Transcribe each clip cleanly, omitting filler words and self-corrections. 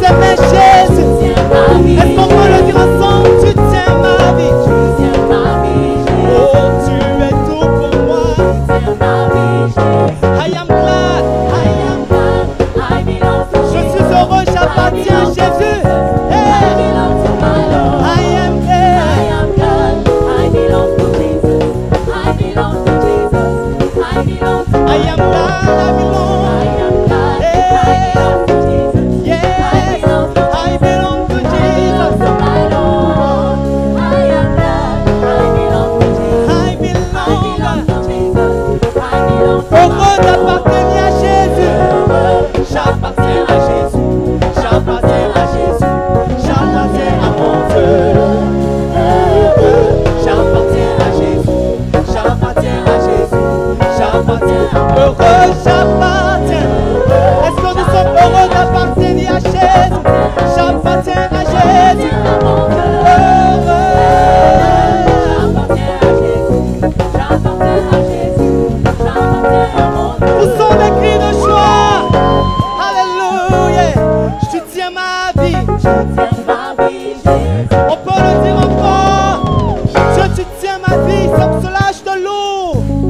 tes mains, Jésus. Est-ce qu'on peut le dire ensemble? Tu tiens ma vie. Oh, tu es tout pour moi. I am glad. Je suis heureux, j'appartiens à Jésus. Hey. I am glad. I am glad I belong. Yes, I belong to Jesus. Heureux d'appartenir à Jésus. J'appartiens à Jésus. J'appartiens à Jésus. J'appartiens à mon Dieu. J'appartiens à Jésus. J'appartiens à Jésus. J'appartiens. Heureux, j'appartiens. Est-ce que nous sommes heureux d'appartenir à Jésus? J'appartiens à Jésus. Où sont les cris de joie? Alléluia. Je tiens ma vie. On peut le dire encore. Dieu, tu tiens ma vie. Comme cela, je te loue.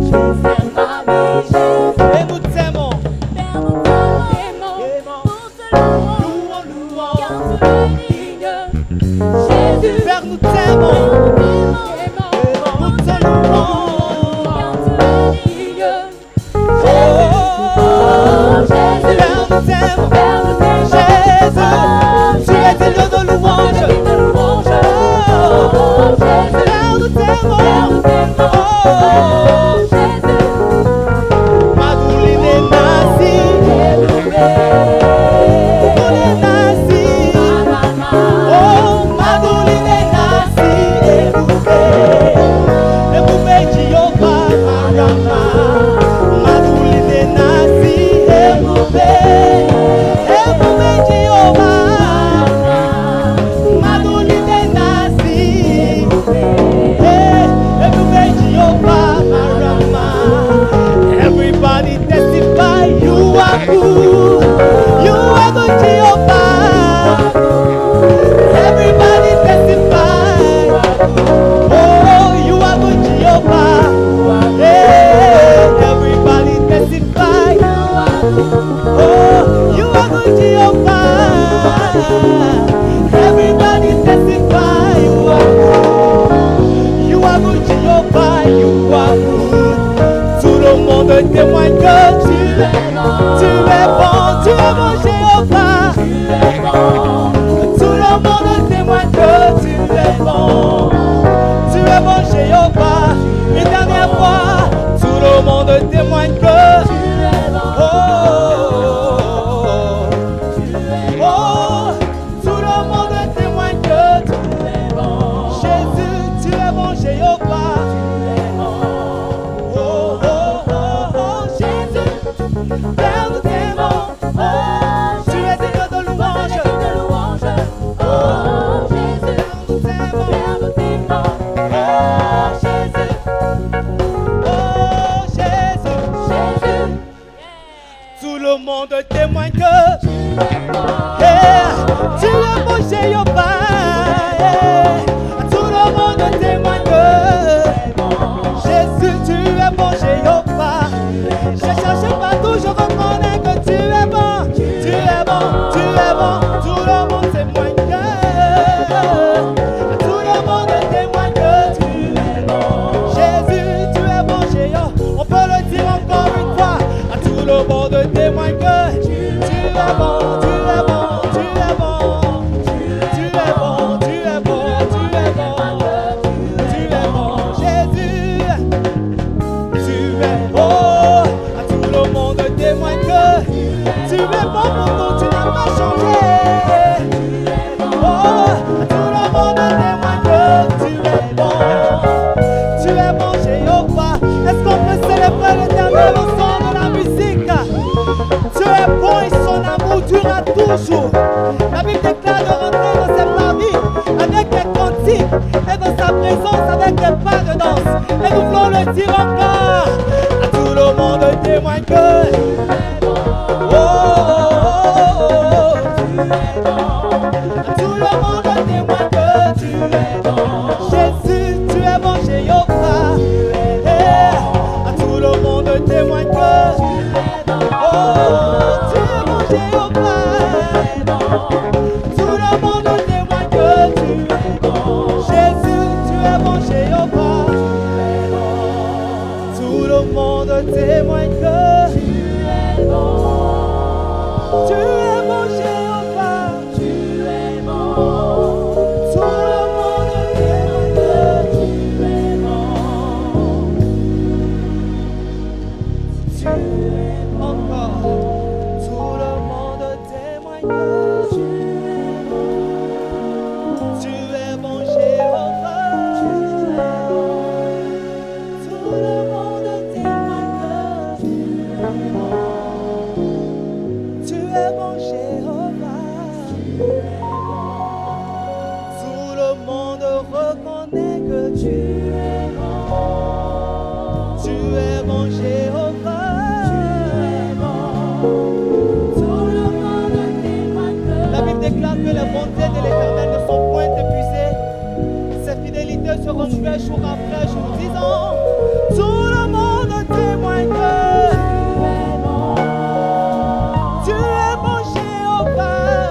Et nous t'aimons. Père, nous t'aimons. Nous te louons. Père, nous t'aimons. Jésus, tu es digne de louange. Père, nous t'aimons. Madouline Nasi. Oh, Madouline Nasi. Eboubé Jehovah Marama. Madouline Nasi. Eboubé Jehovah. Madouline Nasi. Eboubé Jehovah Marama. Everybody testify you are good. You are good Jehovah. Everybody testify. Oh, you are good Jehovah. Hey, everybody testify. Oh, you are good Jehovah. Everybody testify. You are good Jehovah. You are good. Tout le monde témoigne que tu es bon, Jéhovah. Tout le monde témoigne que tu es bon Jéhovah. Une dernière fois, tout le monde témoigne que tout le monde témoigne que tu es bon. Jésus, tu es bon Jéhovah. Jésus, Père, nous t'aimons. Tu es digne de louange. Jésus, nous t'aimons. Jésus. Tout le monde témoigne que tu es bon Jéhovah. Tout le monde témoigne que Jésus, tu es bon Jéhovah. Je cherche partout, je reconnais que tu es bon. Tu es bon, tu es bon. Tout le monde témoigne que tout le monde témoigne que tu es bon. Jésus, tu es bon Jéhovah. On peut le dire encore une fois. Tout le monde témoigne que tu es bon, tu es bon, tu es bon. Tu es bon, tu es bon, tu es bon. Tu es bon, Jésus. Tu es bon. Tout le monde témoigne que tu es bon pour nous, tu n'as pas changé. Oh, tout le monde témoigne que tu es bon. Tu es bon Jéhovah. Est-ce qu'on peut célébrer l'Éternel au son de la musique? Tu es bon et son amour durera toujours. La Bible déclare de rentrer dans ses parvis avec des cantiques et dans sa présence avec des pas de danse. Et nous voulons le dire encore. À tout le monde témoigne que tu es bon. Tu es bon. que oh, tu es bon Jéhovah. Tout le monde témoigne que tu es bon. Jésus, tu es bon Jéhovah. Tout le monde témoigne que tu es bon. Tu es bon Jéhovah. Tu es bon. Tout le monde témoigne que tu es bon. Tu es bon. Encore. Tout le monde témoigne que tu es bon. Tu es bon Jéhovah. Tu es bon. Tout le monde témoigne que tu es bon. Tu es bon Jéhovah. Tu es bon. Tout le monde reconnaît que tu es bon. Tu es bon Jéhovah. Tu es bon. Tout le monde témoigne que la Bible déclare que les bontés de l'Éternel ne sont point épuisées. Ses fidélités se renouvellent jour après jour, disant tout le monde témoigne que tu es bon Jéhovah.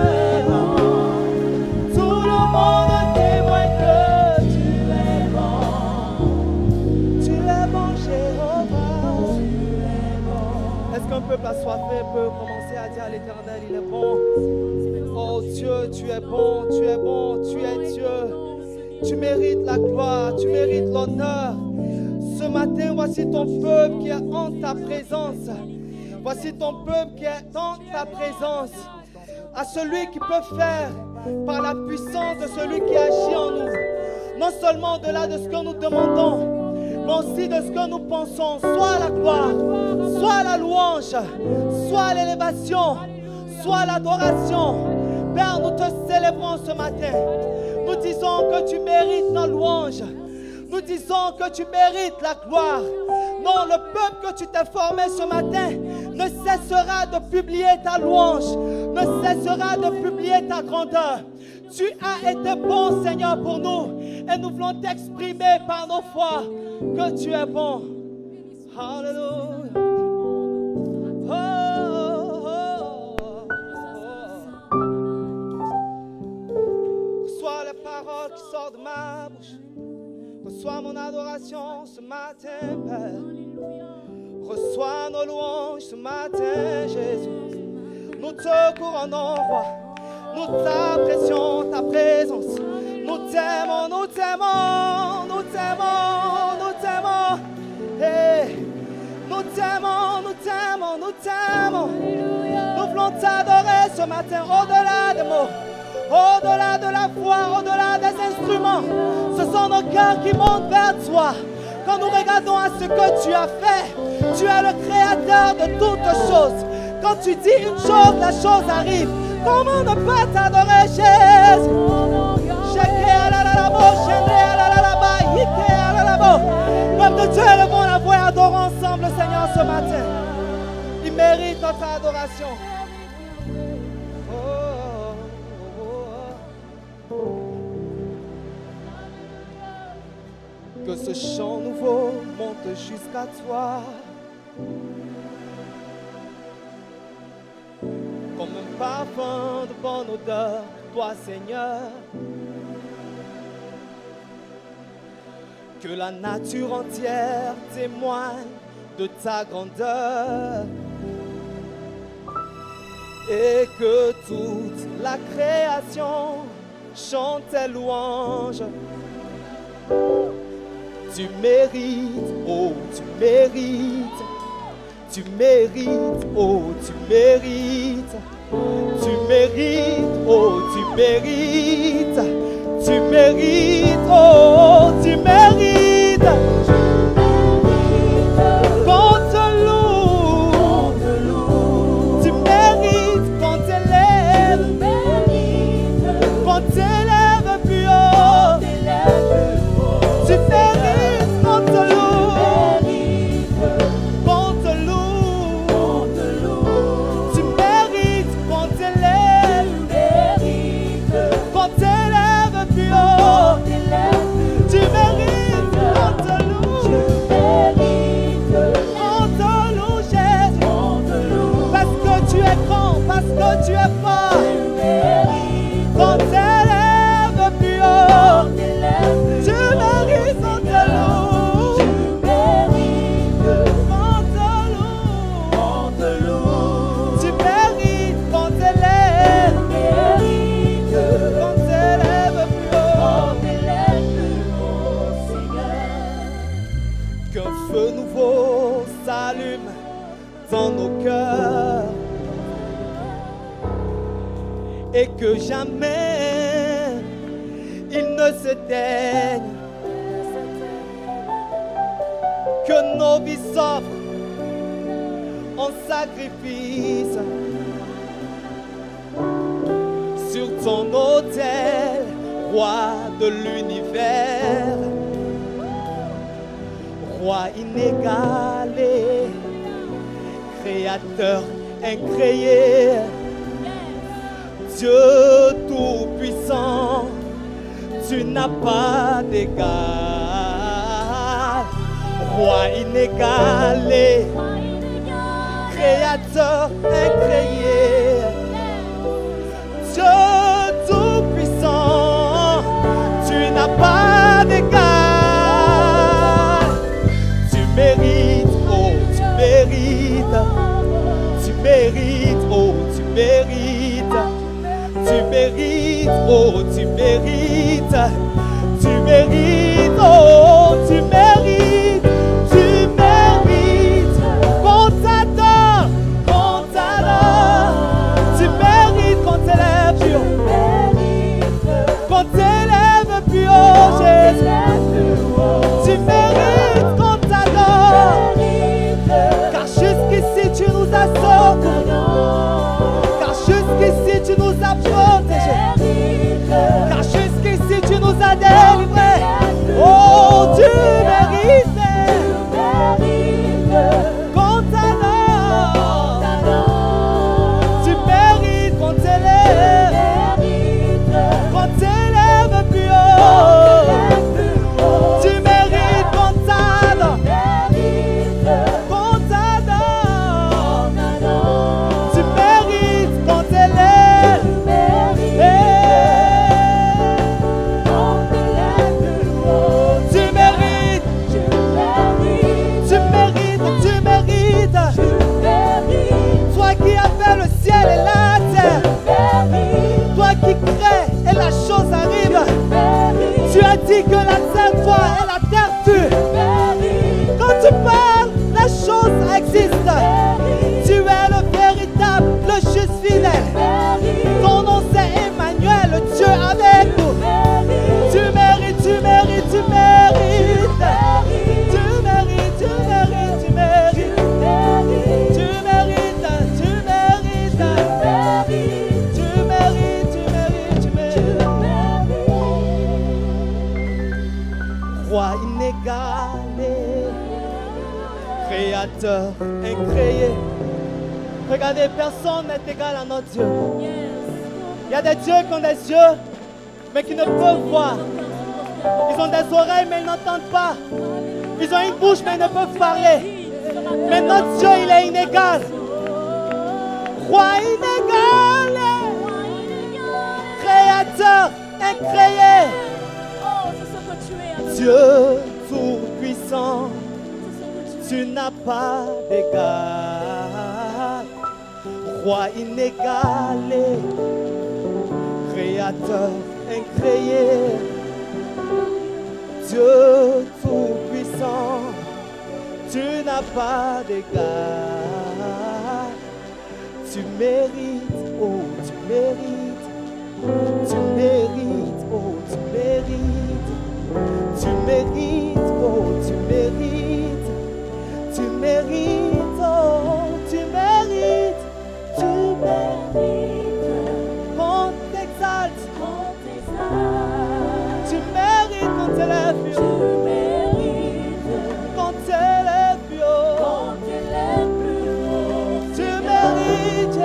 Tout le monde témoigne que tu es bon. Tu es bon Jéhovah. Est-ce qu'un peuple assoiffé peut commencer à dire à l'Éternel, il est bon? Oh Dieu, tu es bon, tu es bon, tu es Dieu. Tu mérites la gloire, tu mérites l'honneur. Ce matin, voici ton peuple qui est en ta présence. Voici ton peuple qui est dans ta présence. À celui qui peut faire par la puissance de celui qui agit en nous. Non seulement au-delà de ce que nous demandons, mais aussi de ce que nous pensons. Soit la gloire, soit la louange, soit l'élévation, soit l'adoration. Père, nous te célébrons ce matin. Nous disons que tu mérites nos louanges. Nous disons que tu mérites la gloire. Non, le peuple que tu t'es formé ce matin ne cessera de publier ta louange, ne cessera de publier ta grandeur. Tu as été bon, Seigneur, pour nous. Et nous voulons t'exprimer par nos foi que tu es bon. Alléluia. Oh, oh, oh, oh. Reçois les paroles qui sortent de ma bouche. Reçois mon adoration ce matin, Père. Reçois nos louanges ce matin, Jésus. Nous te couronnons, Roi. Nous t'apprécions ta présence. Nous t'aimons, nous t'aimons, nous t'aimons, nous t'aimons. Hey. Nous t'aimons, nous t'aimons, nous t'aimons. Nous voulons t'adorer ce matin au-delà des mots. Au-delà de la voix, au-delà des instruments, ce sont nos cœurs qui montent vers toi. Quand nous regardons à ce que tu as fait, tu es le créateur de toutes choses. Quand tu dis une chose, la chose arrive. Comment ne pas t'adorer, Jésus? Peuple de Dieu, levons la voix et adorons ensemble le Seigneur ce matin. Il mérite notre adoration. Que ce chant nouveau monte jusqu'à toi. Comme un parfum de bonne odeur pour toi, Seigneur. Que la nature entière témoigne de ta grandeur. Et que toute la création chante tes louanges. Tu mérites, oh tu mérites, tu mérites, oh tu mérites, tu mérites, oh tu mérites, tu mérites, oh tu mérites. Qu'on te loue, tu mérites qu'on t'élève, qu'on t'élève plus haut, tu mérites. Tu mérites, on te loue. dans nos cœurs et que jamais il ne s'éteigne, que nos vies s'offrent en sacrifice sur ton autel, roi de l'univers, roi inégalé, créateur incréé, Dieu tout-puissant, tu n'as pas d'égal, roi inégalé, créateur incréé, Dieu tout-puissant, tu n'as pas d'égal. Tu mérites, oh tu mérites, tu mérites, oh tu mérites, tu mérites, oh tu mérites, tu mérites, oh tu mérites, tu mérites, qu'on t'adore, tu mérites qu'on t'élève plus haut, qu'on t'élève plus haut, Jésus, tu mérites qu'on t'adore, car jusqu'ici tu nous as secourus, car jusqu'ici tu nous as protégés, car jusqu'ici tu nous as délivrés. Oh, tu mérites qu'on t'adore, tu mérites qu'on t'élève plus haut, tu mérites qu'on t'adore, tu mérites qu'on t'élève, tu mérites, toi qui as fait le ciel et la terre, toi qui crées et la chose arrive, tu as dit que la terre toi et la terre tu, quand tu parles, la chose existe, tu es le véritable, le juste fidèle, ton nom c'est Emmanuel, le Dieu avec nous, tu mérites, tu mérites, tu mérites, tu mérites, tu mérites, tu mérites, tu mérites, tu mérites, tu mérites, tu mérites, roi inégalé, créateur incréé. Regardez, personne n'est égal à notre Dieu. Il y a des dieux qui ont des yeux, mais qui ne peuvent voir. Ils ont des oreilles, mais ils n'entendent pas. Ils ont une bouche, mais ils ne peuvent parler. Mais notre Dieu, il est inégal. Roi inégalé, créateur incréé, Dieu tout-puissant, tu n'as pas d'égal. Roi inégalé, créateur incréé, Dieu tout-puissant, tu n'as pas d'égal. Tu mérites, oh tu mérites, tu mérites, oh tu mérites, tu mérites, oh tu mérites, tu mérites, oh tu mérites, tu mérites, qu'on t'exalte, tu mérites qu'on t'élève plus haut, qu'on t'élève plus haut, tu mérites,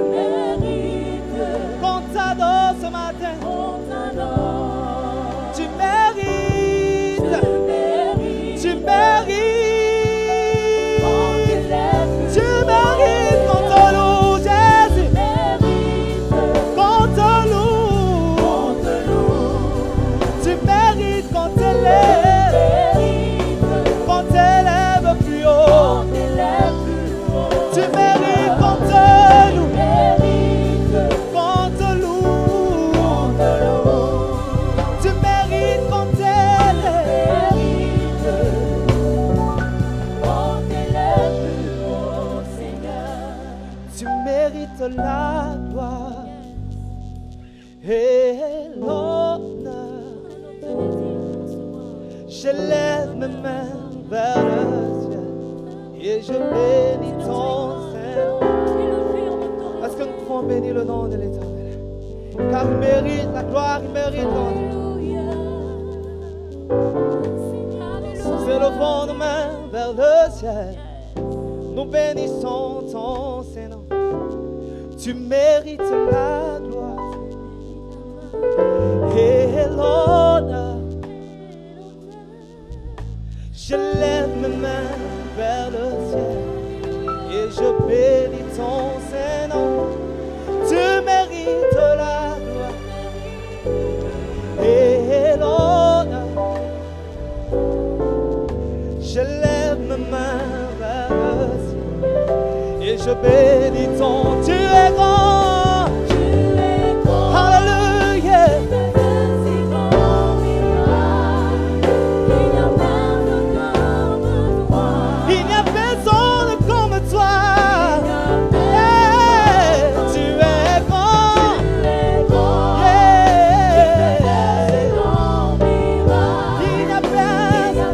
qu'on t'adore ce matin, tu mérites, mérites la gloire et l'honneur. Je lève mes mains vers le ciel et je bénis ton Saint. Est-ce que nous pouvons bénir le nom de l'Éternel? Car il mérite la gloire, il mérite l'honneur. C'est le vent de main vers le ciel. Nous bénissons ton Saint-Nom. Tu mérites la gloire et l'honneur. Je lève mes mains vers le ciel et je bénis ton Saint-Nom. Tu mérites la gloire et l'honneur. Je lève mes mains vers le ciel et je bénis ton. Tu es grand, alléluia. Il n'y a personne comme toi. Tu es grand, il n'y a personne.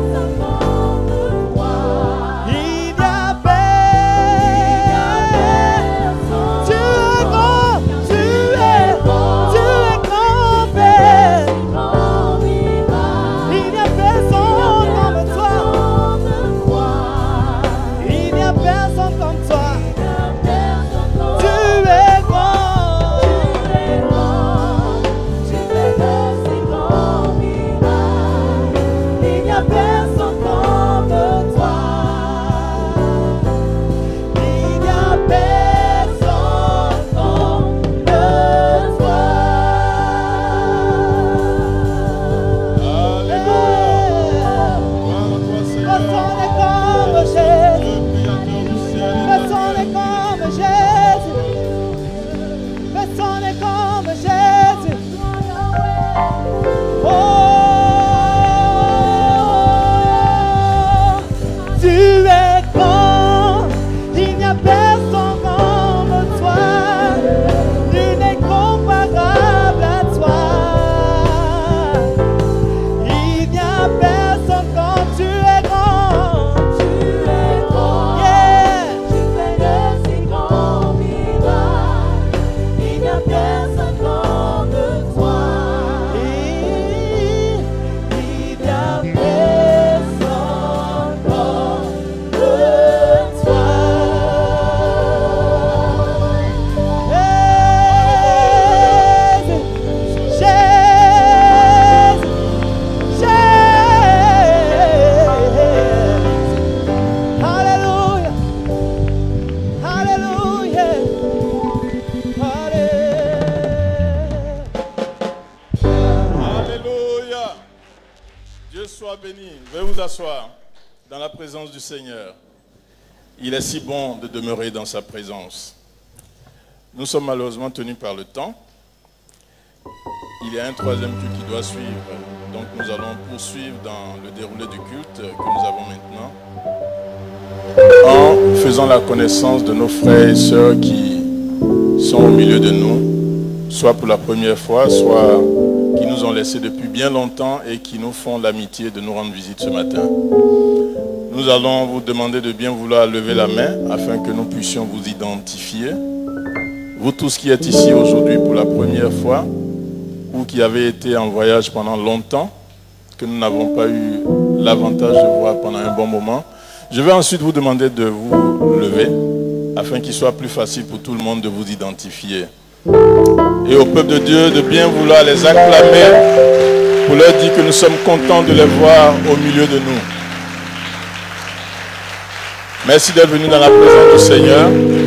Dans la présence du Seigneur. Il est si bon de demeurer dans sa présence. Nous sommes malheureusement tenus par le temps. Il y a un troisième culte qui doit suivre. Donc nous allons poursuivre dans le déroulé du culte que nous avons maintenant, en faisant la connaissance de nos frères et sœurs qui sont au milieu de nous, soit pour la première fois, soit qui nous ont laissés depuis bien longtemps et qui nous font l'amitié de nous rendre visite ce matin. Nous allons vous demander de bien vouloir lever la main afin que nous puissions vous identifier. Vous tous qui êtes ici aujourd'hui pour la première fois ou qui avez été en voyage pendant longtemps, que nous n'avons pas eu l'avantage de voir pendant un bon moment, je vais ensuite vous demander de vous lever afin qu'il soit plus facile pour tout le monde de vous identifier. Et au peuple de Dieu de bien vouloir les acclamer pour leur dire que nous sommes contents de les voir au milieu de nous. Merci d'être venu dans la présence du Seigneur.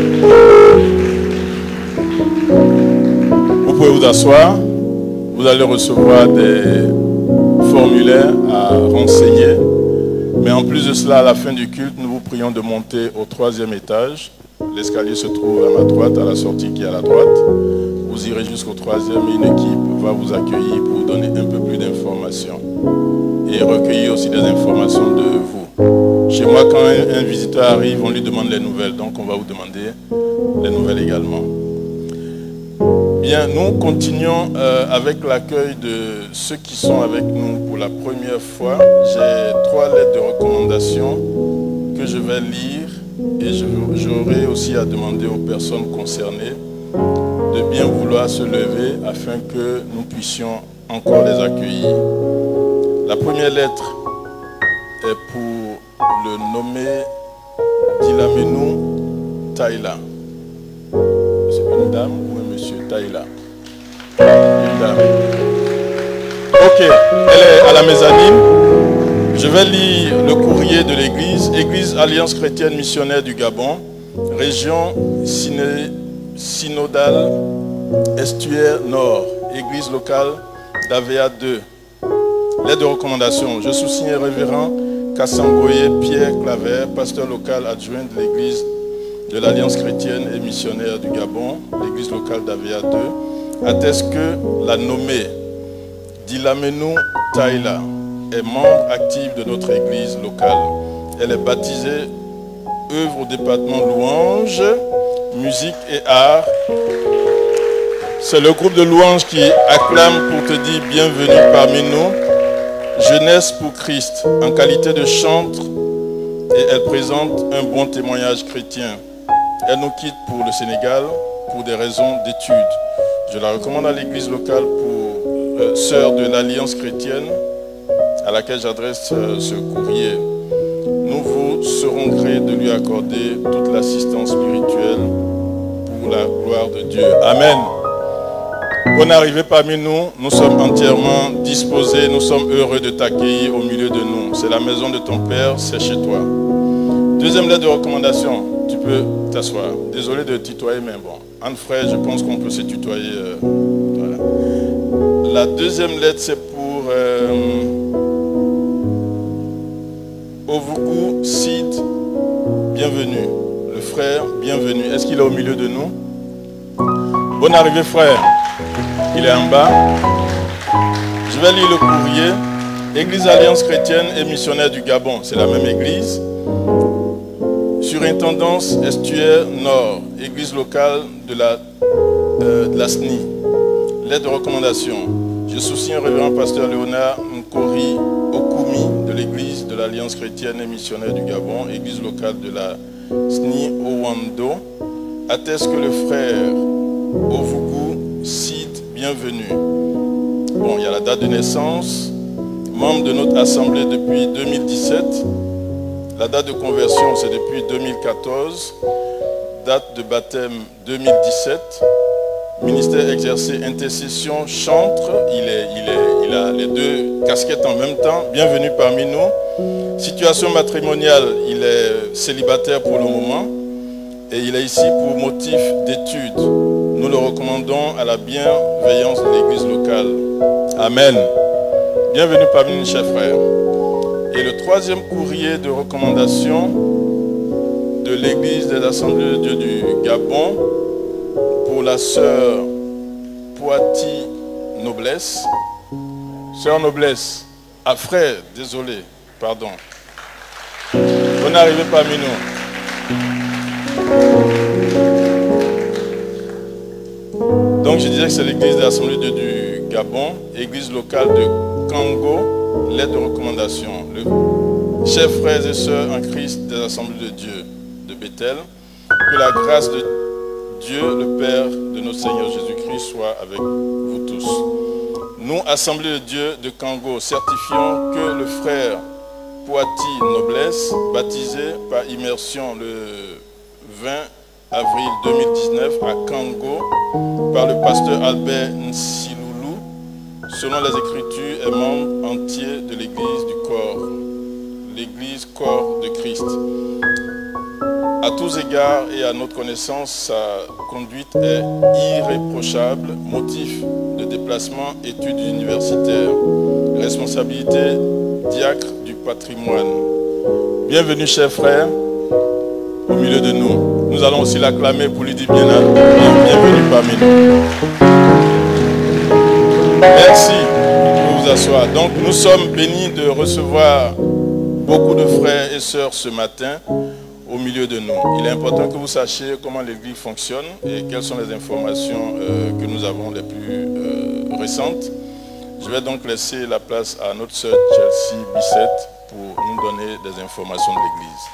Vous pouvez vous asseoir. Vous allez recevoir des formulaires à renseigner. Mais en plus de cela, à la fin du culte, nous vous prions de monter au 3e étage. L'escalier se trouve à ma droite, à la sortie qui est à la droite. Vous irez jusqu'au 3e et une équipe va vous accueillir pour vous donner un peu plus d'informations. et recueillir aussi des informations de vous. Chez moi, quand un visiteur arrive, on lui demande les nouvelles, donc on va vous demander les nouvelles également. Bien, nous continuons avec l'accueil de ceux qui sont avec nous pour la première fois. J'ai 3 lettres de recommandation que je vais lire et j'aurai aussi à demander aux personnes concernées de bien vouloir se lever afin que nous puissions encore les accueillir. La première lettre est pour le nommé Dilamenu Taïla. C'est une dame ou un monsieur Taïla? Une dame. Ok, elle est à la mezzanine. Je vais lire le courrier de l'église. Église Alliance chrétienne missionnaire du Gabon, région synodale Estuaire Nord, église locale d'Avea 2. Lettre de recommandation. Je sous-signe révérend Kassangoye Pierre Claver, pasteur local adjoint de l'église de l'Alliance chrétienne et missionnaire du Gabon, l'église locale d'Avea 2, atteste que la nommée Dilamenu Taïla est membre actif de notre église locale. Elle est baptisée, œuvre au département louange, musique et art. C'est le groupe de louanges qui acclame pour te dire bienvenue parmi nous. Jeunesse pour Christ, en qualité de chantre, et elle présente un bon témoignage chrétien. Elle nous quitte pour le Sénégal pour des raisons d'études. Je la recommande à l'église locale pour sœur de l'Alliance chrétienne à laquelle j'adresse ce courrier. Nous vous serons grés de lui accorder toute l'assistance spirituelle pour la gloire de Dieu. Amen. Bonne arrivée parmi nous, nous sommes entièrement disposés, nous sommes heureux de t'accueillir au milieu de nous. C'est la maison de ton Père, c'est chez toi. Deuxième lettre de recommandation, tu peux t'asseoir. Désolé de tutoyer, mais bon, Anne Frère, je pense qu'on peut se tutoyer. Voilà. La deuxième lettre, c'est pour Ovugu Sid, bienvenue. Le frère, bienvenue. Est-ce qu'il est au milieu de nous? Bonne arrivée, frère. Il est en bas. Je vais lire le courrier. Église Alliance chrétienne et missionnaire du Gabon. C'est la même église. Surintendance Estuaire Nord. Église locale de la SNI. Lettre de recommandation. Je sous-signe révérend pasteur Léonard Nkori Okumi de l'église de l'Alliance chrétienne et missionnaire du Gabon. Église locale de la SNI Owando. Atteste que le frère Ovugu Sid, bienvenue. Bon, il y a la date de naissance, membre de notre assemblée depuis 2017. La date de conversion, c'est depuis 2014. Date de baptême 2017. Ministère exercé, intercession, chantre. Il a les deux casquettes en même temps. Bienvenue parmi nous. Situation matrimoniale, il est célibataire pour le moment. Et il est ici pour motif d'études. Nous le recommandons à la bienveillance de l'église locale. Amen. Bienvenue parmi nous, chers frères. Et le troisième courrier de recommandation de l'église des Assemblées de Dieu du Gabon pour la sœur Poati Noblesse. Sœur Noblesse. Ah, frère, désolé, pardon. Bonne arrivée parmi nous. Donc je disais que c'est l'église de l'Assemblée de Dieu du Gabon, église locale de Kango, lettre de recommandation. Le chers frères et sœurs en Christ des Assemblées de Dieu de Bethel, que la grâce de Dieu, le Père de notre Seigneur Jésus-Christ, soit avec vous tous. Nous, Assemblée de Dieu de Kango, certifions que le frère Poati Noblesse, baptisé par immersion le 20 avril 2019 à Kango par le pasteur Albert Nsiloulou, selon les Écritures, est membre entier de l'église du corps, l'église corps de Christ. À tous égards et à notre connaissance, sa conduite est irréprochable, motif de déplacement, études universitaires, responsabilité diacre du patrimoine. Bienvenue, chers frères, au milieu de nous. Nous allons aussi l'acclamer pour lui dire bienvenue parmi nous. Merci de vous vous asseoir. Donc nous sommes bénis de recevoir beaucoup de frères et sœurs ce matin au milieu de nous. Il est important que vous sachiez comment l'église fonctionne et quelles sont les informations que nous avons les plus récentes. Je vais donc laisser la place à notre sœur Chelsea Bissette pour nous donner des informations de l'église.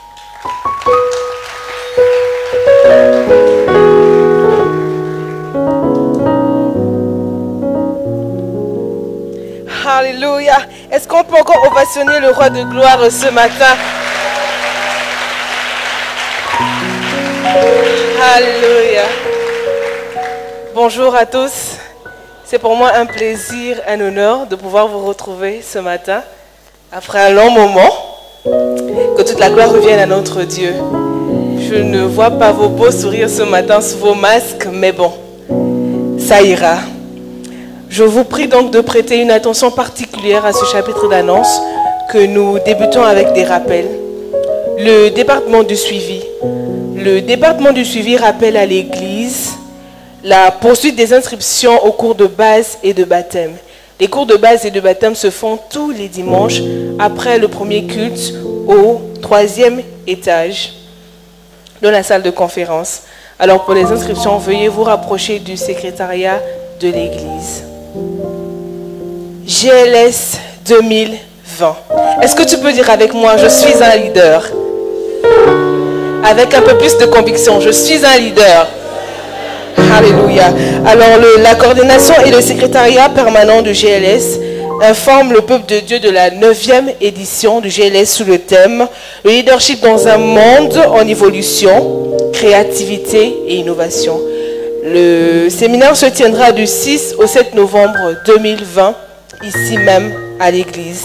Alléluia. Est-ce qu'on peut encore ovationner le roi de gloire ce matin? Alléluia. Bonjour à tous. C'est pour moi un plaisir, un honneur de pouvoir vous retrouver ce matin après un long moment. Que toute la gloire revienne à notre Dieu. Je ne vois pas vos beaux sourires ce matin sous vos masques, mais bon, ça ira. Je vous prie donc de prêter une attention particulière à ce chapitre d'annonce que nous débutons avec des rappels. Le département du suivi. Le département du suivi rappelle à l'Église la poursuite des inscriptions aux cours de base et de baptême. Les cours de base et de baptême se font tous les dimanches après le premier culte au 3e étage de la salle de conférence. Alors pour les inscriptions, veuillez vous rapprocher du secrétariat de l'Église. GLS 2020. Est-ce que tu peux dire avec moi, je suis un leader? Avec un peu plus de conviction, je suis un leader. Alléluia. Alors la coordination et le secrétariat permanent du GLS informent le peuple de Dieu de la 9e édition du GLS sous le thème « Le leadership dans un monde en évolution, créativité et innovation ». Le séminaire se tiendra du 6 au 7 novembre 2020, ici même à l'église.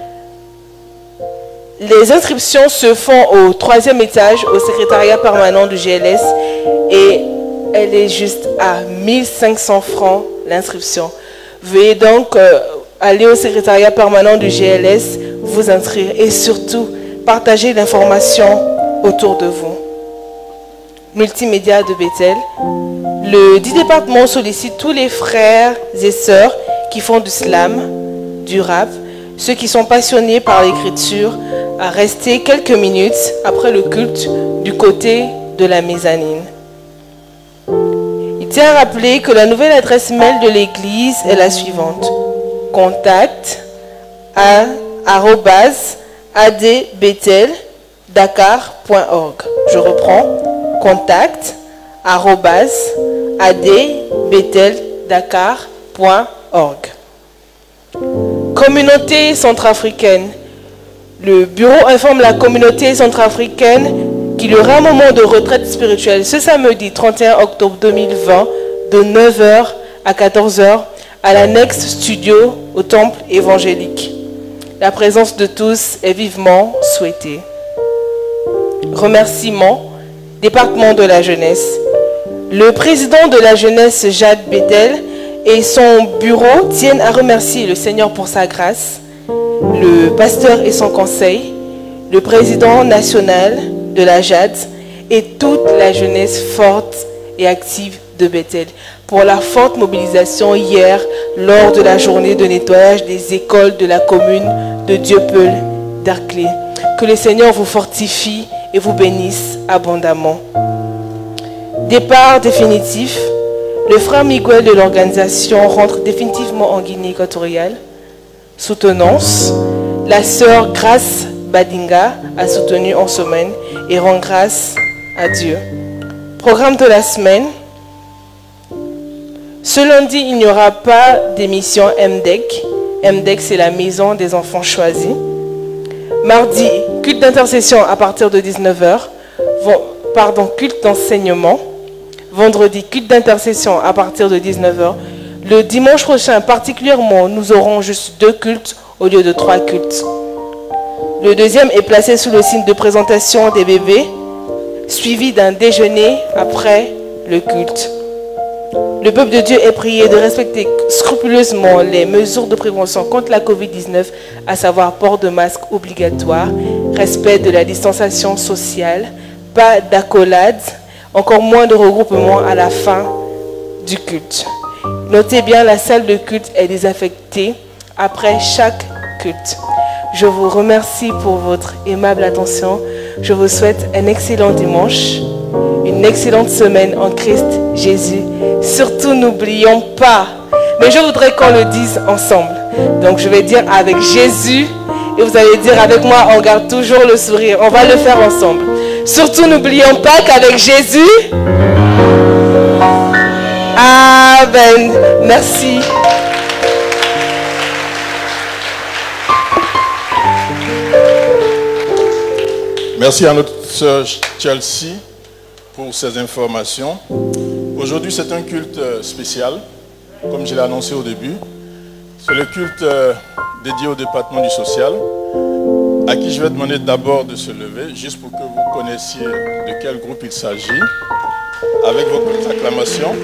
Les inscriptions se font au 3e étage, au secrétariat permanent du GLS, et elle est juste à 1500 francs l'inscription. Veuillez donc aller au secrétariat permanent du GLS, vous inscrire et surtout partager l'information autour de vous. Multimédia de Bethel. Le 10 département sollicite tous les frères et sœurs qui font du slam, du rap, ceux qui sont passionnés par l'écriture, à rester quelques minutes après le culte du côté de la mezzanine. Il tient à rappeler que la nouvelle adresse mail de l'église est la suivante: contact@adbethelDakar.org. Je reprends: contact@adbethelDakar.org. Communauté centrafricaine. Le bureau informe la communauté centrafricaine qu'il y aura un moment de retraite spirituelle ce samedi 31 octobre 2020 de 9h à 14h à l'annexe studio au temple évangélique. La présence de tous est vivement souhaitée. Remerciements, département de la jeunesse. Le président de la jeunesse, Jade Bethel, et son bureau tiennent à remercier le Seigneur pour sa grâce, le pasteur et son conseil, le président national de la Jade et toute la jeunesse forte et active de Bethel pour la forte mobilisation hier lors de la journée de nettoyage des écoles de la commune de Dieuppeul d'Arclay. Que le Seigneur vous fortifie et vous bénisse abondamment. Départ définitif. Le frère Miguel de l'organisation rentre définitivement en Guinée équatoriale. Soutenance. La sœur Grace Badinga a soutenu en semaine et rend grâce à Dieu. Programme de la semaine. Ce lundi, il n'y aura pas d'émission MDEC. MDEC, c'est la maison des enfants choisis. Mardi, culte d'intercession à partir de 19h. Culte d'enseignement. Vendredi, culte d'intercession à partir de 19h. Le dimanche prochain, particulièrement, nous aurons juste 2 cultes au lieu de 3 cultes. Le deuxième est placé sous le signe de présentation des bébés, suivi d'un déjeuner après le culte. Le peuple de Dieu est prié de respecter scrupuleusement les mesures de prévention contre la Covid-19, à savoir port de masque obligatoire, respect de la distanciation sociale, pas d'accolade, encore moins de regroupement à la fin du culte. Notez bien, la salle de culte est désaffectée après chaque culte. Je vous remercie pour votre aimable attention. Je vous souhaite un excellent dimanche, une excellente semaine en Christ Jésus. Surtout, n'oublions pas, mais je voudrais qu'on le dise ensemble. Donc, je vais dire avec Jésus et vous allez dire avec moi, on garde toujours le sourire. On va le faire ensemble. Surtout, n'oublions pas qu'avec Jésus... Amen. Merci. Merci à notre sœur Chelsea pour ces informations. Aujourd'hui, c'est un culte spécial, comme je l'ai annoncé au début. C'est le culte dédié au département du social, à qui je vais demander d'abord de se lever, juste pour que vous connaissiez de quel groupe il s'agit, avec vos acclamations.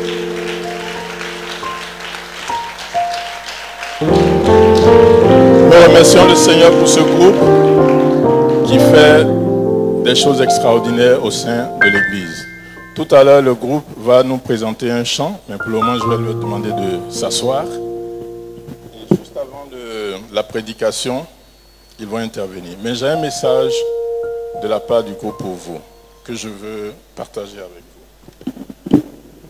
Nous remercions le Seigneur pour ce groupe qui fait des choses extraordinaires au sein de l'Église. Tout à l'heure, le groupe va nous présenter un chant, mais pour le moment, je vais lui demander de s'asseoir. Et juste avant la prédication, ils vont intervenir. Mais j'ai un message de la part du groupe pour vous, que je veux partager avec vous.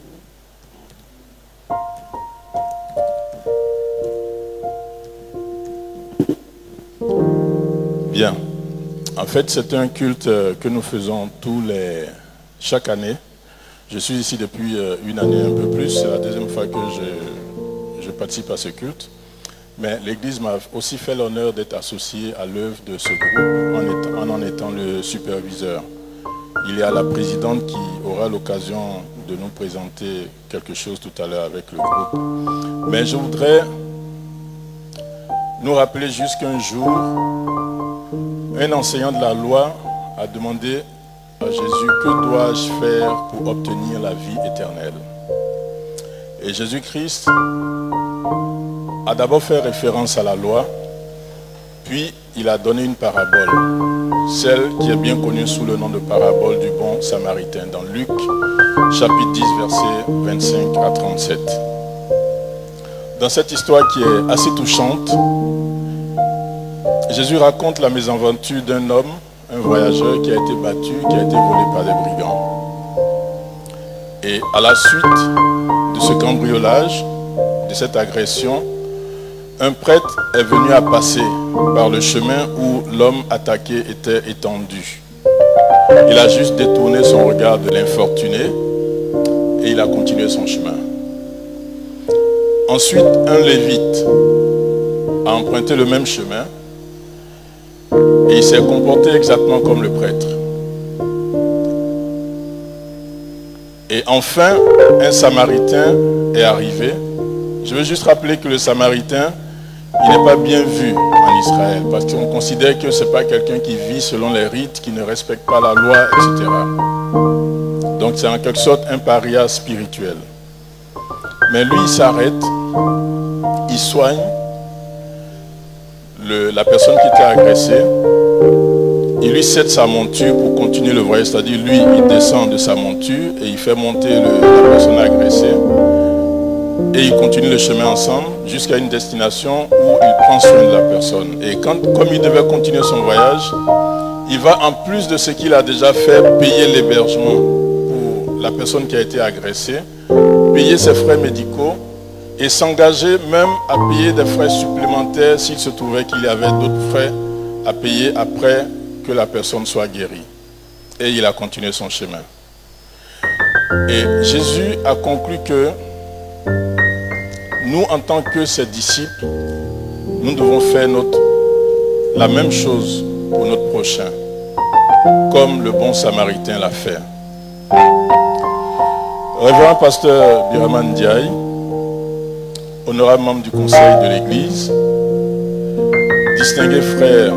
Bien. En fait, c'est un culte que nous faisons chaque année. Je suis ici depuis une année un peu plus. C'est la deuxième fois que je participe à ce culte. Mais l'Église m'a aussi fait l'honneur d'être associé à l'œuvre de ce groupe en étant le superviseur. Il y a la présidente qui aura l'occasion de nous présenter quelque chose tout à l'heure avec le groupe. Mais je voudrais nous rappeler juste qu'un jour, un enseignant de la loi a demandé à Jésus, que dois-je faire pour obtenir la vie éternelle? Et Jésus-Christ a d'abord fait référence à la loi, puis il a donné une parabole, celle qui est bien connue sous le nom de parabole du bon samaritain, dans Luc, chapitre 10, versets 25 à 37. Dans cette histoire qui est assez touchante, Jésus raconte la mésaventure d'un homme, un voyageur qui a été battu, qui a été volé par des brigands. Et à la suite de ce cambriolage, de cette agression, un prêtre est venu à passer par le chemin où l'homme attaqué était étendu. Il a juste détourné son regard de l'infortuné et il a continué son chemin. Ensuite, un lévite a emprunté le même chemin et il s'est comporté exactement comme le prêtre. Et enfin, un samaritain est arrivé. Je veux juste rappeler que le samaritain, il n'est pas bien vu en Israël, parce qu'on considère que ce n'est pas quelqu'un qui vit selon les rites, qui ne respecte pas la loi, etc. Donc c'est en quelque sorte un paria spirituel. Mais lui, il s'arrête, il soigne la personne qui était agressée, il lui cède sa monture pour continuer le voyage, c'est-à-dire lui, il descend de sa monture et il fait monter la personne agressée et ils continuent le chemin ensemble jusqu'à une destination où il prend soin de la personne. Et comme il devait continuer son voyage, il va en plus de ce qu'il a déjà fait, payer l'hébergement pour la personne qui a été agressée, payer ses frais médicaux et s'engager même à payer des frais supplémentaires s'il se trouvait qu'il y avait d'autres frais à payer après que la personne soit guérie. Et il a continué son chemin. Et Jésus a conclu que nous, en tant que ses disciples, nous devons faire la même chose pour notre prochain, comme le bon samaritain l'a fait. Révérend pasteur Biraman Ndiaye, honorable membre du conseil de l'Église, distingués frères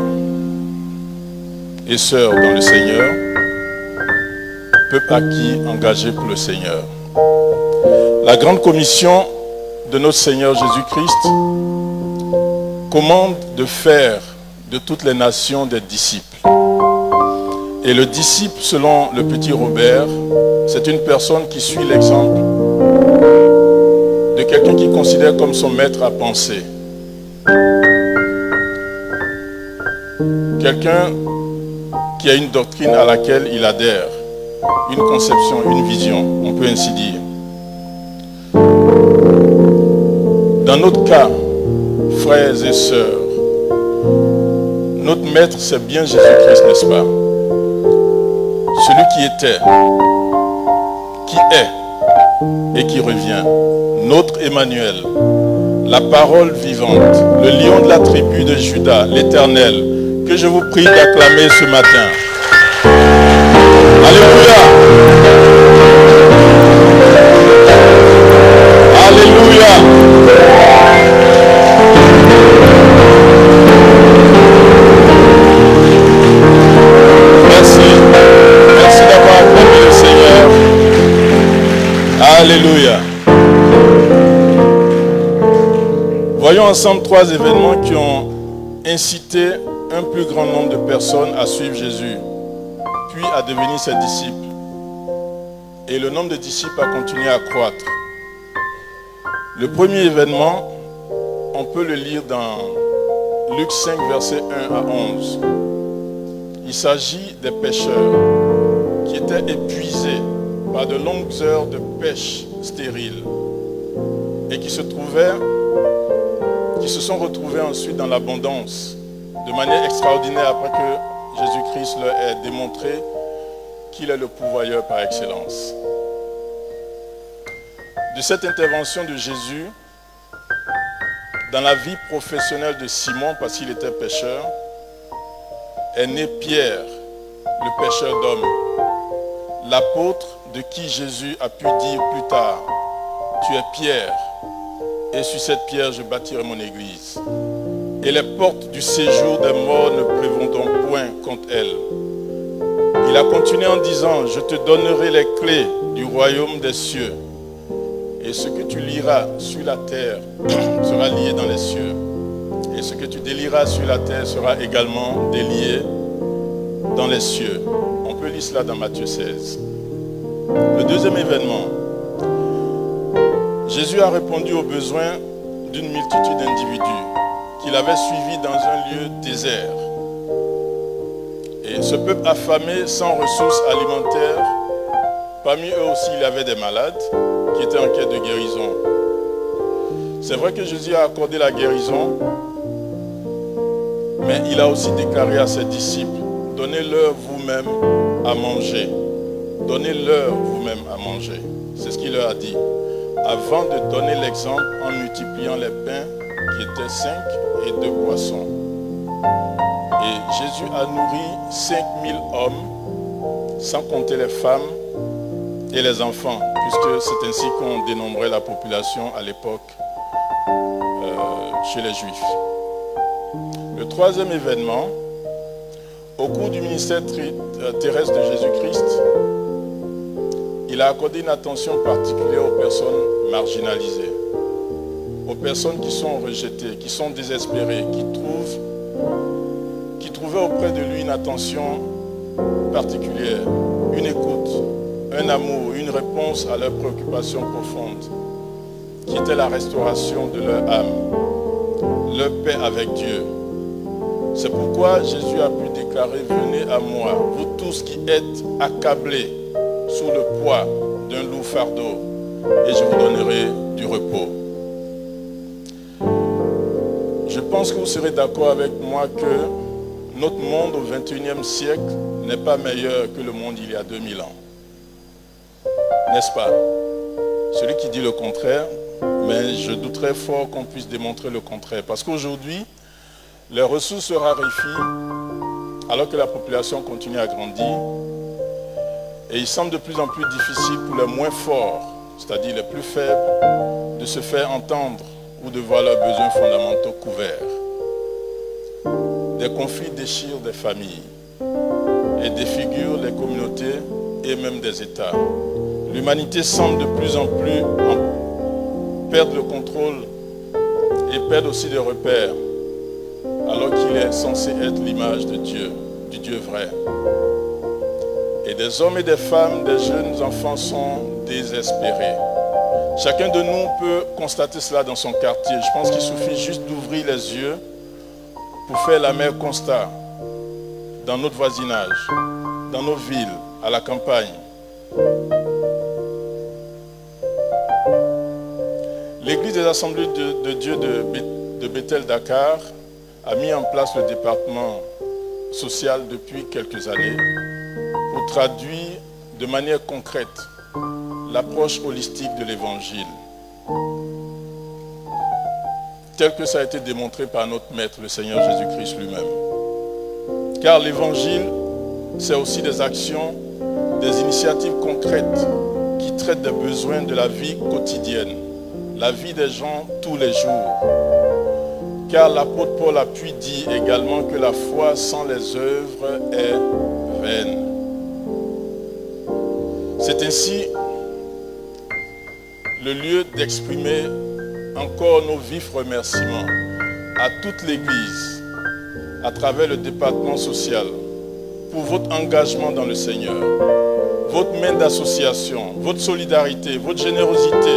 et sœurs dans le Seigneur, peuple acquis, engagé pour le Seigneur. La grande commission de notre Seigneur Jésus-Christ commande de faire de toutes les nations des disciples. Et le disciple, selon le petit Robert, c'est une personne qui suit l'exemple de quelqu'un qui considère comme son maître à penser. quelqu'un qui a une doctrine à laquelle il adhère, une conception, une vision, on peut ainsi dire. Dans notre cas, frères et sœurs, notre maître c'est bien Jésus-Christ, n'est-ce pas? Celui qui était, qui est et qui revient, notre Emmanuel, la parole vivante, le lion de la tribu de Juda, l'Éternel, que je vous prie d'acclamer ce matin. Alléluia! Alléluia! Merci. Merci d'avoir acclamé le Seigneur. Alléluia. Voyons ensemble 3 événements qui ont incité un plus grand nombre de personnes à suivre Jésus, puis à devenir ses disciples. Et le nombre de disciples a continué à croître. Le premier événement, on peut le lire dans Luc 5, versets 1 à 11. Il s'agit des pêcheurs qui étaient épuisés par de longues heures de pêche stérile et qui se sont retrouvés ensuite dans l'abondance de manière extraordinaire après que Jésus-Christ leur ait démontré qu'il est le pourvoyeur par excellence. De cette intervention de Jésus dans la vie professionnelle de Simon, parce qu'il était pêcheur, est né Pierre, le pêcheur d'hommes, l'apôtre de qui Jésus a pu dire plus tard, « Tu es Pierre, et sur cette pierre je bâtirai mon église. Et les portes du séjour des morts ne prévaudront point contre elle. » Il a continué en disant, « Je te donnerai les clés du royaume des cieux. Et ce que tu liras sur la terre sera lié dans les cieux. Et ce que tu délieras sur la terre sera également délié dans les cieux. » On peut lire cela dans Matthieu 16. Le deuxième événement, Jésus a répondu aux besoins d'une multitude d'individus qu'il avait suivis dans un lieu désert. Et ce peuple affamé, sans ressources alimentaires, parmi eux aussi il y avait des malades qui étaient en quête de guérison. C'est vrai que Jésus a accordé la guérison, mais il a aussi déclaré à ses disciples, donnez-leur vous-même à manger. Donnez-leur vous-même à manger. C'est ce qu'il leur a dit. Avant de donner l'exemple en multipliant les pains qui étaient 5 et 2 poissons. Et Jésus a nourri 5000 hommes, sans compter les femmes et les enfants, puisque c'est ainsi qu'on dénombrait la population à l'époque chez les Juifs. Le troisième événement, au cours du ministère terrestre de Jésus-Christ, il a accordé une attention particulière aux personnes marginalisées, aux personnes qui sont rejetées, qui sont désespérées, qui trouvaient auprès de lui une attention particulière, une écoute, un amour, une réponse à leurs préoccupations profondes, qui était la restauration de leur âme, leur paix avec Dieu. C'est pourquoi Jésus a pu déclarer, venez à moi, vous tous qui êtes accablés sous le poids d'un lourd fardeau, et je vous donnerai du repos. Je pense que vous serez d'accord avec moi que notre monde au XXIe siècle n'est pas meilleur que le monde il y a 2000 ans. N'est-ce pas? Celui qui dit le contraire, mais je douterais fort qu'on puisse démontrer le contraire. Parce qu'aujourd'hui, les ressources se raréfient alors que la population continue à grandir. Et il semble de plus en plus difficile pour les moins forts, c'est-à-dire les plus faibles, de se faire entendre ou de voir leurs besoins fondamentaux couverts. Des conflits déchirent des familles et défigurent les communautés et même des États. L'humanité semble de plus en plus perdre le contrôle et perdre aussi des repères, alors qu'il est censé être l'image de Dieu, du Dieu vrai. Et des hommes et des femmes, des jeunes enfants sont désespérés. Chacun de nous peut constater cela dans son quartier. Je pense qu'il suffit juste d'ouvrir les yeux pour faire l'amer constat dans notre voisinage, dans nos villes, à la campagne. L'Église des Assemblées de Dieu de Bethel-Dakar a mis en place le département social depuis quelques années pour traduire de manière concrète l'approche holistique de l'Évangile, tel que ça a été démontré par notre Maître, le Seigneur Jésus-Christ lui-même. Car l'Évangile, c'est aussi des actions, des initiatives concrètes qui traitent des besoins de la vie quotidienne, la vie des gens tous les jours. Car l'apôtre Paul a pu dire également que la foi sans les œuvres est vaine. C'est ainsi le lieu d'exprimer encore nos vifs remerciements à toute l'Église à travers le département social pour votre engagement dans le Seigneur, votre main d'association, votre solidarité, votre générosité,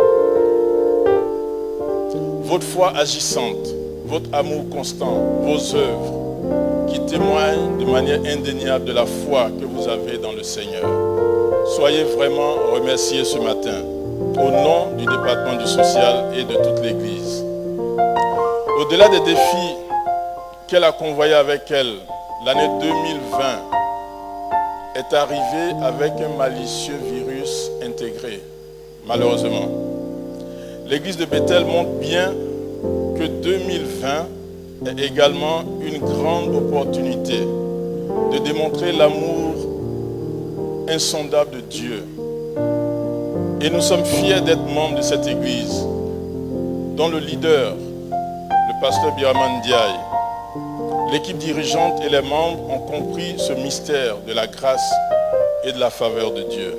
votre foi agissante, votre amour constant, vos œuvres qui témoignent de manière indéniable de la foi que vous avez dans le Seigneur. Soyez vraiment remerciés ce matin au nom du département du social et de toute l'Église. Au-delà des défis qu'elle a convoyés avec elle, l'année 2020 est arrivée avec un malicieux virus intégré, malheureusement. L'Église de Bethel montre bien que 2020 est également une grande opportunité de démontrer l'amour insondable de Dieu. Et nous sommes fiers d'être membres de cette Église, dont le leader, le pasteur Biraman Ndiaye, l'équipe dirigeante et les membres ont compris ce mystère de la grâce et de la faveur de Dieu.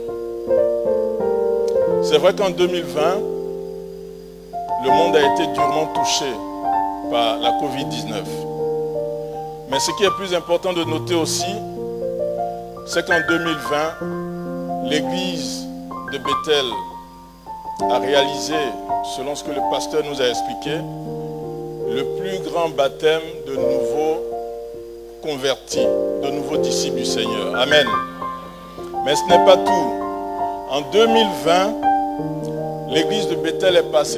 C'est vrai qu'en 2020, le monde a été durement touché par la Covid-19. Mais ce qui est plus important de noter aussi, c'est qu'en 2020, l'Église de Bethel a réalisé, selon ce que le pasteur nous a expliqué, le plus grand baptême de nouveaux convertis, de nouveaux disciples du Seigneur. Amen. Mais ce n'est pas tout. En 2020, l'Église de Bethel est passée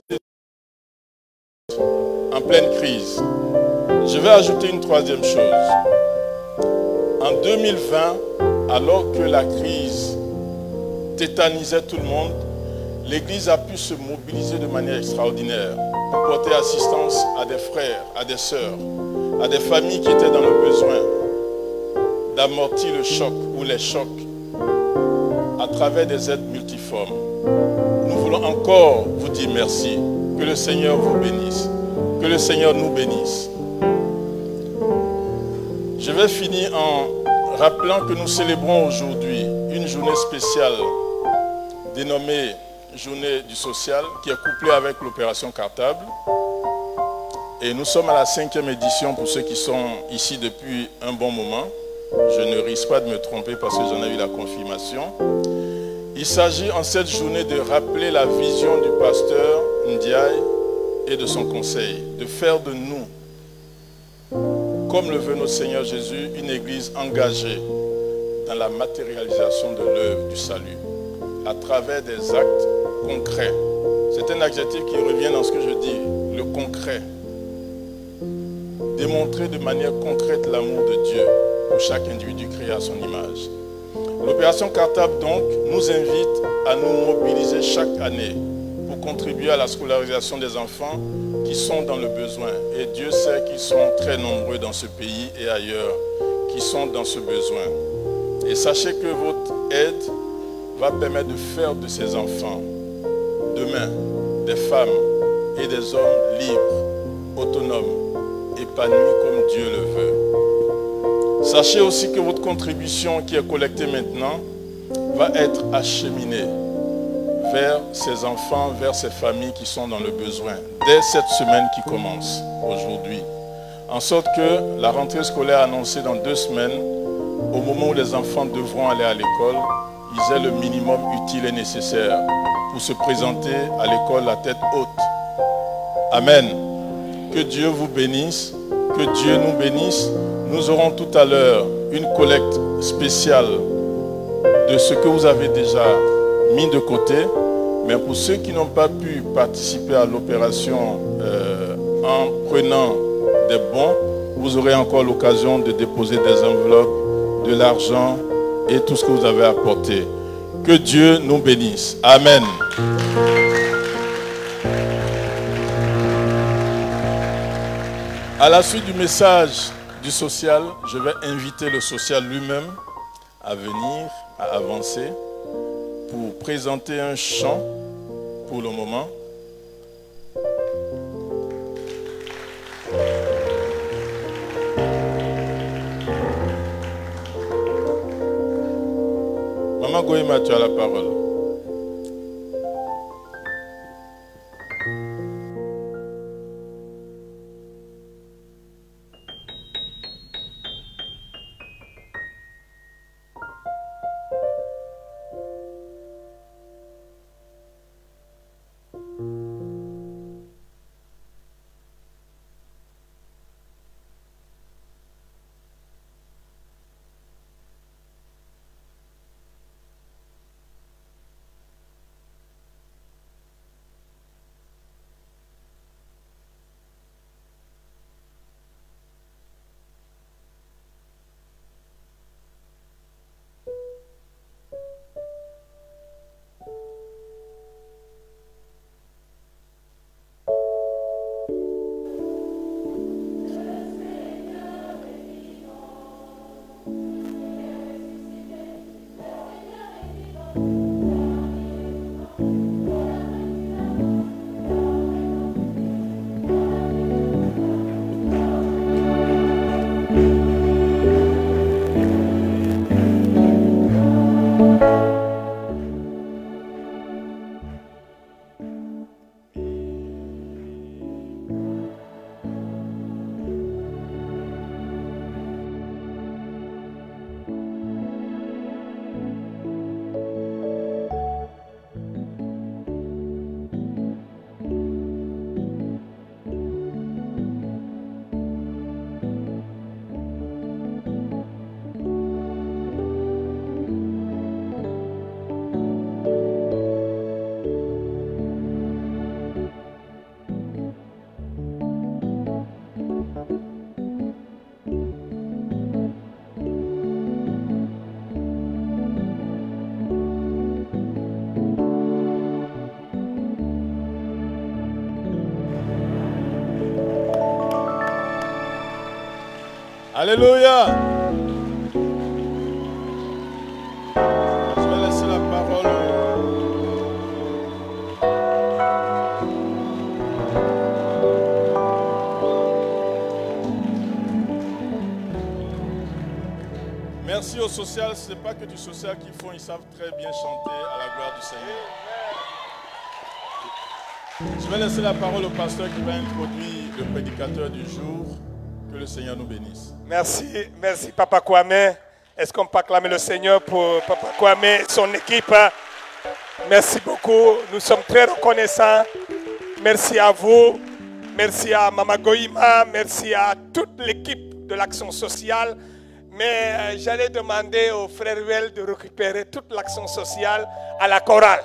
en pleine crise. Je vais ajouter une troisième chose. En 2020, alors que la crise tétanisait tout le monde, l'Église a pu se mobiliser de manière extraordinaire pour porter assistance à des frères, à des sœurs, à des familles qui étaient dans le besoin d'amortir le choc ou les chocs à travers des aides multiformes. Nous voulons encore vous dire merci. Que le Seigneur vous bénisse. Que le Seigneur nous bénisse. Je vais finir en rappelant que nous célébrons aujourd'hui une journée spéciale dénommée Journée du social, qui est couplée avec l'opération Cartable. Et nous sommes à la 5e édition pour ceux qui sont ici depuis un bon moment. Je ne risque pas de me tromper parce que j'en ai eu la confirmation. Il s'agit en cette journée de rappeler la vision du pasteur Ndiaye et de son conseil, de faire de nous, comme le veut notre Seigneur Jésus, une église engagée dans la matérialisation de l'œuvre du salut, à travers des actes concrets. C'est un adjectif qui revient dans ce que je dis, le concret. Démontrer de manière concrète l'amour de Dieu pour chaque individu créé à son image. L'opération Cartable, donc, nous invite à nous mobiliser chaque année pour contribuer à la scolarisation des enfants qui sont dans le besoin. Et Dieu sait qu'ils sont très nombreux dans ce pays et ailleurs qui sont dans ce besoin. Et sachez que votre aide va permettre de faire de ces enfants, demain, des femmes et des hommes libres, autonomes, épanouis comme Dieu le veut. Sachez aussi que votre contribution qui est collectée maintenant va être acheminée vers ces enfants, vers ces familles qui sont dans le besoin, dès cette semaine qui commence aujourd'hui. En sorte que la rentrée scolaire annoncée dans 2 semaines, au moment où les enfants devront aller à l'école, ils aient le minimum utile et nécessaire pour se présenter à l'école la tête haute. Amen. Que Dieu vous bénisse, que Dieu nous bénisse. Nous aurons tout à l'heure une collecte spéciale de ce que vous avez déjà mis de côté. Mais pour ceux qui n'ont pas pu participer à l'opération en prenant des bons, vous aurez encore l'occasion de déposer des enveloppes, de l'argent et tout ce que vous avez apporté. Que Dieu nous bénisse. Amen. À la suite du message du social, je vais inviter le social lui-même à venir, à avancer pour présenter un chant pour le moment. Maman Goïma, tu as la parole. Alléluia. Je vais laisser la parole. Merci au social. Ce n'est pas que du social qu'ils font. Ils savent très bien chanter à la gloire du Seigneur. Je vais laisser la parole au pasteur qui va introduire le prédicateur du jour. Que le Seigneur nous bénisse. Merci, merci Papa Kwame. Est-ce qu'on peut acclamer le Seigneur pour Papa Kwame et son équipe? Merci beaucoup. Nous sommes très reconnaissants. Merci à vous. Merci à Mama Goïma. Merci à toute l'équipe de l'action sociale. Mais j'allais demander au frère Ruel de récupérer toute l'action sociale à la chorale.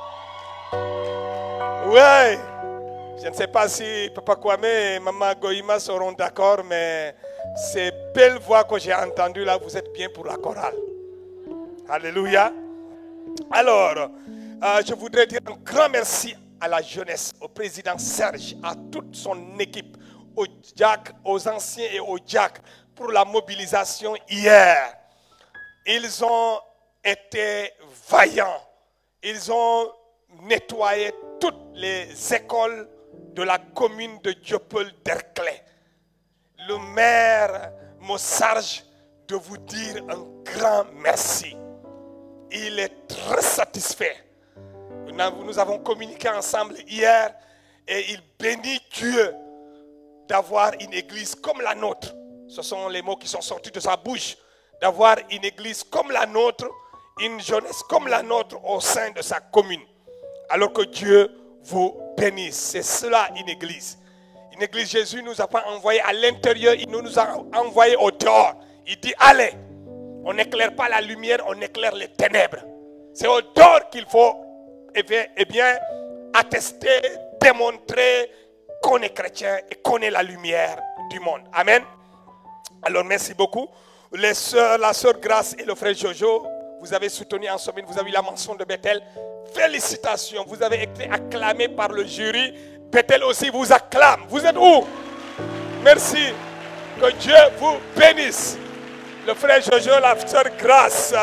Ouais. Je ne sais pas si Papa Kwame et Maman Goïma seront d'accord, mais ces belles voix que j'ai entendues là, vous êtes bien pour la chorale. Alléluia. Alors, je voudrais dire un grand merci à la jeunesse, au président Serge, à toute son équipe, aux Jack, aux anciens et aux Jack, pour la mobilisation hier. Ils ont été vaillants. Ils ont nettoyé toutes les écoles de la commune de Dieuppeul-Derklé. Le maire me charge de vous dire un grand merci. Il est très satisfait. Nous avons communiqué ensemble hier et il bénit Dieu d'avoir une église comme la nôtre. Ce sont les mots qui sont sortis de sa bouche. D'avoir une église comme la nôtre, une jeunesse comme la nôtre au sein de sa commune. Alors que Dieu vous bénisse. C'est cela une église. Une église, Jésus ne nous a pas envoyé à l'intérieur, il nous a envoyé au dehors. Il dit allez. On n'éclaire pas la lumière, on éclaire les ténèbres. C'est au dehors qu'il faut bien, attester, démontrer qu'on est chrétien et qu'on est la lumière du monde. Amen. Alors merci beaucoup. La sœur Grâce et le frère Jojo, vous avez soutenu en semaine, vous avez eu la mention de Bethel. Félicitations, vous avez été acclamés par le jury. Bethel aussi vous acclame. Vous êtes où? Merci. Que Dieu vous bénisse. Le frère Jojo, la sœur Grâce.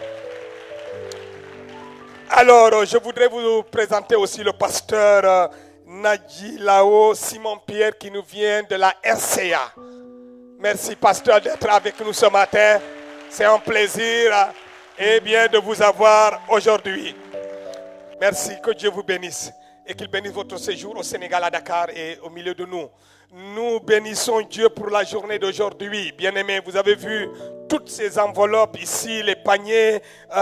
Alors, je voudrais vous présenter aussi le pasteur Nadji Lao Simon-Pierre qui nous vient de la RCA. Merci, pasteur, d'être avec nous ce matin. C'est un plaisir de vous avoir aujourd'hui. Merci, que Dieu vous bénisse et qu'il bénisse votre séjour au Sénégal, à Dakar et au milieu de nous. Nous bénissons Dieu pour la journée d'aujourd'hui. Bien-aimés, vous avez vu toutes ces enveloppes ici, les paniers,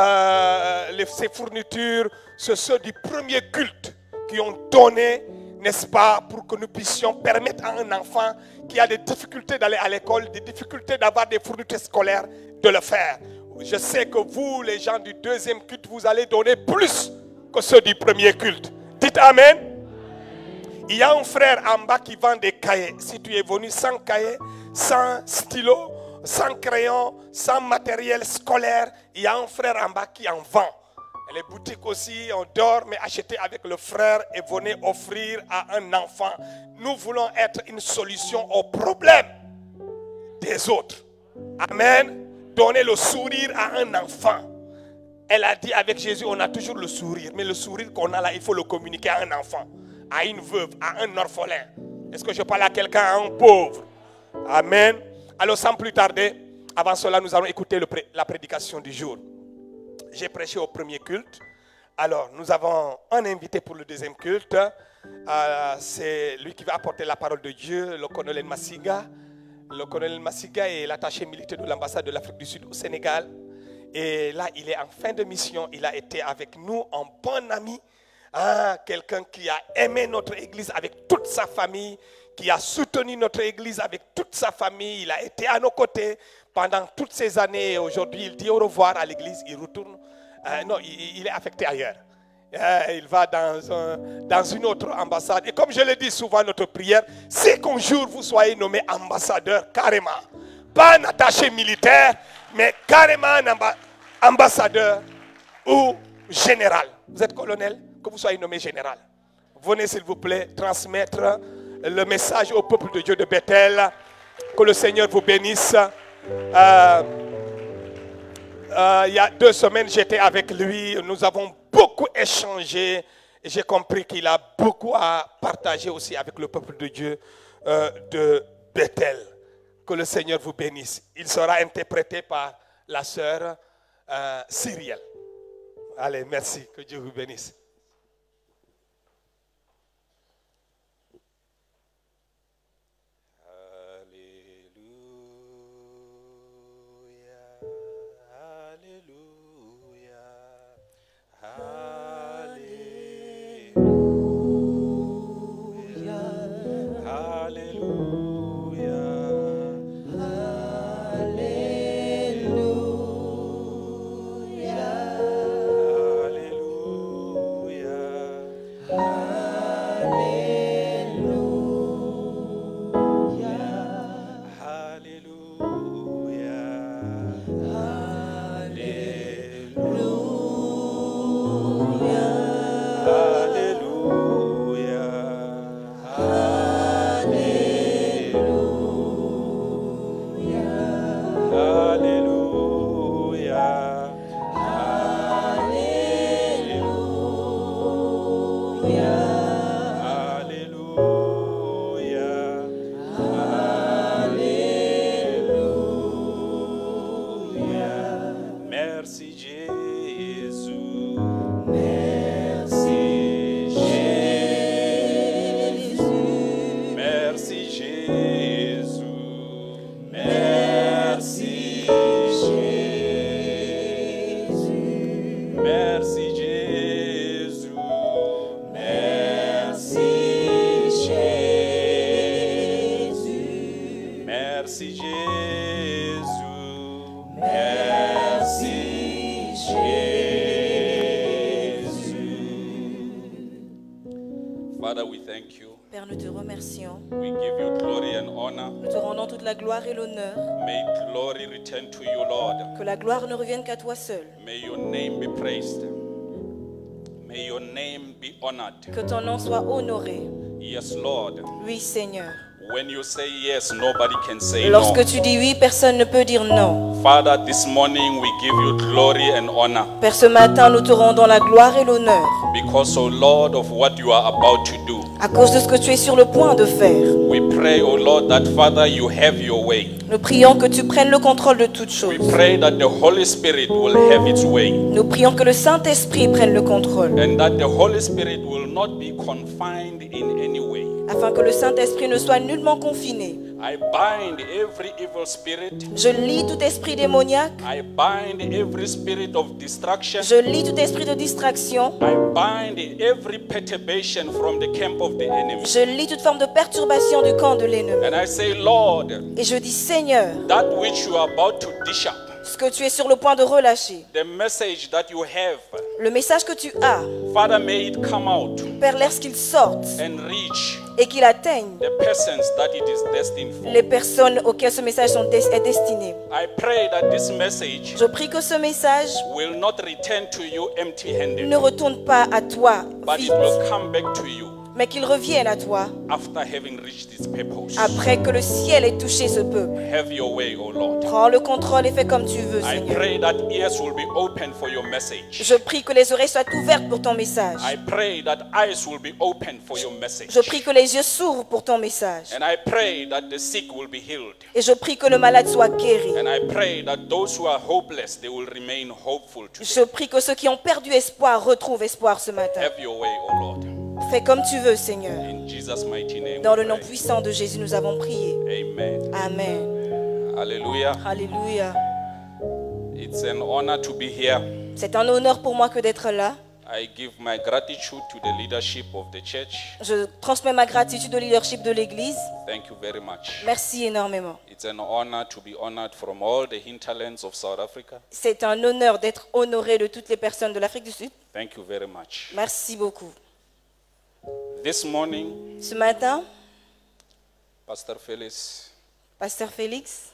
ces fournitures, c'est ceux du premier culte qui ont donné, n'est-ce pas, pour que nous puissions permettre à un enfant qui a des difficultés d'aller à l'école, des difficultés d'avoir des fournitures scolaires, de le faire. Je sais que vous, les gens du deuxième culte, vous allez donner plus que ceux du premier culte. Dites Amen. Il y a un frère en bas qui vend des cahiers. Si tu es venu sans cahier, sans stylo, sans crayon, sans matériel scolaire, il y a un frère en bas qui en vend. Les boutiques aussi, on dort, mais achetez avec le frère et venez offrir à un enfant. Nous voulons être une solution aux problèmes des autres. Amen. Donner le sourire à un enfant. Elle a dit avec Jésus, on a toujours le sourire. Mais le sourire qu'on a là, il faut le communiquer à un enfant, à une veuve, à un orphelin. Est-ce que je parle à quelqu'un, à un pauvre? Amen. Alors sans plus tarder, avant cela, nous allons écouter la prédication du jour. J'ai prêché au premier culte. Alors, nous avons un invité pour le deuxième culte. C'est lui qui va apporter la parole de Dieu, le colonel Massiga. Le colonel Massiga est l'attaché militaire de l'ambassade de l'Afrique du Sud au Sénégal. Et là, il est en fin de mission. Il a été avec nous, un bon ami. Quelqu'un qui a aimé notre église avec toute sa famille, qui a soutenu notre église avec toute sa famille. Il a été à nos côtés pendant toutes ces années. Et aujourd'hui, il dit au revoir à l'église. Il retourne. Non, il est affecté ailleurs. Il va dans une autre ambassade. Et comme je le dis souvent, notre prière, c'est qu'un jour vous soyez nommé ambassadeur carrément. Pas un attaché militaire, mais carrément un ambassadeur ou général. Vous êtes colonel, que vous soyez nommé général. Venez s'il vous plaît transmettre le message au peuple de Dieu de Bethel. Que le Seigneur vous bénisse. Il y a 2 semaines, j'étais avec lui. Nous avons beaucoup échangé. Et j'ai compris qu'il a beaucoup à partager aussi avec le peuple de Dieu de Bethel. Que le Seigneur vous bénisse. Il sera interprété par la sœur Cyrielle. Allez, merci. Que Dieu vous bénisse. Merci Jésus. Merci. Father, we thank you. Père, nous te remercions. We give you glory and honor. Nous te rendons toute la gloire et l'honneur. May glory return to you, Lord. Que la gloire ne revienne qu'à toi seul. May your name be praised. May your name be honored. Que ton nom soit honoré. Yes, Lord. Oui, Seigneur. When you say yes, nobody can say Lorsque no. tu dis oui, personne ne peut dire non. Father, this morning we give you glory and honor. Père, ce matin, nous te rendons la gloire et l'honneur. Because, oh Lord, of what you are about to do. À cause de ce que tu es sur le point de faire. We pray, oh Lord, that Father, you have your way. Nous prions que tu prennes le contrôle de toutes We choses. pray that the Holy Spirit will have its way. Nous prions que le Saint-Esprit prenne le contrôle. And that the Holy Spirit will not be confined in any way. Afin que le Saint-Esprit ne soit nullement confiné. I bind every evil spirit. Je lis tout esprit démoniaque. I bind every spirit of distraction. Je lis tout esprit de distraction. I bind every perturbation from the camp of the enemy. Je lis toute forme de perturbation du camp de l'ennemi. And I say, Lord, Et je dis, Seigneur, that which you are about to dish up, ce que tu es sur le point de relâcher, the message that you have, le message que tu as, Father, may it come out Père, laisse qu'il sorte and reach et qu'il atteigne the persons that it is destined for. les personnes auxquelles ce message est destiné. I pray that this message Je prie que ce message will not return to you empty-handed, ne retourne pas à toi but it vide, will come back to you mais qu'il revienne à toi after having reached its purpose. après que le ciel ait touché ce peuple. Have your way, O Lord. Prends le contrôle et fais comme tu veux, I Seigneur. pray that ears will be open for your message. Je prie que les oreilles soient ouvertes pour ton message. I pray that eyes will be open for your message. Je prie que les yeux s'ouvrent pour ton message. And I pray that the sick will be healed. Et je prie que le malade soit guéri. And I pray that those who are hopeless, they will remain hopeful Je today. prie que ceux qui ont perdu espoir retrouvent espoir ce matin. Have your way, O Lord. Fais comme tu veux, Seigneur. In Jesus' mighty name. Dans we le nom pray. puissant de Jésus, nous avons prié. Amen. Amen. Hallelujah. Alléluia. It's an honor to be here. C'est un honneur pour moi que d'être là. I give my gratitude to the leadership of the church. Je transmets ma gratitude au leadership de l'Église. Thank you very much. Merci énormément. It's an honor to be honored from all the hinterlands of South Africa. C'est un honneur d'être honoré de toutes les personnes de l'Afrique du Sud. Thank you very much. Merci beaucoup. This morning, Ce matin, Pastor Felix, Pasteur Félix,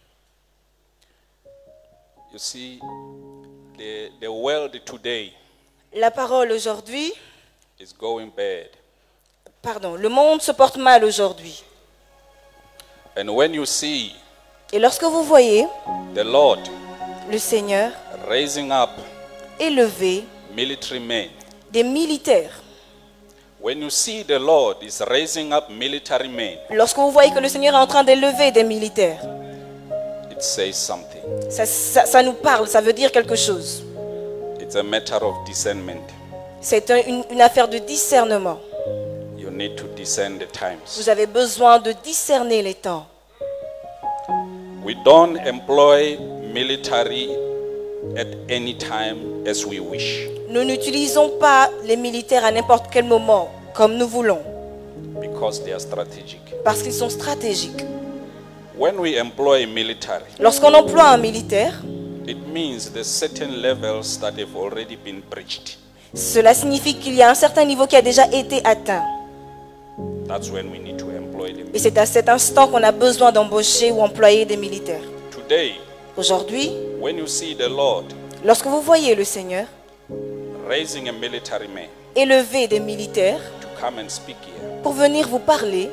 you see, the world today la parole aujourd'hui, is going bad. le monde se porte mal aujourd'hui. And when you see Et lorsque vous voyez the Lord le Seigneur raising up élever military men, des militaires, when you see the Lord is raising up military men, lorsque vous voyez que le Seigneur est en train d'élever des militaires, it says something. ça nous parle, ça veut dire quelque chose. It's a matter of discernment. C'est une affaire de discernement. You need to discern the times. Vous avez besoin de discerner les temps. We don't employ military at any time as we wish, Nous n'utilisons pas les militaires à n'importe quel moment, comme nous voulons, because they are strategic. parce qu'ils sont stratégiques. When we employ military, Lorsqu'on emploie un militaire, it means there's certain levels that have already been breached. cela signifie qu'il y a un certain niveau qui a déjà été atteint. That's when we need to employ them. Et c'est à cet instant qu'on a besoin d'embaucher ou employer des militaires. Today, Aujourd'hui, when you see the Lord lorsque vous voyez le Seigneur raising a military man élever des militaires to come and speak here, pour venir vous parler,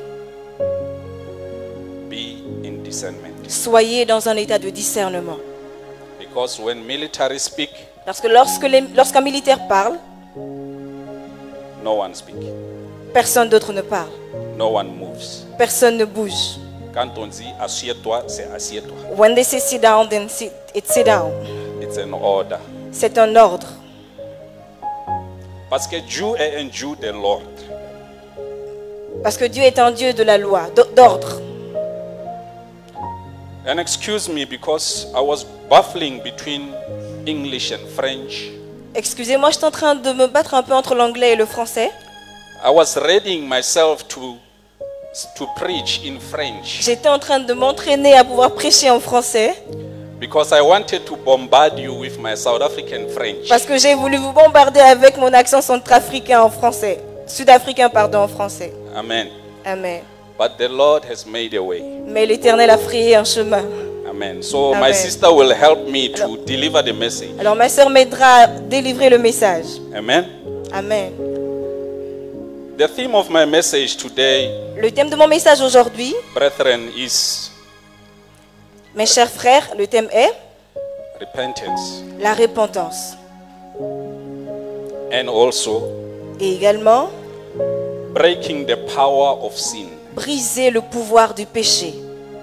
be in discernment. soyez dans un état de discernement. Because when military speak, Parce que lorsqu'un militaire parle, no one speak, personne d'autre ne parle. no one moves. Personne ne bouge. Quand on dit assieds-toi, c'est assieds-toi. When they say sit down, then sit down. It's an order. C'est un ordre. Parce que Dieu est un Dieu de l'ordre. Parce que Dieu est un Dieu de la loi, d'ordre. And excuse me because I was baffling between English and French. Excusez-moi, je suis en train de me battre un peu entre l'anglais et le français. I was readying myself to preach in French J'étais en train de m'entraîner à pouvoir prêcher en français because I wanted to bombard you with my South African French. parce que j'ai voulu vous bombarder avec mon accent centrafricain en français. Sud-africain, pardon, en français. Amen. Amen. But the Lord has made a way. Mais l'Éternel a frayé un chemin. Amen. So my Amen. sister will help me to deliver the message. Alors ma sœur m'aidera à délivrer le message. Amen. Amen. The theme of my message today, Le thème de mon message aujourd'hui, brethren, is mes chers frères, le thème est repentance. la repentance. And also Et également, breaking the power of sin. briser le pouvoir du péché.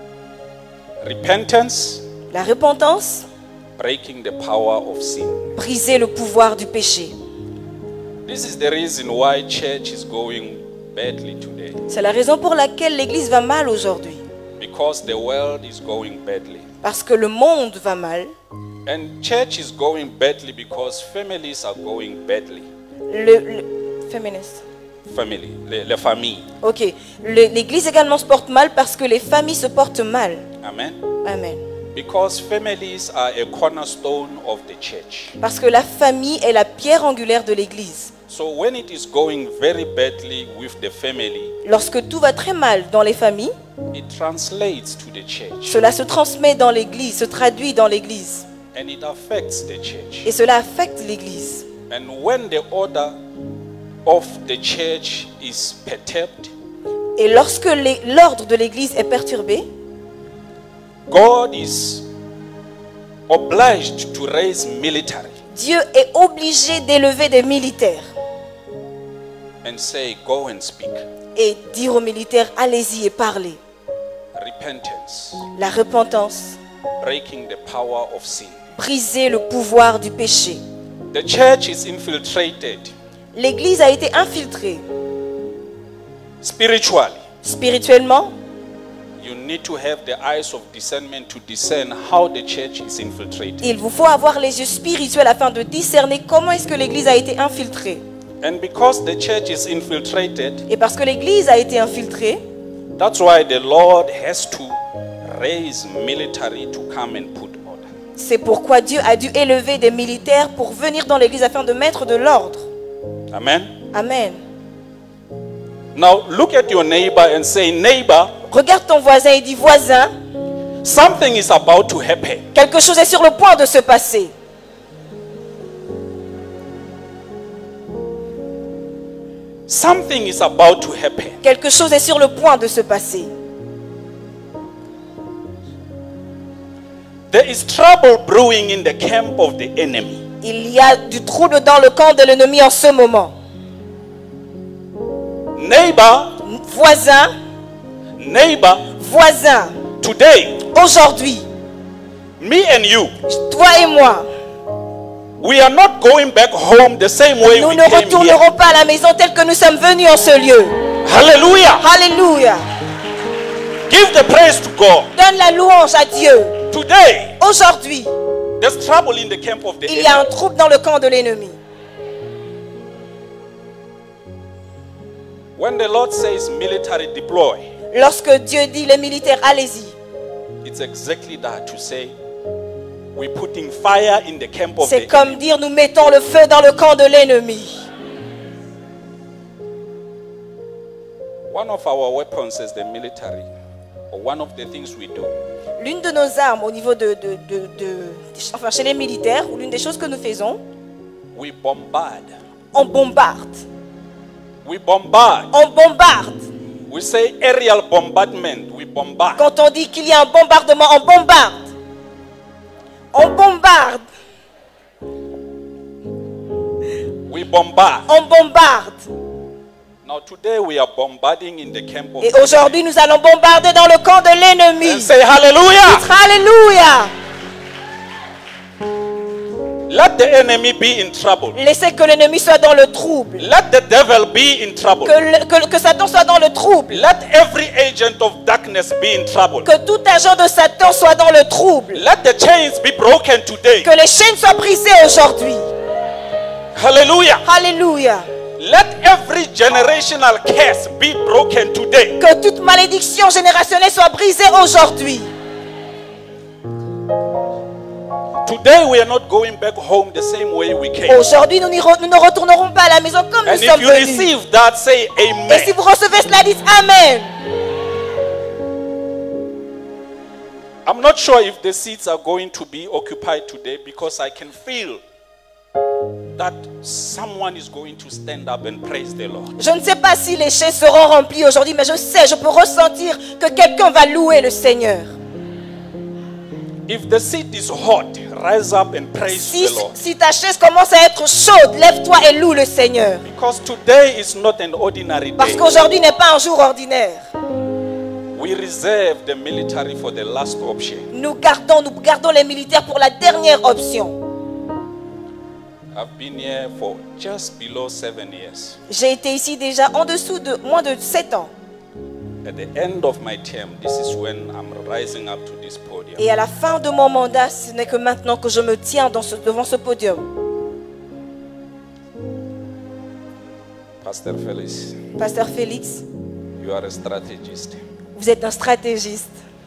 Repentance, La repentance, breaking the power of sin. briser le pouvoir du péché. This is the reason why church is going badly today. C'est la raison pour laquelle l'Église va mal aujourd'hui. Because the world is going badly. Parce que le monde va mal. And church is going badly because families are going badly. Féministe. Family, les familles. Ok. L'Église également se porte mal parce que les familles se portent mal. Amen. Amen. Because families are a cornerstone of the church. Parce que la famille est la pierre angulaire de l'Église. So when it is going very badly with the family, Lorsque tout va très mal dans les familles, it translates to the church cela se transmet dans l'Église, se traduit dans l'Église. and it affects the church. Et cela affecte l'Église. And when the order of the church is perturbed, Et lorsque l'ordre de l'Église est perturbé, God is obliged to raise military Dieu est obligé d'élever des militaires and say, go and speak. et dire aux militaires, allez-y et parlez. Repentance, La repentance, breaking the power of sin. briser le pouvoir du péché. The church is infiltrated L'Église a été infiltrée spiritually. spirituellement. You need to have the eyes of discernment to discern how the church is infiltrated. Il vous faut avoir les yeux spirituels afin de discerner comment est-ce que l'Église a été infiltrée. And because the church is infiltrated, Et parce que l'Église a été infiltrée, that's why the Lord has to raise military to come and put order. c'est pourquoi Dieu a dû élever des militaires pour venir dans l'Église afin de mettre de l'ordre. Amen. Amen. Now look at your neighbor and say, neighbor, Regarde ton voisin et dis, voisin, something is about to happen. quelque chose est sur le point de se passer. Something is about to happen. Quelque chose est sur le point de se passer. There is trouble brewing in the camp of the enemy. Il y a du trouble dans le camp de l'ennemi en ce moment. Neighbor, Voisin, neighbor, voisin, today, aujourd'hui, me and you, toi et moi, we are not going back home the same way nous we ne came here. retournerons pas à la maison telle que nous sommes venus en ce lieu. Hallelujah. Alléluia. Give the praise to God. Donne la louange à Dieu. Today, Aujourd'hui, there's trouble in the camp of the il y a un enemy. trouble dans le camp de l'ennemi. When the Lord says military deploy, Lorsque Dieu dit les militaires, allez-y, it's exactly that, to say we're putting fire in the camp of c'est the comme enemy. dire nous mettons le feu dans le camp de l'ennemi. One of our weapons as the military, or one of the things we do, L'une de nos armes au niveau enfin chez les militaires, ou l'une des choses que nous faisons, we bombard. on bombarde. We bombard. On bombarde. We say aerial bombardment. We bombard. Quand on dit qu'il y a un bombardement, on bombarde. On bombarde. We bombard. On bombarde. Now today we are bombarding in the camp of Et the enemy. aujourd'hui, nous allons bombarder dans le camp de And l'ennemi. say hallelujah. Alléluia. Let the enemy be in trouble. Laissez que l'ennemi soit dans le trouble. Let the devil be in trouble. Que Satan soit dans le trouble. Let every agent of darkness be in trouble. Que tout agent de Satan soit dans le trouble. Let the chains be broken today. Que les chaînes soient brisées aujourd'hui. Hallelujah. Alléluia. Let every generational curse be broken today. Que toute malédiction générationnelle soit brisée aujourd'hui. Today we are not going back home the same way we came. Aujourd'hui, nous ne retournerons pas à la maison comme And nous if sommes you venus. receive that, say Et si amen. vous recevez cela, dites Amen. I'm not sure if the seats are going to be occupied today because I can feel that someone is going to stand up and praise the Lord. Je ne sais pas si les chaises seront remplies aujourd'hui, mais je peux ressentir que quelqu'un va louer le Seigneur. If the seat is hot, rise up and praise the Lord. Si ta chaise commence à être chaude, lève-toi et loue le Seigneur. Because today is not an ordinary Parce day. qu'aujourd'hui n'est pas un jour ordinaire. We reserve the military for the last option. Nous gardons les militaires pour la dernière option. I've been here for just below 7 years. J'ai été ici déjà en dessous de moins de 7 ans. At the end of my term, this is when I'm rising up to this podium. Et à la fin de mon mandat, ce n'est que maintenant que je me tiens devant ce podium. Pastor Felix, Pasteur Félix, you are a strategist. vous êtes un stratégiste.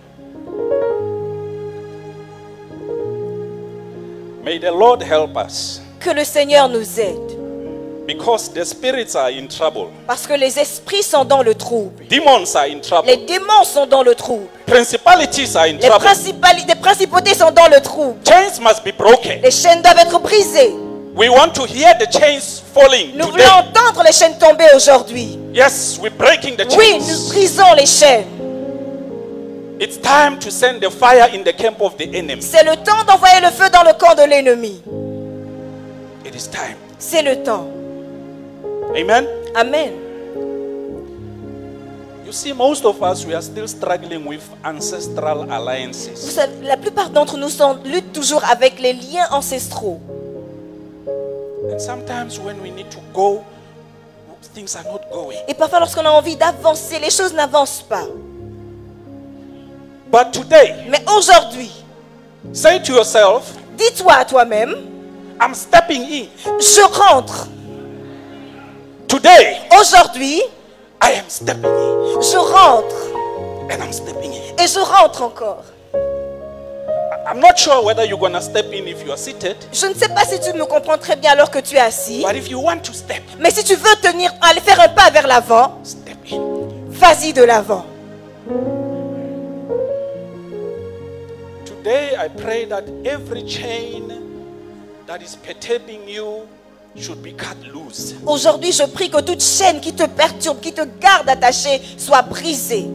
May the Lord help us. Que le Seigneur nous aide. Because the spirits are in trouble. Parce que les esprits sont dans le trouble. Demons are in trouble. Les démons sont dans le trouble. Principalities are in Les trouble. principautés sont dans le trouble. Chains must be broken. Les chaînes doivent être brisées. We want to hear the chains falling Nous today. voulons entendre les chaînes tomber aujourd'hui. Yes, we're breaking the Oui, nous chains. brisons les chaînes. It's time to send the fire in the camp of the enemy. C'est le temps d'envoyer le feu dans le camp de l'ennemi. It is time. C'est le temps. Amen. Amen. You see, most of us, we are still struggling with ancestral Vous alliances. savez, la plupart d'entre nous luttent toujours avec les liens ancestraux. And sometimes when we need to go, things are not going. Et parfois, lorsqu'on a envie d'avancer, les choses n'avancent pas. But today, Mais aujourd'hui, say to yourself, dis-toi à toi-même, I'm stepping in. je rentre. Today, Aujourd'hui, I am stepping in. je rentre. And I'm stepping in. Et je rentre encore. I'm not sure whether you're going to step in if you are seated. Je ne sais pas si tu me comprends très bien alors que tu es assis. But if you want to step, Mais si tu veux aller faire un pas vers l'avant, step in. vas-y de l'avant. Today, I pray that every chain that is perturbing you should be cut loose. Aujourd'hui, je prie que toute chaîne qui te perturbe, qui te garde attaché, soit brisée.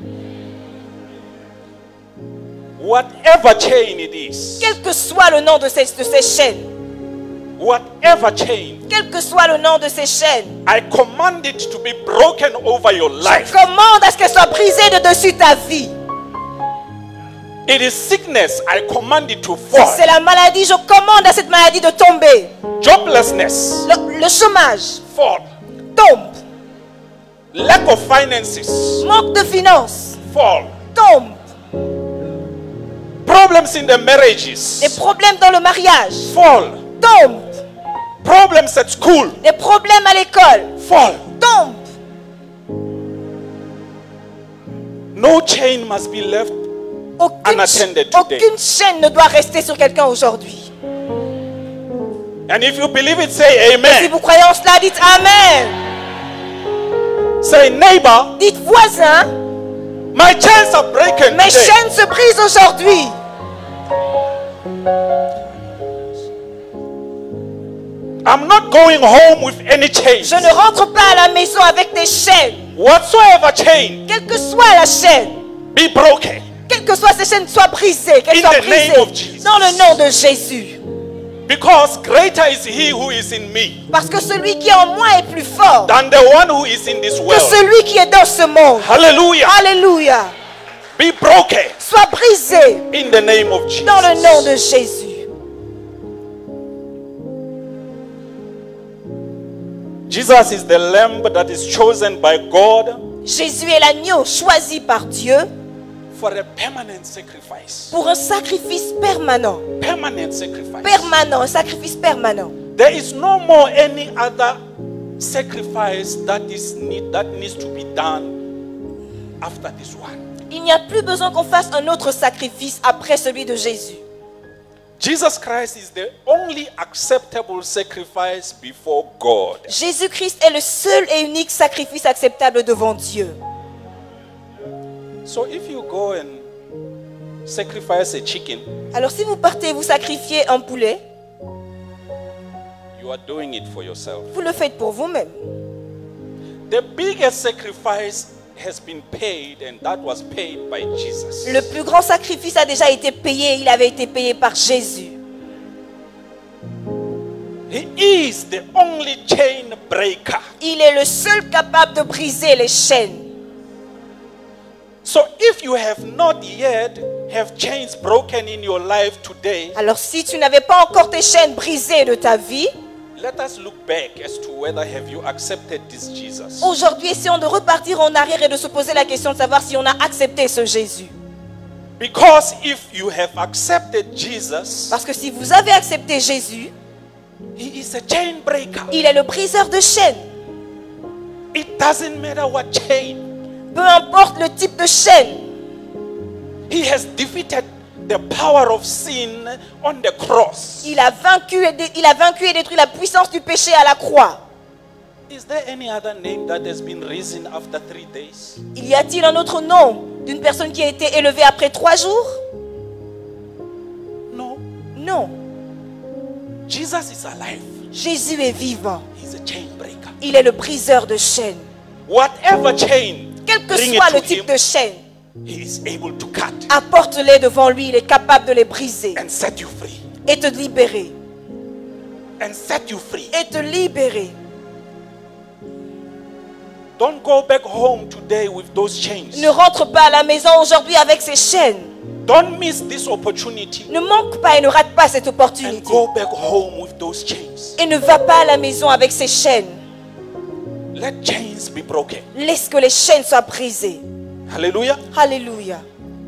Whatever chain it is, Quel que soit le nom de ces chaînes, whatever chain, quel que soit le nom de ces chaînes, I command it to be broken over your je life. commande à ce qu'elles soient brisées de dessus ta vie. It is sickness, I command it to Si fall. c'est la maladie, je commande à cette maladie de tomber. Joblessness, Le chômage fall. tombe. Lack of finances, Manque de finances fall. tombe. Problems in the marriages, Des problèmes dans le mariage fall. tombe. Problems at school, Des problèmes à l'école fall. tombe. No chain must be left. Unattended today. Aucune chaîne ne doit rester sur quelqu'un aujourd'hui. And if you believe it, say Si amen. vous croyez en cela, dites Amen. Say neighbor, Dites voisin, my chains are broken mes today. chaînes se brisent aujourd'hui. I'm not going home with any chains. Je ne rentre pas à la maison avec des chaînes. Whatsoever chain Quelle que soit la chaîne, be broken. quelles que soient ces chaînes, soient brisées, qu'elles In soient the name of brisées Jesus. dans le nom de Jésus. Because greater is he who is in me Parce que celui qui est en moi est plus fort than the one who is in this que world. celui qui est dans ce monde. Hallelujah. Alléluia. Be broken Sois brisé in the name of Jesus. dans le nom de Jésus. Jesus is the lamb that is chosen by God Jésus est l'agneau choisi par Dieu for a permanent sacrifice. pour un sacrifice permanent. Permanent sacrifice. Permanent, un sacrifice permanent. There is no more any other sacrifice that needs to be done after this one. Il n'y a plus besoin qu'on fasse un autre sacrifice après celui de Jésus. Jesus Christ is the only acceptable sacrifice before God. Jésus-Christ est le seul et unique sacrifice acceptable devant Dieu. So if you go and sacrifice a chicken, Alors si vous partez vous sacrifier un poulet, you are doing it for yourself. vous le faites pour vous-même. The biggest sacrifice has been paid, and that was paid by Jesus. Le plus grand sacrifice a déjà été payé, il avait été payé par Jésus. He is the only chain breaker. Il est le seul capable de briser les chaînes. So if you have not yet have chains broken in your life today, Alors si tu n'avais pas encore tes chaînes brisées de ta vie, let us look back as to whether have you accepted this Jesus. aujourd'hui essayons de repartir en arrière et de se poser la question de savoir si on a accepté ce Jésus. Because if you have accepted Jesus, Parce que si vous avez accepté Jésus, he is a chain breaker. il est le briseur de chaînes. It doesn't matter what chain. Peu importe le type de chaîne, He has defeated the power of sin on the cross. il a vaincu et détruit la puissance du péché à la croix. Is there any other name that has been risen after 3 days? Il y a-t-il un autre nom d'une personne qui a été élevée après 3 jours? No. Non. Jesus is alive. Jésus est vivant. He's a chain breaker. Il est le briseur de chaînes. Whatever chain, Quel que bring soit it le to type him. de chaîne, He is able to cut apporte-les devant lui. Il est capable de les briser and set you free. et te libérer. And set you free. Et te libérer. Don't go back home today with those chains. Ne rentre pas à la maison aujourd'hui avec ces chaînes. Don't miss this opportunity Ne manque pas et ne rate pas cette and opportunité. go back home with those chains. Et ne va pas à la maison avec ces chaînes. Let chains be broken. Laisse que les chaînes soient brisées. Hallelujah. Alléluia.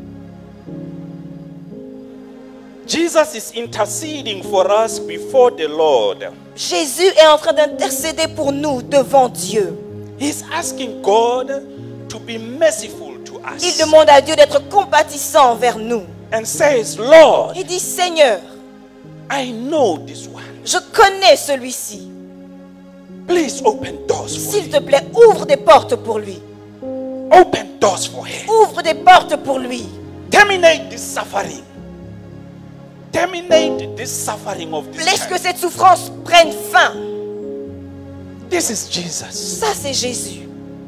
Jesus is interceding for us before the Lord. Jésus est en train d'intercéder pour nous devant Dieu. He's asking God to be merciful to Il us. demande à Dieu d'être compatissant envers nous. And says, Lord, Il dit, Seigneur, I know this one. je connais celui-ci. Please open doors for S'il him. te plaît, ouvre des portes pour lui. Open doors for him. Ouvre des portes pour lui. Terminate this suffering. Terminate this suffering of this Laisse que child. cette souffrance prenne fin. This is Jesus. Ça, c'est Jésus.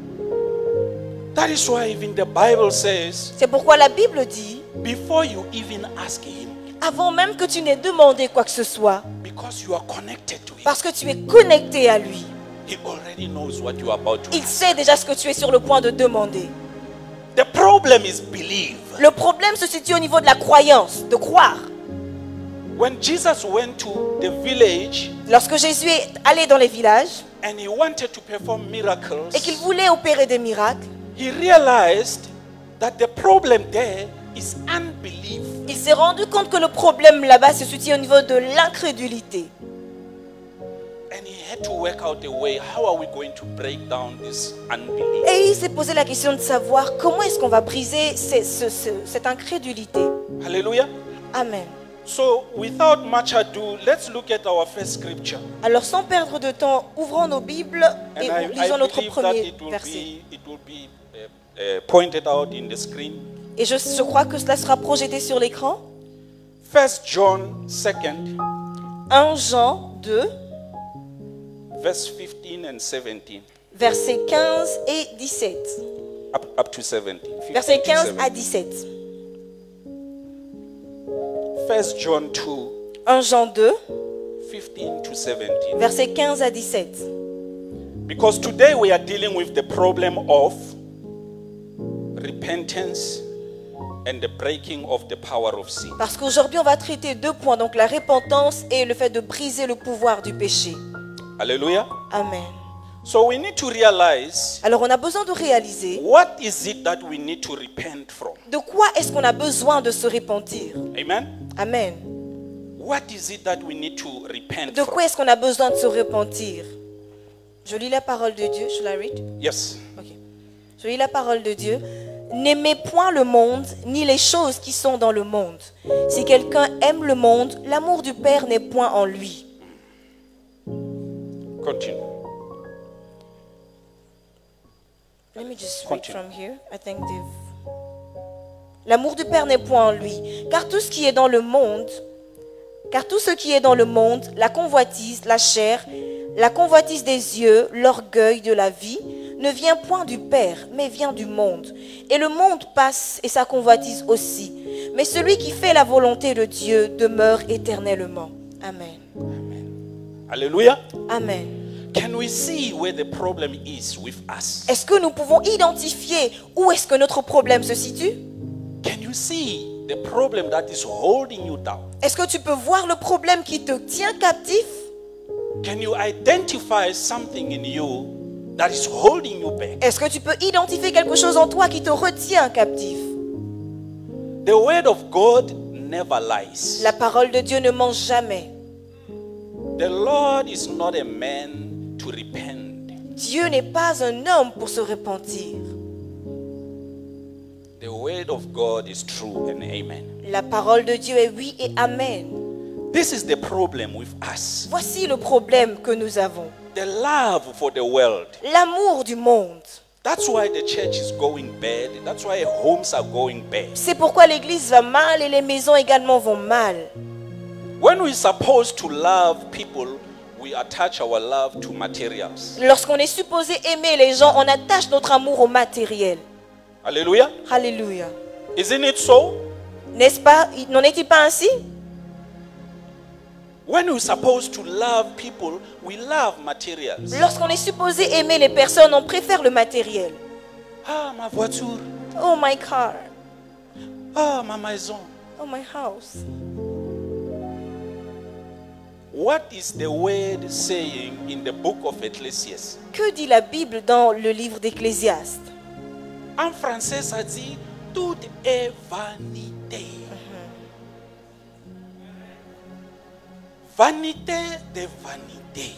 That is why even the Bible says, C'est pourquoi la Bible dit, before you even ask him, avant même que tu n'aies demandé quoi que ce soit, because you are connected to him, parce que tu es connecté à lui, he already knows what you are about to il ask. sait déjà ce que tu es sur le point de demander. The problem is belief. Le problème se situe au niveau de la croyance, de croire. When Jesus went to the village Lorsque Jésus est allé dans les villages and he wanted to perform miracles, et qu'il voulait opérer des miracles, he realized that the problem there is unbelief. il s'est rendu compte que le problème là-bas se situe au niveau de l'incrédulité. And he had to work out a way. How are we going to break down this unbelief? Et il s'est posé la question de savoir comment est-ce qu'on va briser cette incrédulité. Hallelujah. Amen. So, without much ado, let's look at our first scripture. Alors sans perdre de temps, ouvrons nos Bibles et And lisons I notre believe that premier it will verset. be pointed out in the screen. Et je crois que cela sera projeté sur l'écran. 1 John 2, 1 Jean 2, verse 15 and 17. versets 15 et 17. Up to 17. 15 Versets to 15 17. à 17. 1 John 2, 1 Jean 2, 15 to 17. versets 15 à 17. Because today we are dealing with the problem of repentance and the breaking of the power of sin. Parce qu'aujourd'hui, on va traiter 2 points, donc la repentance et le fait de briser le pouvoir du péché. Hallelujah. Amen. So we need to realize, Alors on a besoin de réaliser what is it that we need to repent from? de quoi est-ce qu'on a besoin de se repentir. Amen. Amen. What is it that we need to repent De from? quoi est-ce qu'on a besoin de se repentir? Je lis la parole de Dieu. Should I read? Yes. Ok. Je lis la parole de Dieu. N'aimez point le monde, ni les choses qui sont dans le monde. Si quelqu'un aime le monde, l'amour du Père n'est point en lui. Continue. Let me just read from here. I think l'amour du Père n'est point en lui. Car tout ce qui est dans le monde, la convoitise, la chair, la convoitise des yeux, l'orgueil de la vie, ne vient point du Père, mais vient du monde. Et le monde passe et sa convoitise aussi. Mais celui qui fait la volonté de Dieu demeure éternellement. Amen. Alléluia. Amen. Can we see where the problem is with us? Est-ce que nous pouvons identifier où est-ce que notre problème se situe? Can you see the problem that is holding you down? Est-ce que tu peux voir le problème qui te tient captif? Can you identify something in you that is holding you back? Est-ce que tu peux identifier quelque chose en toi qui te retient captif? The word of God never lies. La parole de Dieu ne ment jamais. The Lord is not a man to repent. Dieu n'est pas un homme pour se repentir. The word of God is true and amen. La parole de Dieu est oui et amen. This is the problem with us. Voici le problème que nous avons. The love for the world. L'amour du monde. That's why the church is going bad. That's why homes are going bad. C'est pourquoi l'église va mal et les maisons également vont mal. When we're supposed to love people, we attach our love to materials. Lorsqu'on est supposé aimer les gens, on attache notre amour au matériel. Hallelujah. Alléluia. Isn't it so? N'est-ce pas? N'en est-il pas ainsi? When we're supposed to love people, we love materials. Lorsqu'on est supposé aimer les personnes, on préfère le matériel. Ah, ma voiture. Oh, my car. Ah, ma maison. Oh, my house. What is the word saying in the book of Ecclesiastes? Que dit la Bible dans le livre d'Ecclésiaste? En français, ça dit tout est vanité. Vanité de vanité.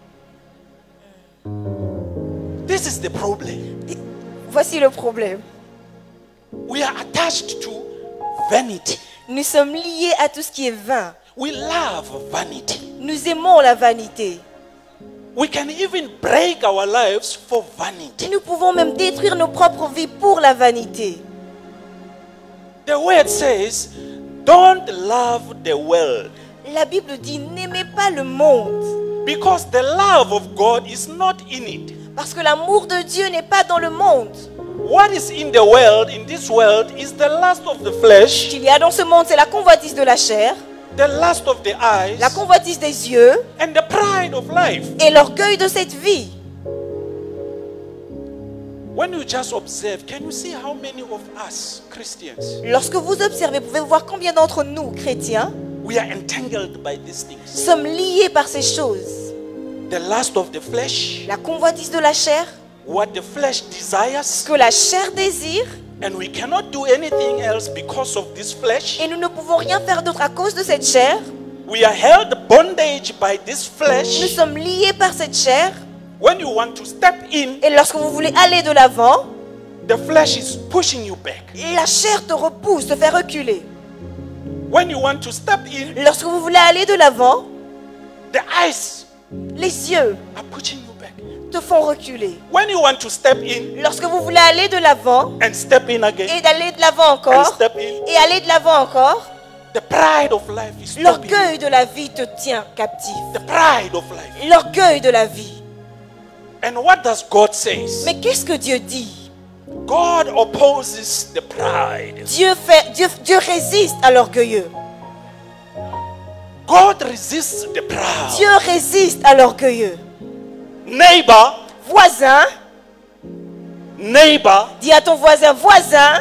This is the problem. Voici le problème. We are attached to vanity. Nous sommes liés à tout ce qui est vain. We love vanity. Nous aimons la vanité. We can even break our lives for vanity. Nous pouvons même détruire nos propres vies pour la vanité. The word says, don't love the world. La Bible dit, n'aimez pas le monde. Because the love of God is not in it. Parce que l'amour de Dieu n'est pas dans le monde. What is in the world, in this world, is the lust of the flesh, Ce qu'il y a dans ce monde, c'est la convoitise de la chair, the lust of the eyes, la convoitise des yeux and the pride of life. et l'orgueil de cette vie. When you just observe, can you see how many of us, Christians, Lorsque vous observez, vous pouvez voir combien d'entre nous, chrétiens, we are entangled by these things? sommes liés par ces choses. The lust of the flesh, La convoitise de la chair, what the flesh desires, ce que la chair désire, and we cannot do anything else because of this flesh. et nous ne pouvons rien faire d'autre à cause de cette chair. We are held bondage by this Nous flesh. sommes liés par cette chair, When you want to step in, et lorsque vous voulez aller de l'avant, the flesh is pushing you back. la chair te repousse, te fait reculer. When you want to step in, Lorsque vous voulez aller de l'avant, the eyes les yeux are pushing you back. te font reculer. When you want to step in Lorsque vous voulez aller de l'avant, and step in again, et d'aller de l'avant and encore, step in, et aller de l'avant encore, the pride of life is stopping you. l'orgueil de la vie te tient captif. The pride of life. L'orgueil de la vie. And what does God say? Mais qu'est-ce que Dieu dit? God opposes the pride. Dieu résiste à l'orgueilleux. God resists the proud. Dieu résiste à l'orgueilleux. Neighbor, Voisin, neighbor, dis à ton voisin, voisin,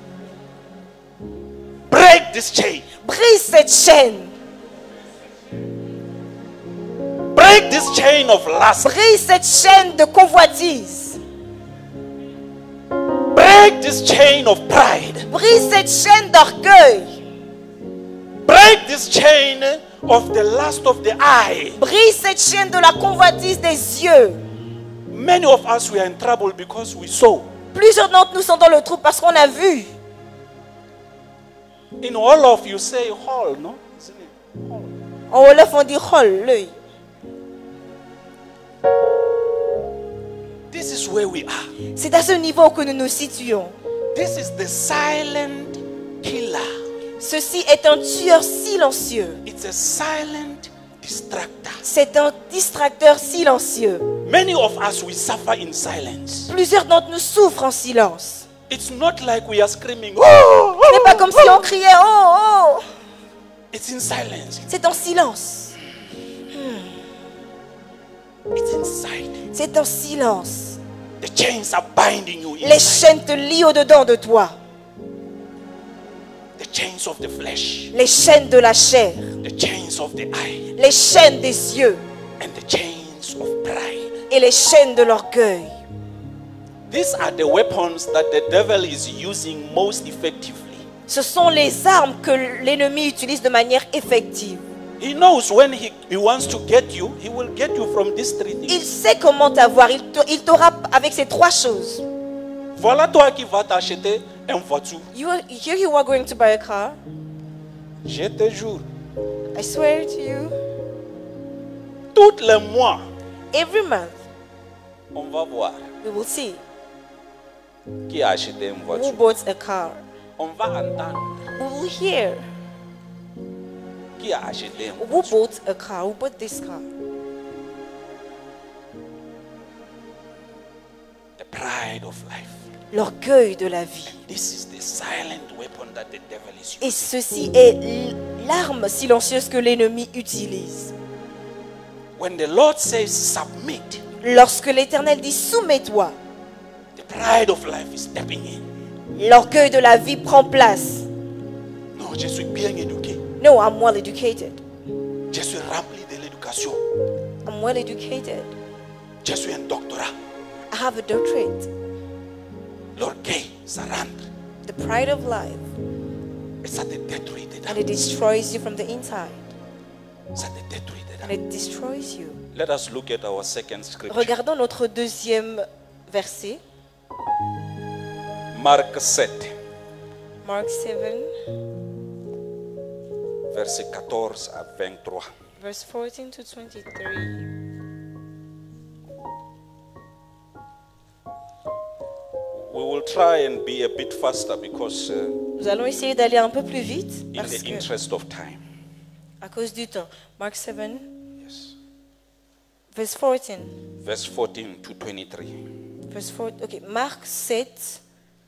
break this chain. brise cette chaîne. Break this chain of lust. Brise cette chaîne de convoitise. Break this chain of pride. Brise cette chaîne d'orgueil. Break this chain of the lust of the eye. Brise cette chaîne de la convoitise des yeux. Many of us we are in trouble because we sow. Plusieurs d'entre nous sont dans le trou parce qu'on a vu. In Wolof, you say hall, no? Isn't it? Hall. En Wolof, on dit hol, l'œil. This is where we are. C'est à ce niveau que nous nous situons. This is the silent killer. Ceci est un tueur silencieux. It's a silent distractor. C'est un distracteur silencieux. Many of us, we suffer in silence. Plusieurs d'entre nous souffrent en silence. It's not like we are screaming. Ce n'est pas comme si on criait « Oh, oh !» It's in silence. C'est en silence. It's inside. C'est en silence. The chains are binding you Les inside. chaînes te lient au-dedans de toi. The chains of the flesh. Les chaînes de la chair. The chains of the eye. Les chaînes des yeux. And the chains of pride. Et les chaînes de l'orgueil. These are the weapons that the devil is using most effectively. Ce sont les armes que l'ennemi utilise de manière effective. He knows when he wants to get you, he will get you from these three Il things. sait comment t'avoir. Il t'aura avec ces trois choses. Voilà toi qui vas t'acheter une voiture. Here you are going to buy a car. Je te jure, I swear to you. tous les mois, Every month on va voir we will see qui a acheté une who voiture. bought a car. On va entendre We will hear qui a acheté une who voiture. bought a car. Who bought this car? The pride of life. L'orgueil de la vie. This is the silent weapon that the devil is Et using. ceci est l'arme silencieuse que l'ennemi utilise. When the Lord says submit, Lorsque l'Éternel dit soumets-toi, the pride of life is stepping in. l'orgueil de la vie prend place. Non, je suis bien éduqué. No, I'm well educated. Je suis rempli de l'éducation. I'm well educated. Je suis un doctorat. I have a doctorate. L'orgueil, ça rentre. The pride of life. Et ça te détruit dedans. And it destroys you from the inside. Ça te détruit dedans. And it destroys you. Let us look at our second scripture. Regardons notre deuxième verset. Marc 7, Mark 7, verset 14 à 23. verse 14 to 23. We will try and be a bit faster because Nous allons essayer d'aller un peu plus vite in parce the que, interest of time. à cause du temps. Mark 7, Yes. verse 14. Verse 14 to 23. Verse 4, ok, Marc 7,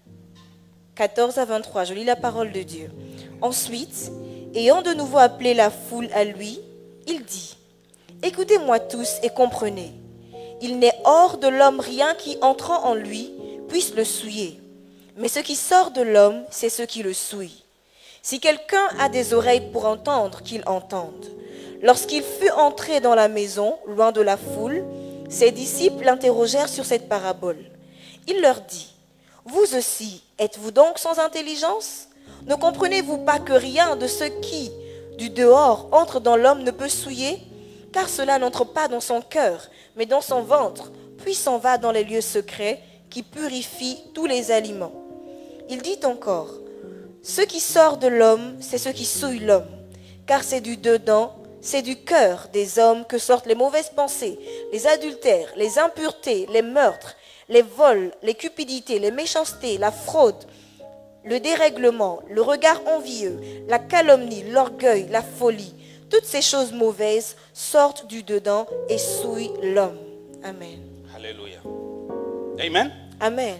14 à 23. Je lis la parole de Dieu. Ensuite, ayant de nouveau appelé la foule à lui, il dit, écoutez-moi tous et comprenez. Il n'est hors de l'homme rien qui, entrant en lui, puisse le souiller. Mais ce qui sort de l'homme, c'est ce qui le souille. Si quelqu'un a des oreilles pour entendre, qu'il entende. Lorsqu'il fut entré dans la maison, loin de la foule, ses disciples l'interrogèrent sur cette parabole. Il leur dit, « Vous aussi, êtes-vous donc sans intelligence? Ne comprenez-vous pas que rien de ce qui, du dehors, entre dans l'homme ne peut souiller? Car cela n'entre pas dans son cœur, mais dans son ventre, puis s'en va dans les lieux secrets qui purifient tous les aliments. » Il dit encore, « Ce qui sort de l'homme, c'est ce qui souille l'homme, car c'est du dedans, c'est du cœur des hommes que sortent les mauvaises pensées, les adultères, les impuretés, les meurtres, les vols, les cupidités, les méchancetés, la fraude, le dérèglement, le regard envieux, la calomnie, l'orgueil, la folie. Toutes ces choses mauvaises sortent du dedans et souillent l'homme. » Amen. Hallelujah. Amen. Amen.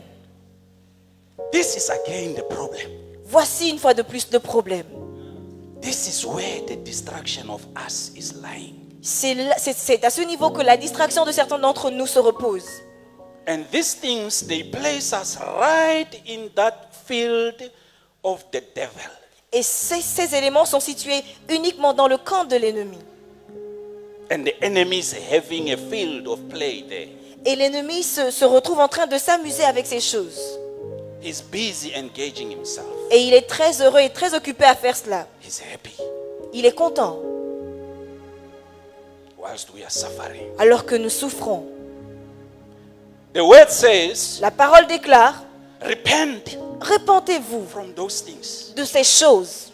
This is again the problem. Voici une fois de plus le problème. This is where the distraction of us is lying. C'est à ce niveau que la distraction de certains d'entre nous se repose. And these things, they place us right in that field of the devil. Et ces éléments sont situés uniquement dans le camp de l'ennemi. And the enemy is having a field of play there. Et l'ennemi se retrouve en train de s'amuser avec ces choses. He's busy engaging himself. Et il est très heureux et très occupé à faire cela. He's happy Il est content whilst we are suffering. alors que nous souffrons. The word says, La parole déclare, Repent Repentez-vous from those things. de ces choses.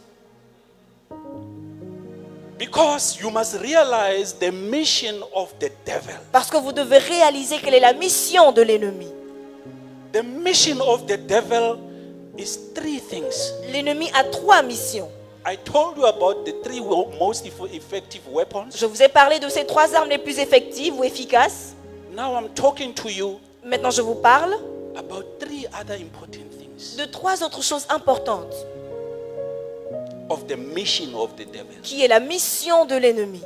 Because you must realize the mission of the devil. Parce que vous devez réaliser quelle est la mission de l'ennemi. The mission of the devil is three things. L'ennemi a 3 missions. I told you about the three most effective weapons. Je vous ai parlé de ces 3 armes les plus effectives ou efficaces. Now I'm talking to you Maintenant, je vous parle about 3 other important things de 3 autres choses importantes of the mission of the devil. qui est la mission de l'ennemi.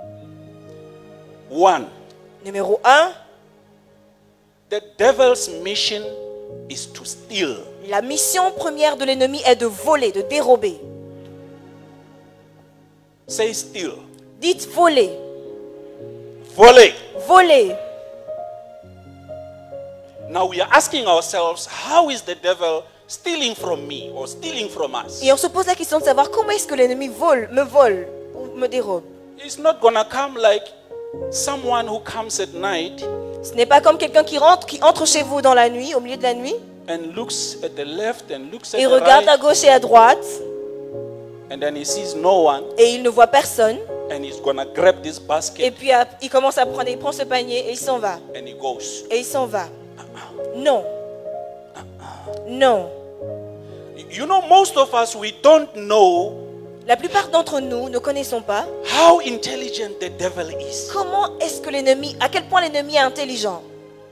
1. Numéro 1, The devil's mission is to steal. la mission première de l'ennemi est de voler, de dérober. Say steal. Dites voler, Volley. voler. Now we are asking ourselves, how is the devil stealing from me or stealing from us? Et on se pose la question de savoir comment est-ce que l'ennemi vole ou me dérobe. It's not gonna come like someone who comes at night Ce n'est pas comme quelqu'un qui entre chez vous dans la nuit, au milieu de la nuit, and looks at the left and looks at et the regarde à right, gauche et à droite, and then he sees no one, et il ne voit personne. and he's gonna grab this Et basket puis il commence à prendre, il prend ce panier et il s'en va. and he goes. Et il s'en va. Non. Non. You know, most of us, we don't know La plupart d'entre nous ne connaissons pas how intelligent the devil is. comment est-ce que l'ennemi, à quel point l'ennemi est intelligent.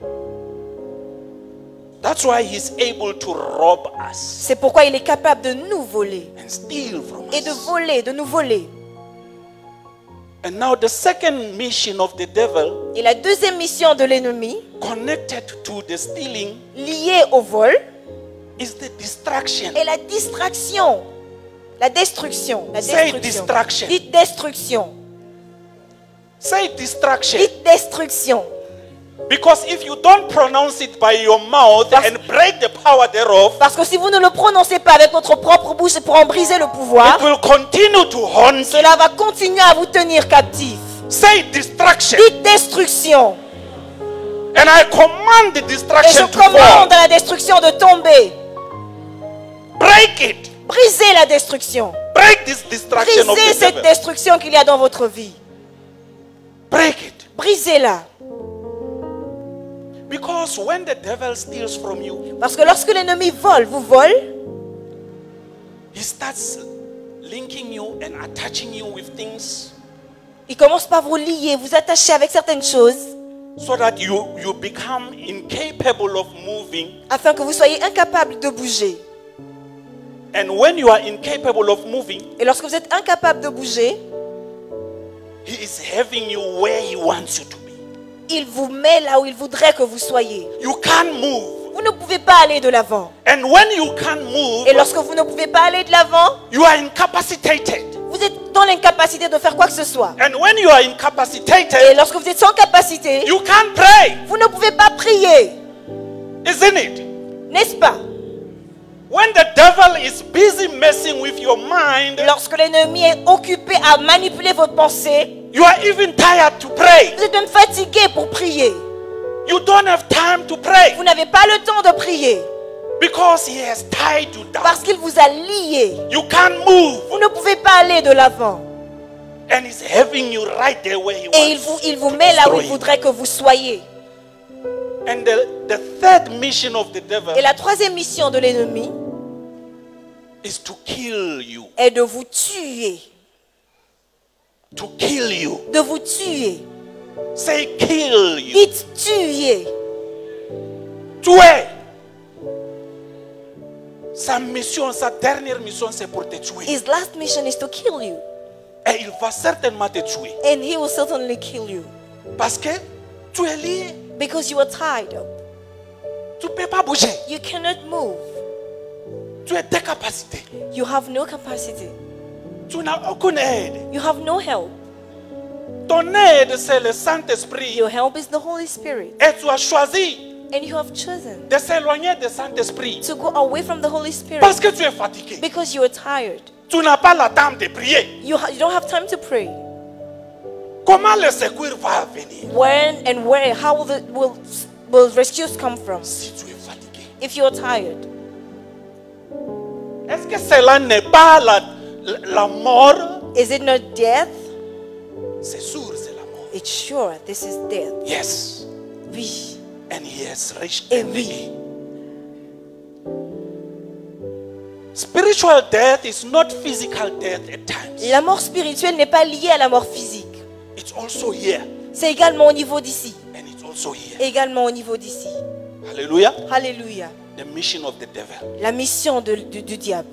That's why he's able to rob us C'est pourquoi il est capable de nous voler and steal from et de us. voler, de nous voler. And now the second mission of the devil, Et la deuxième mission de l'ennemi, connected to the stealing, liée au vol, is the distraction. est la distraction. La destruction. La Say destruction. distraction. Dites destruction. Say distraction. Dites destruction. Because if you don't pronounce it by your mouth and break the power thereof, Parce que si vous ne le prononcez pas avec votre propre bouche et pour en briser le it pouvoir, will continue to haunt you. cela va continuer à vous tenir captif. Say distraction. Dites destruction. And I command the Et je distraction to fall. commande à la destruction de tomber. Break it. Brisez la destruction. Break this distraction of Brisez the cette devil. destruction qu'il y a dans votre vie. Break it. Brisez-la. Because when the devil steals from you, Parce que lorsque l'ennemi vous vole, he starts linking you and attaching you with things il commence par vous lier, vous attacher avec certaines choses, so that you become incapable of moving. afin que vous soyez incapable de bouger. And when you are incapable of moving, Et lorsque vous êtes incapable de bouger, he is having you where he wants you to be. il vous met là où il voudrait que vous soyez. You can't move. Vous ne pouvez pas aller de l'avant. And when you can't move, Et lorsque vous ne pouvez pas aller de l'avant, you are incapacitated. vous êtes dans l'incapacité de faire quoi que ce soit. And when you are Et incapacitated, lorsque vous êtes sans capacité, you can't pray, vous ne pouvez pas prier. isn't it? N'est-ce pas? When the devil is busy messing with your mind, Lorsque l'ennemi est occupé à manipuler votre pensée, you are even tired to pray. vous êtes même fatigué pour prier. You don't have time to pray Vous n'avez pas le temps de prier because he has tied you down. parce qu'il vous a lié. You can't move, Vous ne pouvez pas aller de l'avant. and he's having you right there where he Et wants. il vous to met là où destroy il you. voudrait que vous soyez. And the third mission of the devil Et la troisième mission de l'ennemi is to kill you. est de vous tuer. To kill you. De vous tuer. Say kill you. Dites tuer. Tuer. Sa mission, sa dernière mission, c'est pour te tuer. His last mission is to kill you. Et il va certainement te tuer. And he will certainly kill you. Parce que tu es lié. Because you are tied up. Tu ne peux pas bouger. You cannot move. Tu es décapacité. You have no capacity. Tu n'as aucune aide. You have no help. Ton aide, c'est le Saint-Esprit. Your help is the Holy Spirit. Et tu as choisi And you have chosen de s'éloigner du Saint-Esprit. to go away from the Holy Spirit Parce que tu es fatigué. because you are tired. Tu n'as pas la temps de prier. You don't have time to pray. Comment le secours va venir When and where? How will rescues come from? si tu es fatigué? If you're tired, est-ce que cela n'est pas la mort? is it not death? C'est sûr, c'est la mort. It's sure this is death. Yes. Oui. And he has reached Et the oui. end. Spiritual death is not physical death at times. La mort spirituelle n'est pas liée à la mort physique. It's also here. C'est également au niveau d'ici. And it's also here. Également au niveau d'ici. Hallelujah. Alléluia. The mission of the devil. La mission du diable.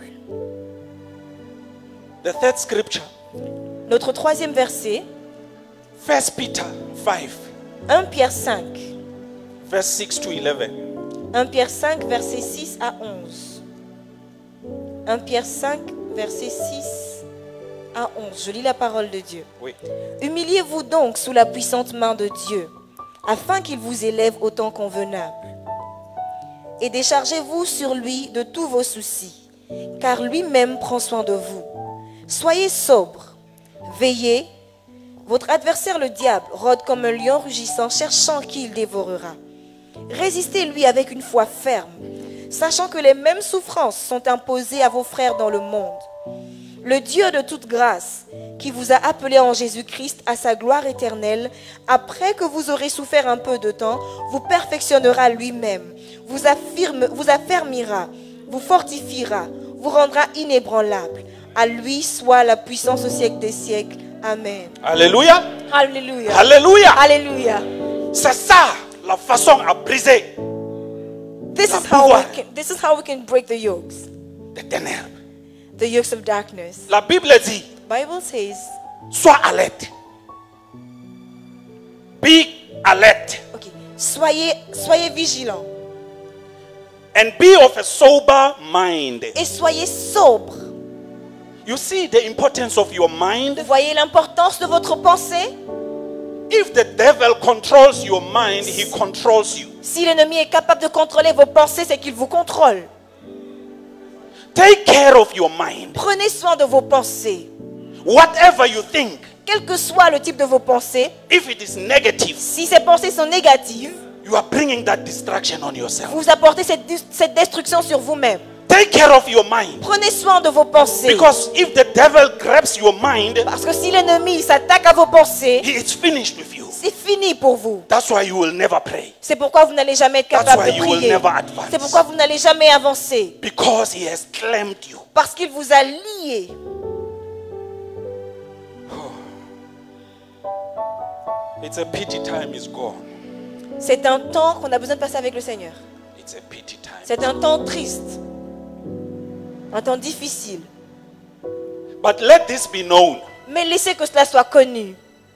The third scripture, Notre troisième verset, 1 Peter 5, 1 Pierre 5. verse 6 to 11. 1 Pierre 5, verset 6 à 11. 1 Pierre 5, verset 6 à 11. Je lis la parole de Dieu. Oui. Humiliez-vous donc sous la puissante main de Dieu, afin qu'il vous élève au temps convenable. Et déchargez-vous sur lui de tous vos soucis, car lui-même prend soin de vous. Soyez sobres, veillez. Votre adversaire le diable rôde comme un lion rugissant, cherchant qui il dévorera. Résistez-lui avec une foi ferme, sachant que les mêmes souffrances sont imposées à vos frères dans le monde. Le Dieu de toute grâce, qui vous a appelé en Jésus-Christ à sa gloire éternelle, après que vous aurez souffert un peu de temps, vous perfectionnera lui-même, vous affermira, vous fortifiera, vous rendra inébranlable. À lui soit la puissance au siècle des siècles. Amen. Alléluia. Alléluia. Alléluia. Alléluia. C'est ça la façon à briser This is how we can break the yokes. les ténèbres. The yokes of darkness. La Bible dit, Bible says, sois alerte. Be alert. okay, soyez vigilants And be of a sober mind. et soyez sobres. You see the importance of your mind? Vous voyez l'importance de votre pensée? If the devil controls your mind, he controls you. Si l'ennemi est capable de contrôler vos pensées, c'est qu'il vous contrôle. Take care of your mind. Prenez soin de vos pensées. Whatever you think, Quel que soit le type de vos pensées, if it is negative, si ces pensées sont négatives, you are bringing that distraction on yourself. vous apportez cette destruction sur vous-même. Take care of your mind. Prenez soin de vos pensées. Because if the devil grabs your mind, Parce que si l'ennemi s'attaque à vos pensées, he is finished with you. c'est fini pour vous. That's why you will never pray. C'est pourquoi vous n'allez jamais être That's capable why de you will prier. never advance. C'est pourquoi vous n'allez jamais avancer. Because he has claimed you. Parce qu'il vous a lié. It's a pity time is gone. C'est un temps qu'on a besoin de passer avec le Seigneur. It's a pity time. C'est un temps triste. Un temps difficile. But let this be known, Mais laissez que cela soit connu.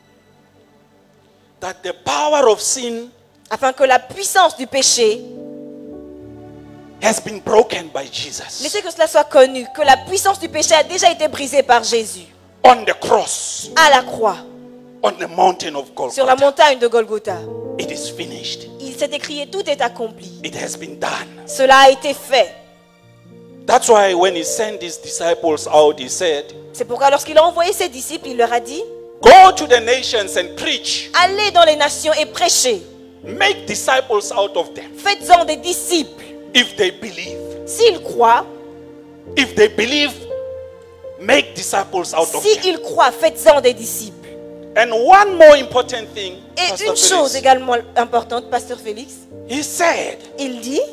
that the power of sin Afin que la puissance du péché, has been broken by Jesus laissez que cela soit connu. Que la puissance du péché a déjà été brisée par Jésus. on the cross, À la croix. on the mountain of Sur la Golgotha. montagne de Golgotha. It is finished. Il s'est écrit, tout est accompli. It has been done. Cela a été fait. That's why when he sent his disciples out, he said, C'est pourquoi lorsqu'il a envoyé ses disciples, il leur a dit, go to the nations and preach. allez dans les nations et prêchez. Make disciples out of them. Faites-en des disciples. If they believe. S'ils croient, If they believe, make disciples out of them. s'ils croient, faites-en des disciples. And one more important thing, Et Pastor une chose Felix, également importante, Pasteur Félix, he said, il dit,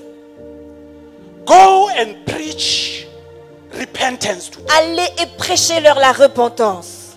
go and preach repentance to them. allez et prêchez-leur la repentance.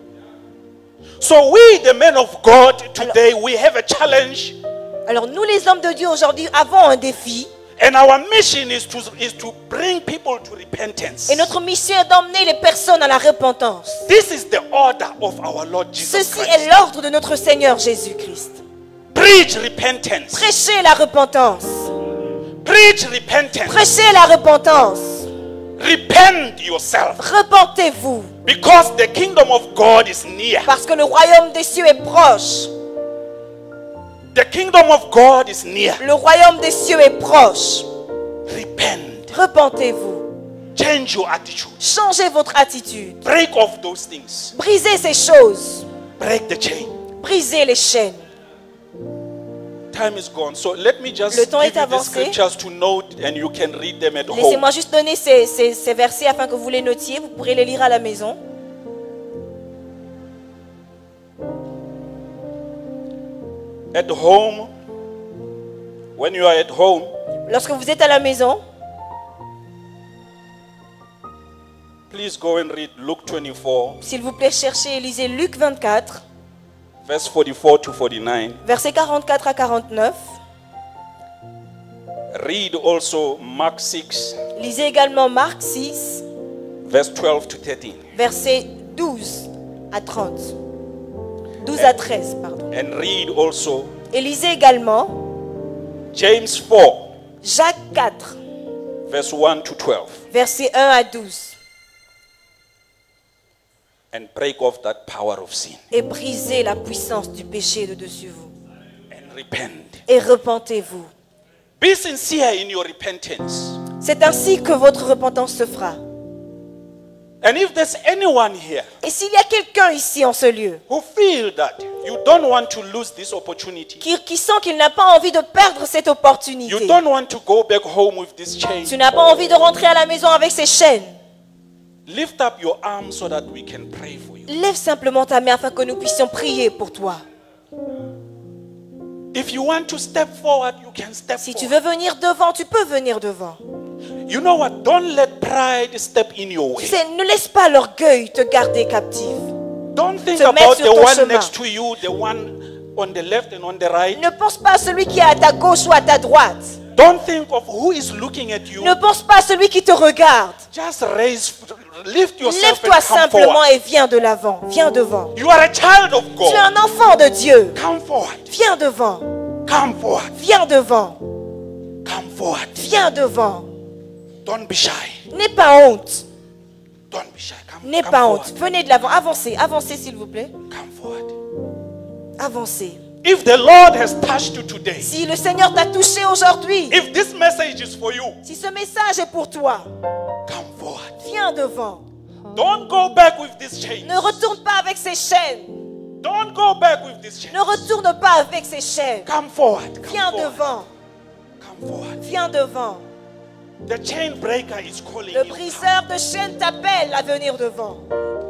So we, the men of God, today we have a challenge, Alors nous les hommes de Dieu aujourd'hui avons un défi. and our mission is to bring people to repentance. Et notre mission est d'emmener les personnes à la repentance. This is the order of our Lord Jesus Ceci Christ. est l'ordre de notre Seigneur Jésus-Christ. Preach repentance. Prêchez la repentance. Preach repentance. Prêchez la repentance. Repent yourself, Repentez-vous. because the kingdom of God is near. Parce que le royaume des cieux est proche. The kingdom of God is near. Le royaume des cieux est proche. Repent. Repentez-vous. Change your attitude. Changez votre attitude. Break off those things. Brisez ces choses. Break the chain. Brisez les chaînes. time is gone. So let me just Le temps give est you the avancé. scriptures to note and you can read them at home. Laissez-moi juste donner ces versets afin que vous les notiez. Vous pourrez les lire à la maison. At home, when you are at home, Lorsque vous êtes à la maison, please go and read Luke 24, s'il vous plaît, cherchez et lisez Luc 24, verse 44 to 49. versets 44 à 49. Read also Mark 6, Lisez également Marc 6, verse 12 to 13. versets 12 à 30. 12 à 13, pardon. And read also Et lisez également James 4, Jacques 4, verse 1 to 12. versets 1 à 12. And break off that power of sin. Et brisez la puissance du péché de dessus vous. And repent. Et repentez-vous. Be sincere in your repentance. C'est ainsi que votre repentance se fera. And if there's anyone here Et s'il y a quelqu'un ici en ce lieu who feel that you don't want to lose this opportunity, qui sent qu'il n'a pas envie de perdre cette you opportunité, don't want to go back home with this chain, tu n'as pas envie de rentrer à la maison avec ces chaînes, lift up your arms so that we can pray for you. lève simplement ta main afin que nous puissions prier pour toi. If you want to step forward, you can step Si tu forward. veux venir devant, tu peux venir devant. You know what? Don't let pride step in your Tu way. sais, ne laisse pas l'orgueil te garder captive. Don't think te about mettre the sur ton one chemin. next to you, the one on the left and on the right. Ne pense pas à celui qui est à ta gauche ou à ta droite. Don't think of who is looking at you. Ne pense pas à celui qui te regarde. Just lift yourself Lève-toi and come simplement forward. et viens de l'avant. Viens devant. You are a child of Tu es God. un enfant de Dieu. Come forward. Viens devant. Come forward. Viens devant. Come forward. Viens devant. Don't be shy. N'aie pas honte. Don't be shy. Come, N'aie come pas forward. honte. Venez de l'avant. Avancez. Avancez s'il vous plaît. Come forward. Avancez. If the Lord has touched you today, Si le Seigneur t'a touché aujourd'hui, if this message is for you, si ce message est pour toi, come forward. viens devant. Don't go back with this chain. Ne retourne pas avec ces chaînes. Don't go back with this chain. Ne retourne pas avec ces chaînes. Come forward. Come Viens forward. devant. Come forward. Viens devant. The chain breaker is calling Le you. briseur de chaînes t'appelle à venir devant.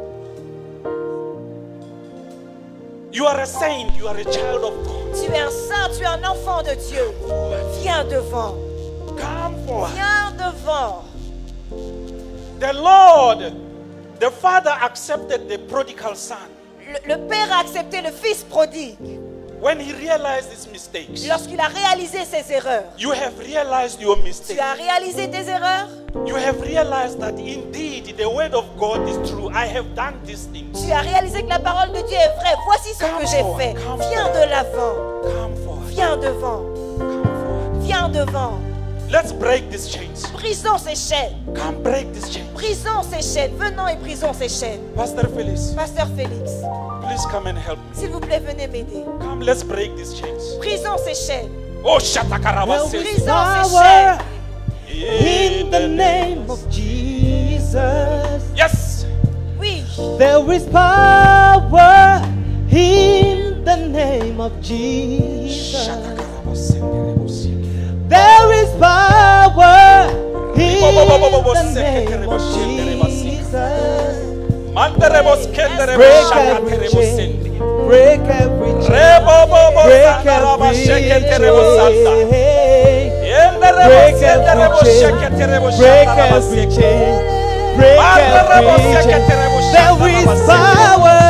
You are a saint. You are a child of God. Tu es un saint, tu es un enfant de Dieu. Viens devant. Come forward. Viens devant. The Lord, the Father accepted the prodigal son Le Père a accepté le Fils prodigue when he realized his mistakes. lorsqu'il a réalisé ses erreurs. You have realized your Tu mistakes. as réalisé tes erreurs. You have realized that indeed the word of God is true. I have done these things. Tu as réalisé que la parole de Dieu est vraie. Voici ce que j'ai fait. Viens de l'avant. Come forward. Viens devant. Come forward. Viens devant. Let's break these chains. Brisons ces chaînes. Come break these chains. Brisons ces chaînes. Venons et brisons ces chaînes. Pastor Phyllis, Pasteur Félix, please come and help me. s'il vous plaît, venez m'aider. Come, let's break these chains. Brisons ces chaînes. Oh, Shatakarabas. Brisons ces Power chaînes. in the name of Jesus. Yes. Oui. There is power in the name of Jesus. Shatakarabas. There is power in the name of Jesus. Manterebos kenderebos Break every shakaterebos chain. sendi. Break every chain. Rebobobo Break sandarabas every sheketerebos sanda. chain. Yenderebos Break senderebos every chain. sheketerebos Break shandarabas every seki. chain. Break Manterebos every chain. sheketerebos There is shandarabas seki. power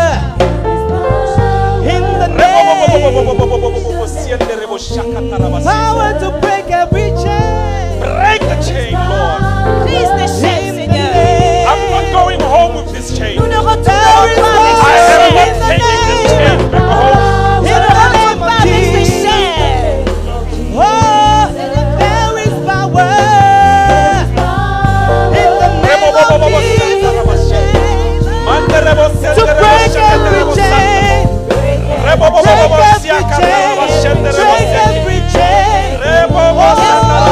in the name. Rebobobobobobobobobobobo senderebos shakatarabas seki. Power to break every chain. Break the chain, Lord. Brise les chaînes, In the Seigneur. name. I'm not going home with this chain. Nous ne There retournerons is pas avec I ces am power chaînes. not taking this chain back home. in Nous ne the rentrons name pas of avec ces Jesus. chaînes. Oh, there is power in the name of Jesus Manterebos to senderebos break every sheketerebos sanda. chain. Rebobobobobo Break every siakatarabas chain. shenderebos Break seki. every chain. Rebobo Oh, sandarabas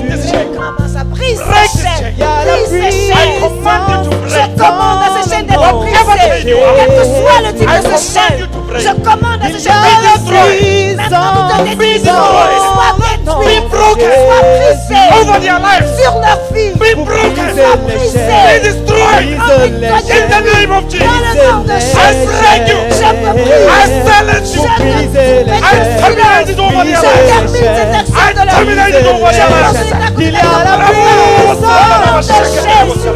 Break this chain. Ramasse, brise Break ces this chaînes. chain. Il y a la Brise ces puissance chaînes. I command you to Je break. commande à ces chaînes d'être Whatever chain brisées. you are. Quel que soit le type I de command ces chaînes, you to break. je commande à ces Il y chaînes a la d'être brisées. puissance, Maintenant, tout est détruit. Soit détruit. Be broken. Soit brisé. Over their lives. Sur leur vie. Be broken. Soit brisé. Be destroyed. In the name of Dans Jesus. le nom de I Jésus. break you. Je me I brise. silence you. I terminate it over their Je lives. termine cette action I de leur vie. terminate it over their lives. Il y a la Au nom puissance. de Jésus.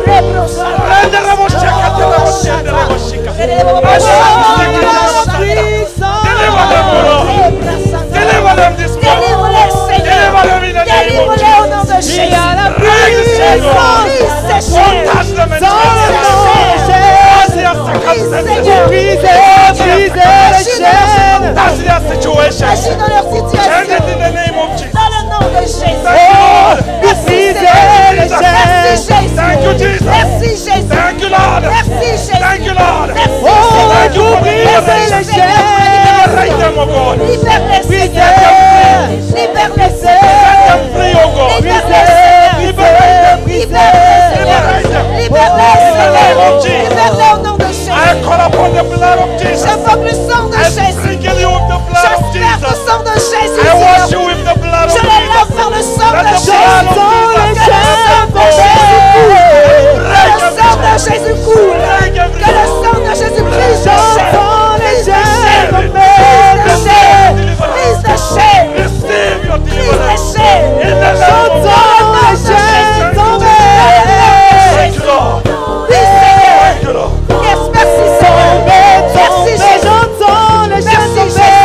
Deliver them this morning. Délivre-les, Seigneur. Deliver them in the name of Délivre-les au nom Jesus. de Jésus. Il y a la Break the chain, Lord. Brise ces Don't chaînes. touch them and Dans le touch nom de them. Jésus. Touch their circumstances. Seigneur. Brisez, brisez les chaînes. Touch their situation. Agis dans leur Change situation. it in the name of Jesus. Dans le nom de Jésus. Oh, brisez les Merci chaînes. Jésus. Thank you, Jesus. Merci Jésus. Thank you, Lord. Merci Jésus. Thank you, Lord. Merci Oh, Thank you vous for brisez deliverance. les chaînes. Liberate them, oh God. Libère-les, Brisez, Seigneur. Libère-les, Set Seigneur. them free, oh God. Libère-les, Seigneur. Liberate them. Libère-les, Seigneur. Libère-les, Seigneur. Jesus. Libère-les au nom de Jésus. I call upon the blood of Jesus. J'invoque le sang de I Jésus. sprinkle you with the blood of J'espère le Jesus. sang de Jésus. I wash Seigneur. you with the blood of Je les lave Jesus. par le sang Let de the Jésus. blood of Que le Jesus sang de Jésus coule. Que le sang de Jésus coule. Que le sang de Jésus brise les chaînes. Brise les chaînes. Brise les chaînes. Brise les chaînes. Receive your Brise deliverance. les chaînes. In the name of Chantons les chaînes tombées. Thank you, Lord. Oui, Seigneur. Thank you, Lord. Yes, merci, Seigneur. Merci, Tombées, Jésus. j'entends les chaînes Merci,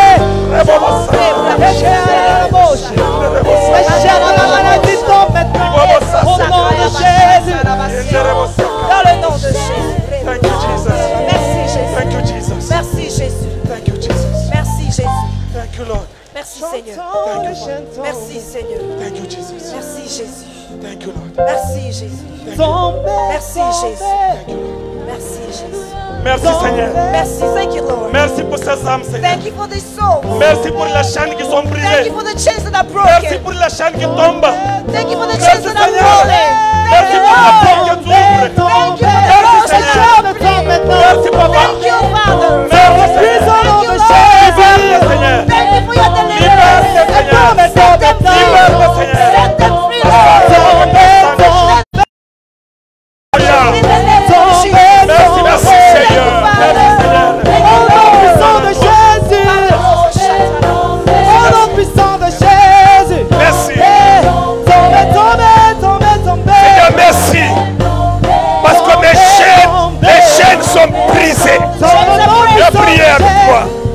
tomber. Les chaînes à la bouche. Les chaînes à la maladie tombent maintenant. Au nom de Jésus. Dans le nom de Jésus. Thank you, Jesus. Merci, Jésus. Thank you, Jesus. Merci, Jésus. Thank you, Jesus. Merci, Jésus. Thank you, Lord. Merci, Seigneur. Chantons les chaînes Merci, Seigneur. Thank you, Jesus. Merci, Jésus. Thank you, Lord. Merci, Jésus. tombées. Merci, Jésus. Merci, Jésus. Merci, Seigneur. Merci. Thank you, Lord. Merci pour ces âmes, Seigneur. Thank you for these souls. Merci pour les chaînes qui sont Thank brisées. you for the chains that are Merci broken. pour les chaînes qui tombent. Thank you for the Merci, chains that are Seigneur. falling. Thank Merci you, pour la Lord. porte que tu ouvres. Thank you for the Merci, doors that Seigneur. you Tombe open. maintenant. Merci, Papa. Thank you, Father. Merci, Prise Seigneur. au nom Thank de you, Lord. Jésus. Seigneur. Thank you for your Libère deliverance. les Seigneur. Tombe, tombe Set them free. Libère-le, Seigneur. Set them free, Lord. Tombe, tombe. Merci, merci, Seigneur. Merci, Seigneur. Au nom puissant de Jésus. Au nom puissant de Jésus. Merci. Tombez, tombez, tombez, tombez. Seigneur, merci. Parce que mes chaînes sont brisées. Dans le nom Je vais puissant prier avec de toi. Jésus.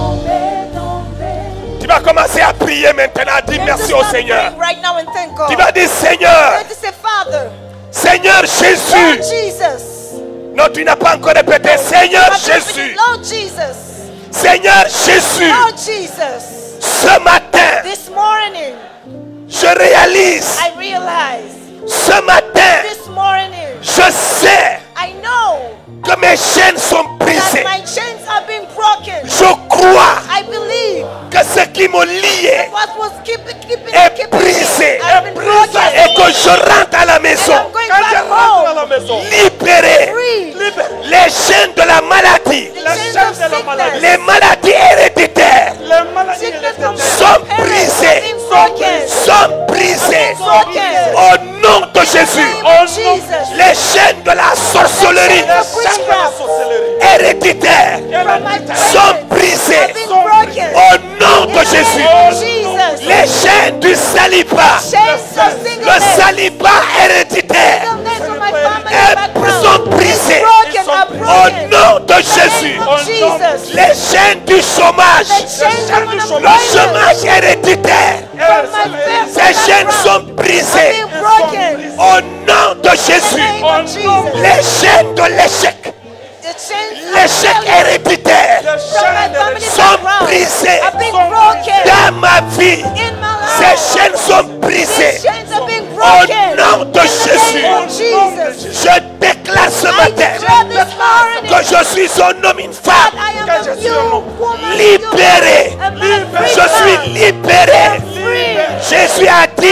Tu vas commencer à prier maintenant. Dis merci au Seigneur. Right now and thank God. Tu vas dire Seigneur, Going to say, Father, Seigneur Lord Jésus. Jesus. Non, tu n'as pas encore répété. Seigneur Jésus. Lord Jesus. Seigneur Jésus. Lord Jesus. Ce matin, This morning, je réalise. I realize. Ce matin, This morning, je sais I know que mes chaînes sont that brisées. my chains are being broken. Je crois I believe que ce qui me liait what was keeping est brisé. has been broken. Et que je rentre à la maison And I'm going back home. maison, libéré. Free. Les chaînes de la maladie, The chains of sickness. les maladies héréditaires Sickness from sont parents brisées. are being broken. sont brisées. Broken. Au nom de Jésus, Jesus. les chaînes de la sorcellerie héréditaire From my sont parents brisées. have been broken. Au nom de Jésus, Jesus. les chaînes du calibat, Chains of le singleness. calibat héréditaire Singleness from my family sont background. brisées. Broken, are Au broken. nom de In the Jésus, name of Jesus. les chaînes du chômage, The chains of le unemployment chômage héréditaire, from my family ces chaînes background sont are brisées. being broken. Au nom de In the Jésus, name of Jesus. les chaînes de l'échec, The chains of l'échec failure héréditaire from my family sont background brisées. are being broken. Dans ma vie, In my ces life, chaînes sont brisées. these chains are being Au broken. nom de In the Jésus, name of Jesus. je déclare ce I matin declare this morning que je suis un homme, une that femme I am a new woman, libéré. a man free Je suis man. libéré. Free. Jésus a dit,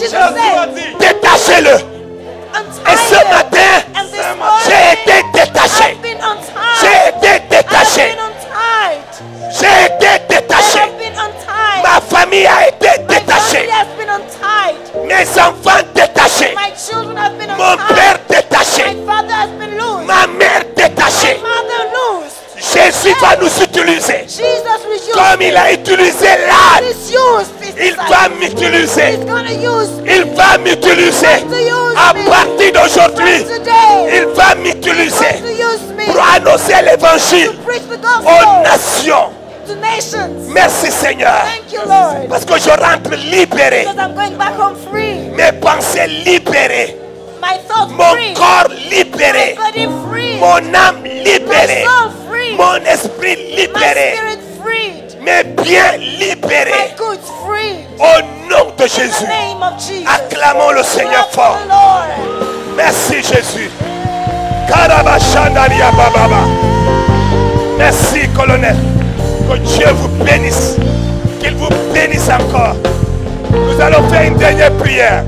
Jesus Jésus a said, dit, Détachez-le. untie Et ce him. matin, And this j'ai morning, été détaché. I've been untied. J'ai été I have détaché. been untied. J'ai été I détaché. have been untied. Ma famille a été My family détachée. has been untied. Mes enfants détachés. My children have been Mon père untied. détaché. My father has been loosed. Ma mère détachée. My mother loosed. Jésus va nous utiliser. Jesus will use Comme il a utilisé l'âne, He's used this il va disciple. m'utiliser. He's gonna use me. Il va m'utiliser. À partir d'aujourd'hui, From today. il va He's m'utiliser going to use me pour annoncer l'évangile to preach the aux gospel nations. to nations. Merci Seigneur. Thank you, Lord. Parce que je rentre libéré. Because I'm going back home free. Mes pensées libérées. My thoughts Mon free. corps My libéré. body free. Mon âme My libérée. soul free. Mon esprit My libéré. spirit freed. Mes biens My libérés. goods freed. Au nom de In the Jésus. name of Jesus. Acclamons le Seigneur Clap fort. for the Lord. Merci Jésus. Karabashandalia bababa. Merci colonel. Que Dieu vous bénisse. Qu'il vous bénisse encore. Nous allons faire une dernière prière.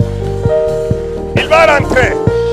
Il va rentrer.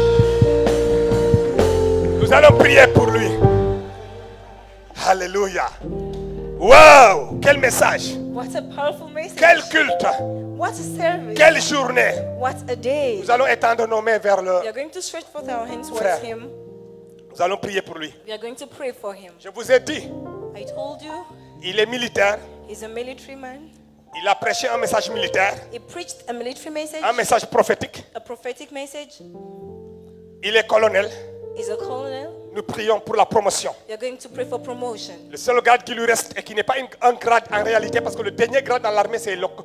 Nous allons prier pour lui. Alléluia. Wow, quel message. What a powerful message. Quel culte. What a service. Quelle journée. What a day. Nous allons étendre nos mains vers le... We are going to stretch forth our hands Frère. towards him. Nous allons prier pour lui. We are going to pray for him. Je vous ai dit, I told you, il est militaire. he's a military man. Il a prêché un message militaire, He preached a military message, un message prophétique. a prophetic message. Il est colonel. He's a colonel. Nous prions pour la promotion. We are going to pray for promotion. Le seul grade qui lui reste et qui n'est pas un grade en réalité, parce que le dernier grade dans l'armée, c'est le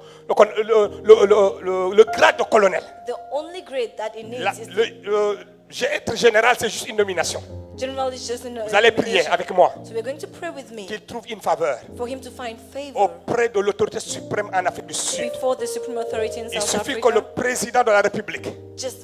grade de colonel. The only grade that he needs is Être général, c'est juste une nomination. general is just Vous allez prier avec moi. So we're going to pray with me Qu'il trouve une faveur for him to find favor auprès de l'autorité suprême en Afrique du Sud. before the supreme authority in Il South suffit que le Africa. président de la République Just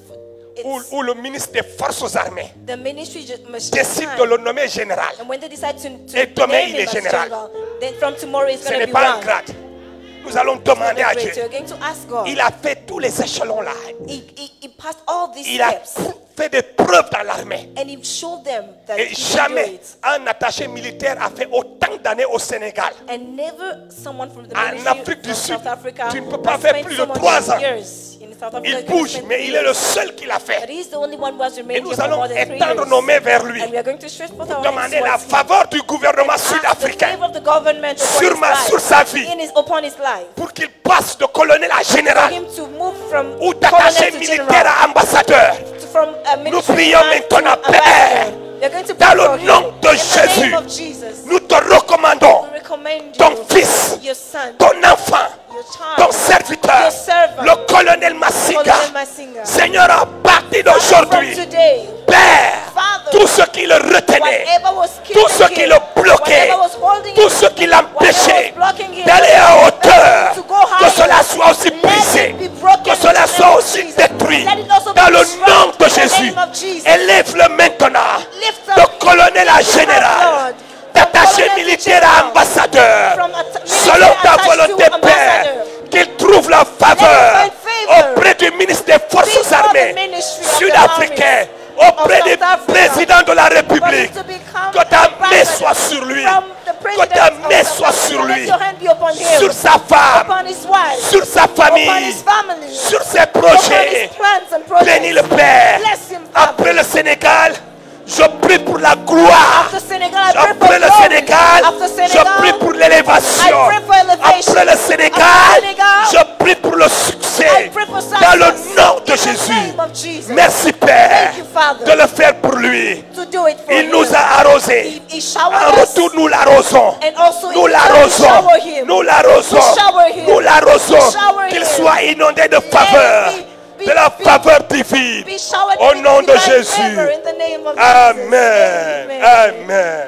ou le ministre des Forces armées the ministry must décide decide. de le nommer général. And when they decide to Et demain, name il est him as général. general, then from tomorrow it's Ce going to n'est be pas un one. grade. Nous allons demander à Dieu. So you're going to ask God. Il a fait tous les échelons là. He passed all these Il a steps fait des preuves dans l'armée. and he showed them that Et he can do jamais it. un attaché militaire a fait autant d'années au Sénégal. And never someone from the En ministry Afrique du from Sud, South Africa tu ne peux pas has faire spent plus so de much 3 ans. years in South Africa. Il You can bouge, spend mais 3 il est le years. seul qui l'a But fait. he's the only one who has Et remained nous here for allons more than 3 étendre years. nos mains vers lui. And we are going to stretch forth our hands Demander la towards him. faveur du gouvernement Ask the sud-africain favor of the government Sur upon his sur life, sa vie. upon his life. pour qu'il passe de colonel à For général him to move from ou d'attaché colonel to militaire general. à ambassadeur. From a ministry prions man to maintenant, ambassador. Père, We are going to dans pray le for him. nom de In the Jésus. name of Jesus. Nous te recommandons We recommend ton you, fils, your son, ton enfant, your ton child, serviteur, your servant, le colonel Massiga. Colonel Masinga. Seigneur, à partir From d'aujourd'hui, today, Père, Father, tout ce qui le retenait, whatever was tout ce keeping qui him, le bloquait, whatever was holding tout him, ce qui l'empêchait whatever was blocking him, d'aller à hauteur, to go que higher, cela soit aussi let brisé, it be broken que cela in the soit name of aussi Jesus. détruit. Let it also be Dans le destroyed nom de in the Jésus, name of Jesus. élève-le maintenant Lift de up colonel à lift up, général, Lord, d'attaché from colonel to militaire general, à ambassadeur, from selon military ta attached volonté, to Père, ambassador. qu'il trouve la faveur Let him find favor auprès du ministre des Forces before the armées ministry of the sud-africain, armies auprès of du South Africa, président de la for him République. to become Que ta main ambassador soit sur lui, from the que president ta of main South soit Africa. sur Let lui, your hand be upon him, sur sa femme, upon his wife, sur sa upon famille, his family, sur ses upon projets. his plans and projects. Bénis le Père. Bless him, Father. Après le Sénégal, je prie pour la gloire. After Senegal, I pray for Après le glory. Sénégal, After je Senegal, prie pour l'élévation. I pray for elevation. Après le Sénégal, After Senegal, je prie pour le succès. I pray for success. Dans le nom de In the Jésus. name of Jesus. Merci Père Thank you, Father, de le faire pour lui. to do it for Il him. nous a arrosés. He showered En us, retour, nous l'arrosons. and also Nous in return, we l'arrosons. shower him. Nous l'arrosons. We shower him. Nous l'arrosons. We shower Qu'il him. soit inondé de faveur. De la faveur divine. Be showered Au with nom de divine Jésus. favor in the name of Amen. Jesus. Amen.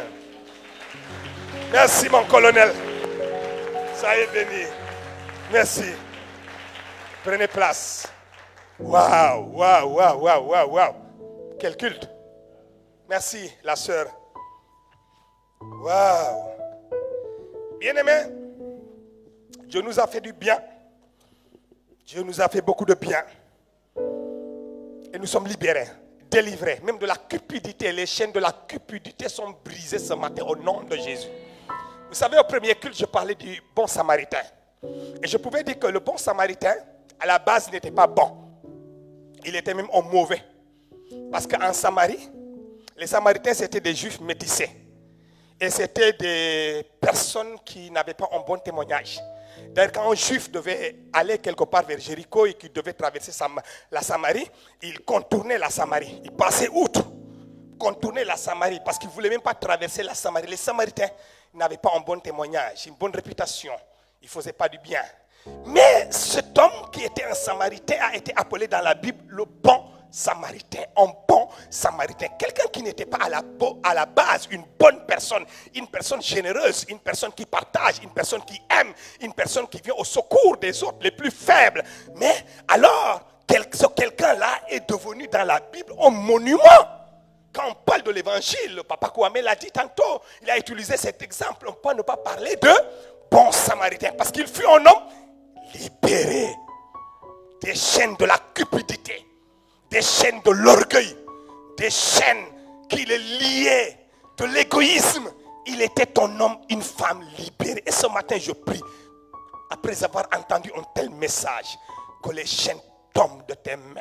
Merci mon colonel. Soyez béni. Merci. Prenez place. Waouh, waouh, waouh, waouh, waouh, waouh. Quel culte. Merci la sœur. Waouh. Bien-aimé, Dieu nous a fait du bien. Dieu nous a fait beaucoup de bien. Et nous sommes libérés, délivrés. Même de la cupidité. Les chaînes de la cupidité sont brisées ce matin au nom de Jésus. Vous savez, au premier culte, je parlais du bon samaritain. Et je pouvais dire que le bon samaritain, à la base, n'était pas bon. Il était même un mauvais. Parce qu'en Samarie, les Samaritains, c'était des Juifs métissés. Et c'était des personnes qui n'avaient pas un bon témoignage. D'ailleurs, quand un Juif devait aller quelque part vers Jéricho et qu'il devait traverser la Samarie, il contournait la Samarie. Il passait outre, contournait la Samarie, parce qu'il ne voulait même pas traverser la Samarie. Les Samaritains n'avaient pas un bon témoignage, une bonne réputation. Ils ne faisaient pas du bien. Mais cet homme qui était un Samaritain a été appelé dans la Bible le bon Samaritain, un bon Samaritain, quelqu'un qui n'était pas à la base une bonne personne, une personne généreuse, une personne qui partage, une personne qui aime, une personne qui vient au secours des autres, les plus faibles. Mais alors, ce quelqu'un-là est devenu dans la Bible un monument. Quand on parle de l'évangile, Papa Kouame l'a dit tantôt, il a utilisé cet exemple, on peut ne pas parler de bon Samaritain, parce qu'il fut un homme libéré des chaînes de la cupidité, des chaînes de l'orgueil, des chaînes qui le liaient, de l'égoïsme. Il était un homme, une femme libérée. Et ce matin, je prie, après avoir entendu un tel message, que les chaînes tombent de tes mains.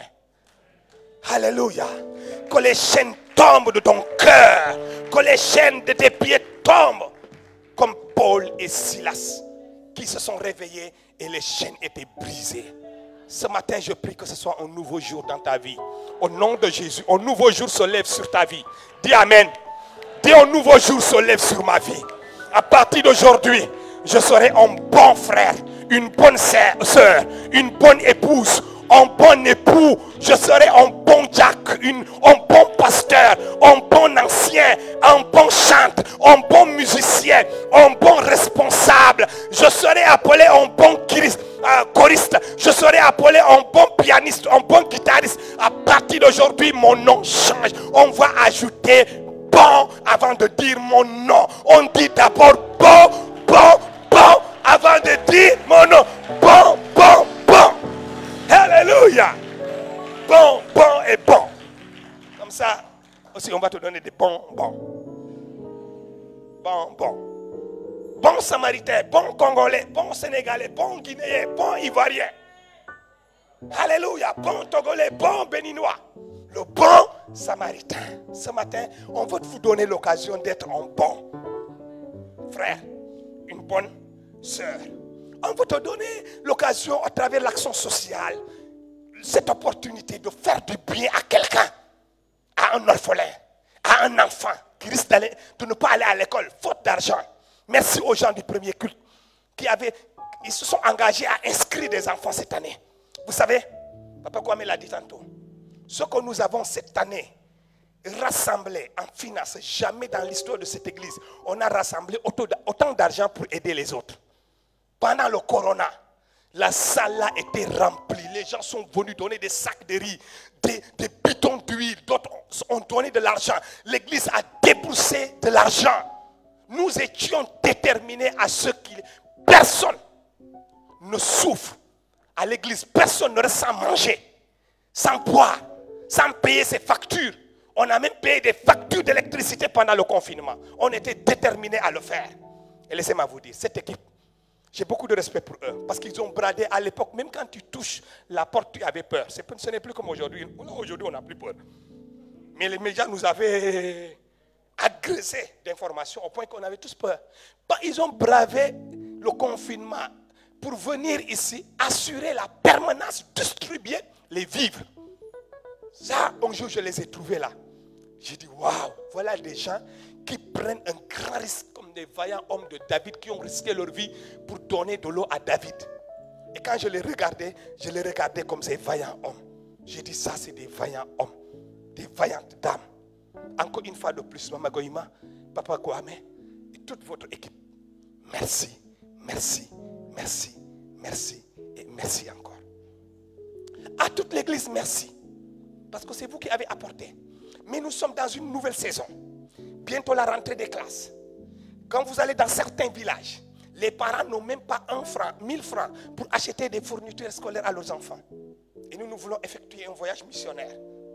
Alléluia. Que les chaînes tombent de ton cœur. Que les chaînes de tes pieds tombent. Comme Paul et Silas, qui se sont réveillés et les chaînes étaient brisées. Ce matin, je prie que ce soit un nouveau jour dans ta vie. Au nom de Jésus, un nouveau jour se lève sur ta vie. Dis Amen. Dis un nouveau jour se lève sur ma vie. À partir d'aujourd'hui, je serai un bon frère, une bonne sœur, une bonne épouse, un bon époux. Je serai un bon Jack, un bon pasteur, un bon ancien, un bon chanteur, un bon musicien, un bon responsable. Je serai appelé un bon choriste. Je serai appelé un bon pianiste, un bon guitariste. À partir d'aujourd'hui, mon nom change. On va ajouter bon avant de dire mon nom. On dit d'abord bon, bon, bon avant de dire mon nom. Bon, bon, bon. Alléluia. Bon, bon et bon. Comme ça, aussi on va te donner des bons, bons. Bon, bon. Bon Samaritain, bon Congolais, bon Sénégalais, bon Guinéen, bon Ivoirien. Alléluia. Bon Togolais, bon Béninois. Le bon Samaritain. Ce matin, on veut vous donner l'occasion d'être un bon frère, une bonne sœur. On veut te donner l'occasion à travers l'action sociale, cette opportunité de faire du bien à quelqu'un, à un orphelin, à un enfant qui risque de ne pas aller à l'école, faute d'argent. Merci aux gens du premier culte ils se sont engagés à inscrire des enfants cette année. Vous savez, Papa Kouame l'a dit tantôt, ce que nous avons cette année rassemblé en finance, jamais dans l'histoire de cette église, on a rassemblé autant d'argent pour aider les autres. Pendant le corona, la salle a été remplie. Les gens sont venus donner des sacs de riz, des bidons d'huile. D'autres ont donné de l'argent. L'église a déboursé de l'argent. Nous étions déterminés à ce que personne ne souffre à l'église. Personne ne reste sans manger, sans boire, sans payer ses factures. On a même payé des factures d'électricité pendant le confinement. On était déterminés à le faire. Et laissez-moi vous dire, cette équipe, j'ai beaucoup de respect pour eux. Parce qu'ils ont bradé à l'époque, même quand tu touches la porte, tu avais peur. Ce n'est plus comme aujourd'hui. Aujourd'hui, on n'a plus peur. Mais les médias nous avaient agressés d'informations au point qu'on avait tous peur. Ils ont bravé le confinement pour venir ici, assurer la permanence, distribuer les vivres. Ça, un jour, je les ai trouvés là. J'ai dit, waouh, voilà des gens qui prennent un grand risque comme des vaillants hommes de David qui ont risqué leur vie pour donner de l'eau à David. Et quand je les regardais comme ces vaillants hommes. J'ai dit, ça, c'est des vaillants hommes, des vaillantes dames. Encore une fois de plus, Mama Goïma, Papa Kouame et toute votre équipe. Merci, merci, merci, merci et merci encore. À toute l'église, merci. Parce que c'est vous qui avez apporté. Mais nous sommes dans une nouvelle saison. Bientôt la rentrée des classes. Quand vous allez dans certains villages, Les parents n'ont même pas 1 franc, 1000 francs pour acheter des fournitures scolaires à leurs enfants. Et nous voulons effectuer un voyage missionnaire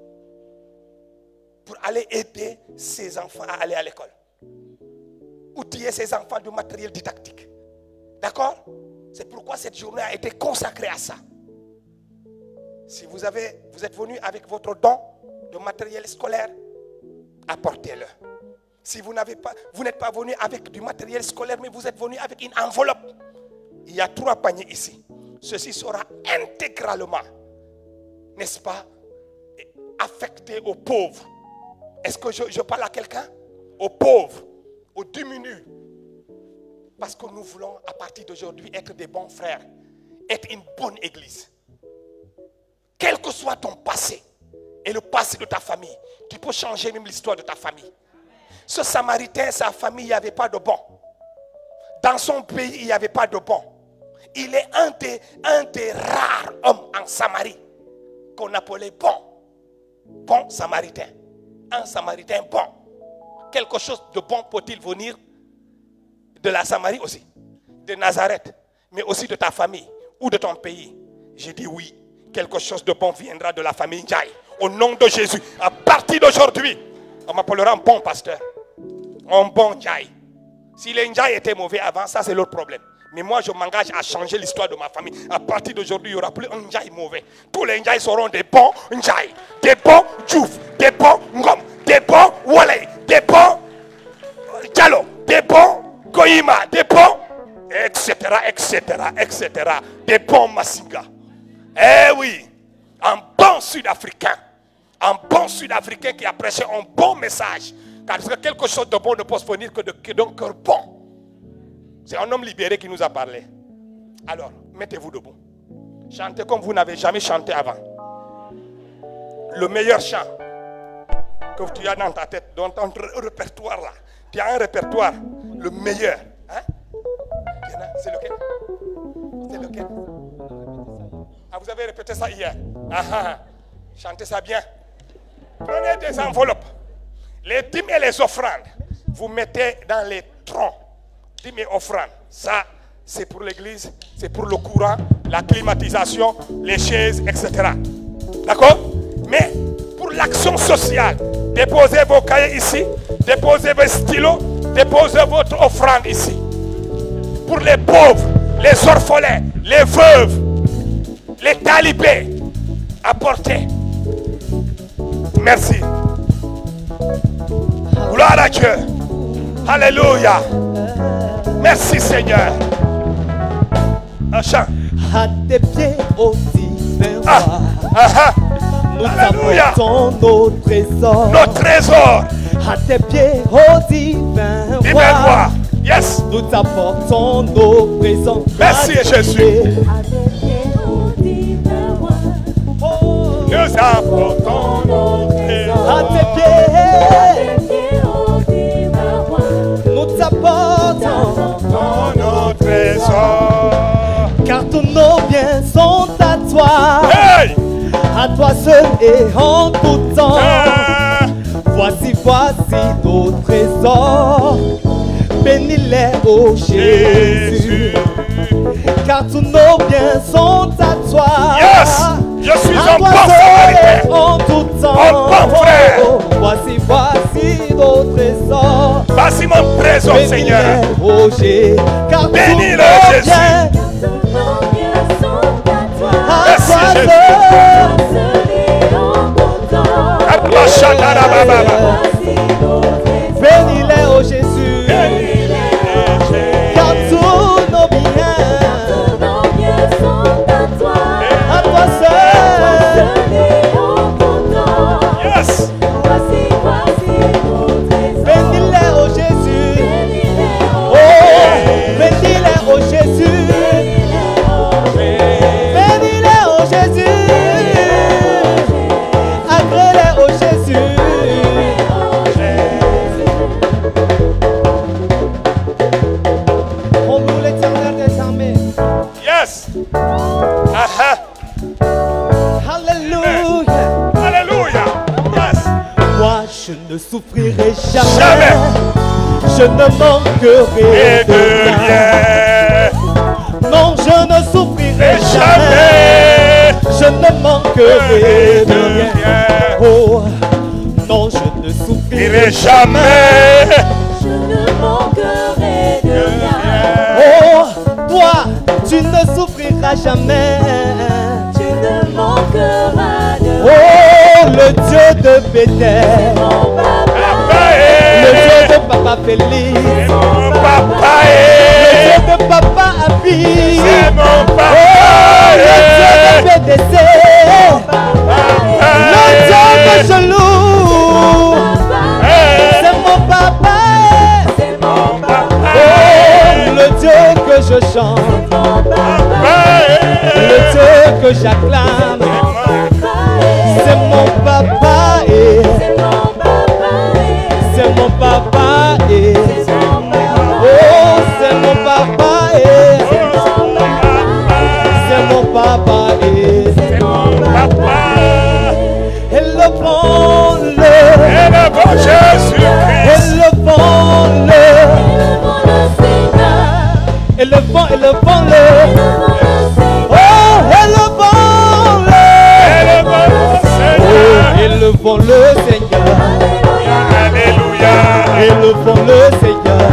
pour aller aider ces enfants à aller à l'école. Outiller ces enfants du matériel didactique. D'accord? C'est pourquoi cette journée a été consacrée à ça. Si vous êtes venu avec votre don de matériel scolaire, apportez-le. Si vous n'êtes pas venu avec du matériel scolaire, mais vous êtes venu avec une enveloppe. Il y a 3 paniers ici. Ceci sera intégralement, n'est-ce pas, affecté aux pauvres. Est-ce que je parle à quelqu'un? Aux pauvres, aux démunis. Parce que nous voulons, à partir d'aujourd'hui, être des bons frères. Être une bonne église. Quel que soit ton passé et le passé de ta famille, tu peux changer même l'histoire de ta famille. Ce Samaritain, sa famille, il n'y avait pas de bon. Dans son pays, il n'y avait pas de bon. Il est un des rares hommes en Samarie qu'on appelait bon. Bon Samaritain. Un Samaritain bon. Quelque chose de bon peut-il venir de la Samarie aussi, de Nazareth, mais aussi de ta famille ou de ton pays? J'ai dit oui. Quelque chose de bon viendra de la famille Ndiaye. Au nom de Jésus. À partir d'aujourd'hui, on m'appellera un bon pasteur. Un bon Ndiaye. Si les Ndiaye étaient mauvais avant, ça c'est leur problème. Mais moi je m'engage à changer l'histoire de ma famille. À partir d'aujourd'hui, il n'y aura plus un Ndiaye mauvais. Tous les Ndiaye seront des bons Ndiaye. Des bons Diouf. Des bons Ngom. Des bons Wale. Des bons Diallo. Des bons Goïma. Des bons, etc., etc., etc. Des bons Massinga. Eh oui, un bon Sud-Africain. Un bon Sud-Africain qui a prêché un bon message. Parce que quelque chose de bon ne peut se venir que d'un cœur bon. C'est un homme libéré qui nous a parlé. Alors, mettez-vous debout. Chantez comme vous n'avez jamais chanté avant. Le meilleur chant que tu as dans ta tête, dans ton répertoire là. Tu as un répertoire, le meilleur. Hein? C'est lequel? C'est lequel? Ah, vous avez répété ça hier. Chantez ça bien. Prenez des enveloppes. Les dîmes et les offrandes, vous mettez dans les troncs. Dîmes et offrandes. Ça, c'est pour l'église, c'est pour le courant, la climatisation, les chaises, etc. D'accord? Mais pour l'action sociale, déposez vos cahiers ici, déposez vos stylos, déposez votre offrande ici. Pour les pauvres, les orphelins, les veuves, les talibés, apportez. Merci. Gloire à Dieu. Alléluia. Merci Seigneur. Un chant. À tes pieds, ô divin roi, nous apportons nos trésors. Nos trésors. À tes pieds, ô divin roi, yes. Nous apportons nos présents. Merci Jésus. À tes pieds, ô divin roi, Nous apportons nos trésors. À tes pieds, ô divin roi, nous apportons Nos trésors. car tous nos biens sont à toi. Hey! À toi seul et en tout temps. Voici, voici nos trésors. Bénis-les, ô Jésus. Car tous nos biens sont à toi. Yes! Je suis À un toi bon seul et Samaritain. en tout temps. Un bon frère. Voici, voici nos trésors. Voici mon trésor, Seigneur. Bénis-les, ô Jésus. Car tous Bénis-le, nos Jésus. biens tous nos biens sont à toi. à Merci, toi Jésus. seul. Seul et en tout temps. Abba-shadda-da-ba-ba-ba. Voici nos trésors. Bénis-les, ô Jésus. Car tous nos biens Tous nos biens sont à toi. à toi seul. Seul et en tout temps. Yes! Voici, voici nos trésors. Bénis-les, ô Jésus. Bénis-les, ô Oh, bénis-les, ô Jésus. Bénis-les, ô Bénis-les, ô Jésus. Agrée-les, ô Jésus. Rendons l'éternel des armées. Yes! Aha! Alléluia. Alléluia! Yes! Moi, je ne souffrirai jamais. Jamais. Je ne manquerai Et de rien. manquerai de rien. Oh, non, je ne souffrirai jamais. Je ne manquerai de rien. Oh, toi, tu ne souffriras jamais. Tu ne manqueras de rien. Oh, le Dieu de Bethel, Mon papa, le Dieu de Papa Félix, Mon papa le est, Dieu de Papa Abi, c'est mon oh, papa le Dieu de BDC, le Dieu que je loue, c'est mon papa. c'est mon papa, Oh, le Dieu que je chante, le Dieu que j'acclame, c'est mon papa et c'est mon papa, c'est mon papa et c'est mon papa, oh, c'est mon papa et c'est mon papa et c'est mon papa. élevons-le, élevons Jésus-Christ. élevons-le, élevons-le, oh, élevons-le, oh, élevons le Seigneur, Alléluia, élevons le Seigneur,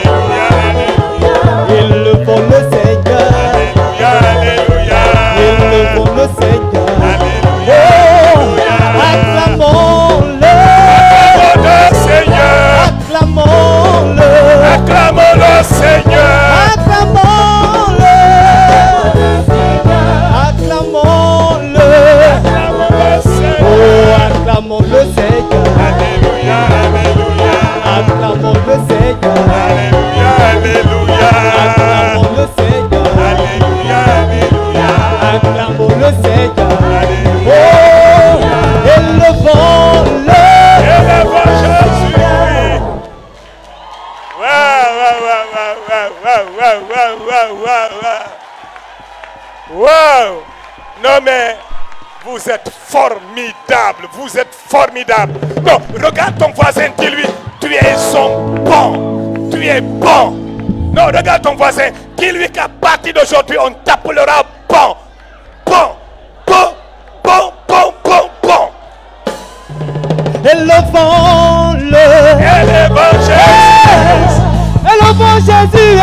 élevons le Seigneur, Alléluia, élevons le Seigneur, Alléluia. oh, acclamons-le, Acclamons le Seigneur, acclamons-le, acclamons le Seigneur, acclamons-le, acclamons-le, acclamons le Seigneur. oh, acclamons le Seigneur, Alléluia, Alléluia, acclamons le Seigneur, Alléluia, Alléluia, acclamons le Seigneur, Alléluia, Alléluia, acclamons le Seigneur, Alléluia. oh, élevons-le, Élevons Jésus. Waouh, waouh, waouh, waouh, waouh, waouh, waouh, waouh. Waouh. Non mais vous êtes formidable, vous êtes formidable. Non, regarde ton voisin, dis-lui, tu es son bon, tu es bon. Non, regarde ton voisin, dis-lui qu'à partir d'aujourd'hui, on t'appellera bon, bon, bon, bon, bon, bon, bon. élevons-le, Élevons Jésus. élevons Jésus,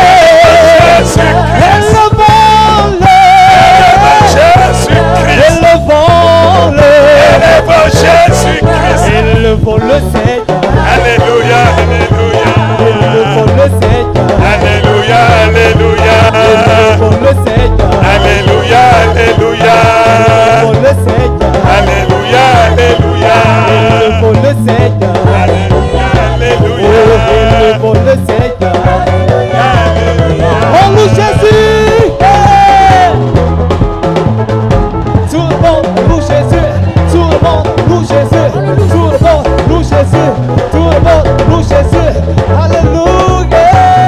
élevons-le, Jésus-Christ. élevons-le, Élevons Jésus-Christ. élevons le Seigneur, Alléluia, Alléluia. élevons le Seigneur, Alléluia, Alléluia. élevons le Seigneur, Alléluia, Alléluia. élevons le Seigneur, Alléluia, Alléluia. élevons le Seigneur, Alléluia, oh, Alléluia. élevons le Seigneur, Alléluia. on loue Jésus, hey! Tout le monde loue Jésus, tout le monde loue Jésus, tout le monde loue Jésus, tout le monde loue Jésus, alléluia.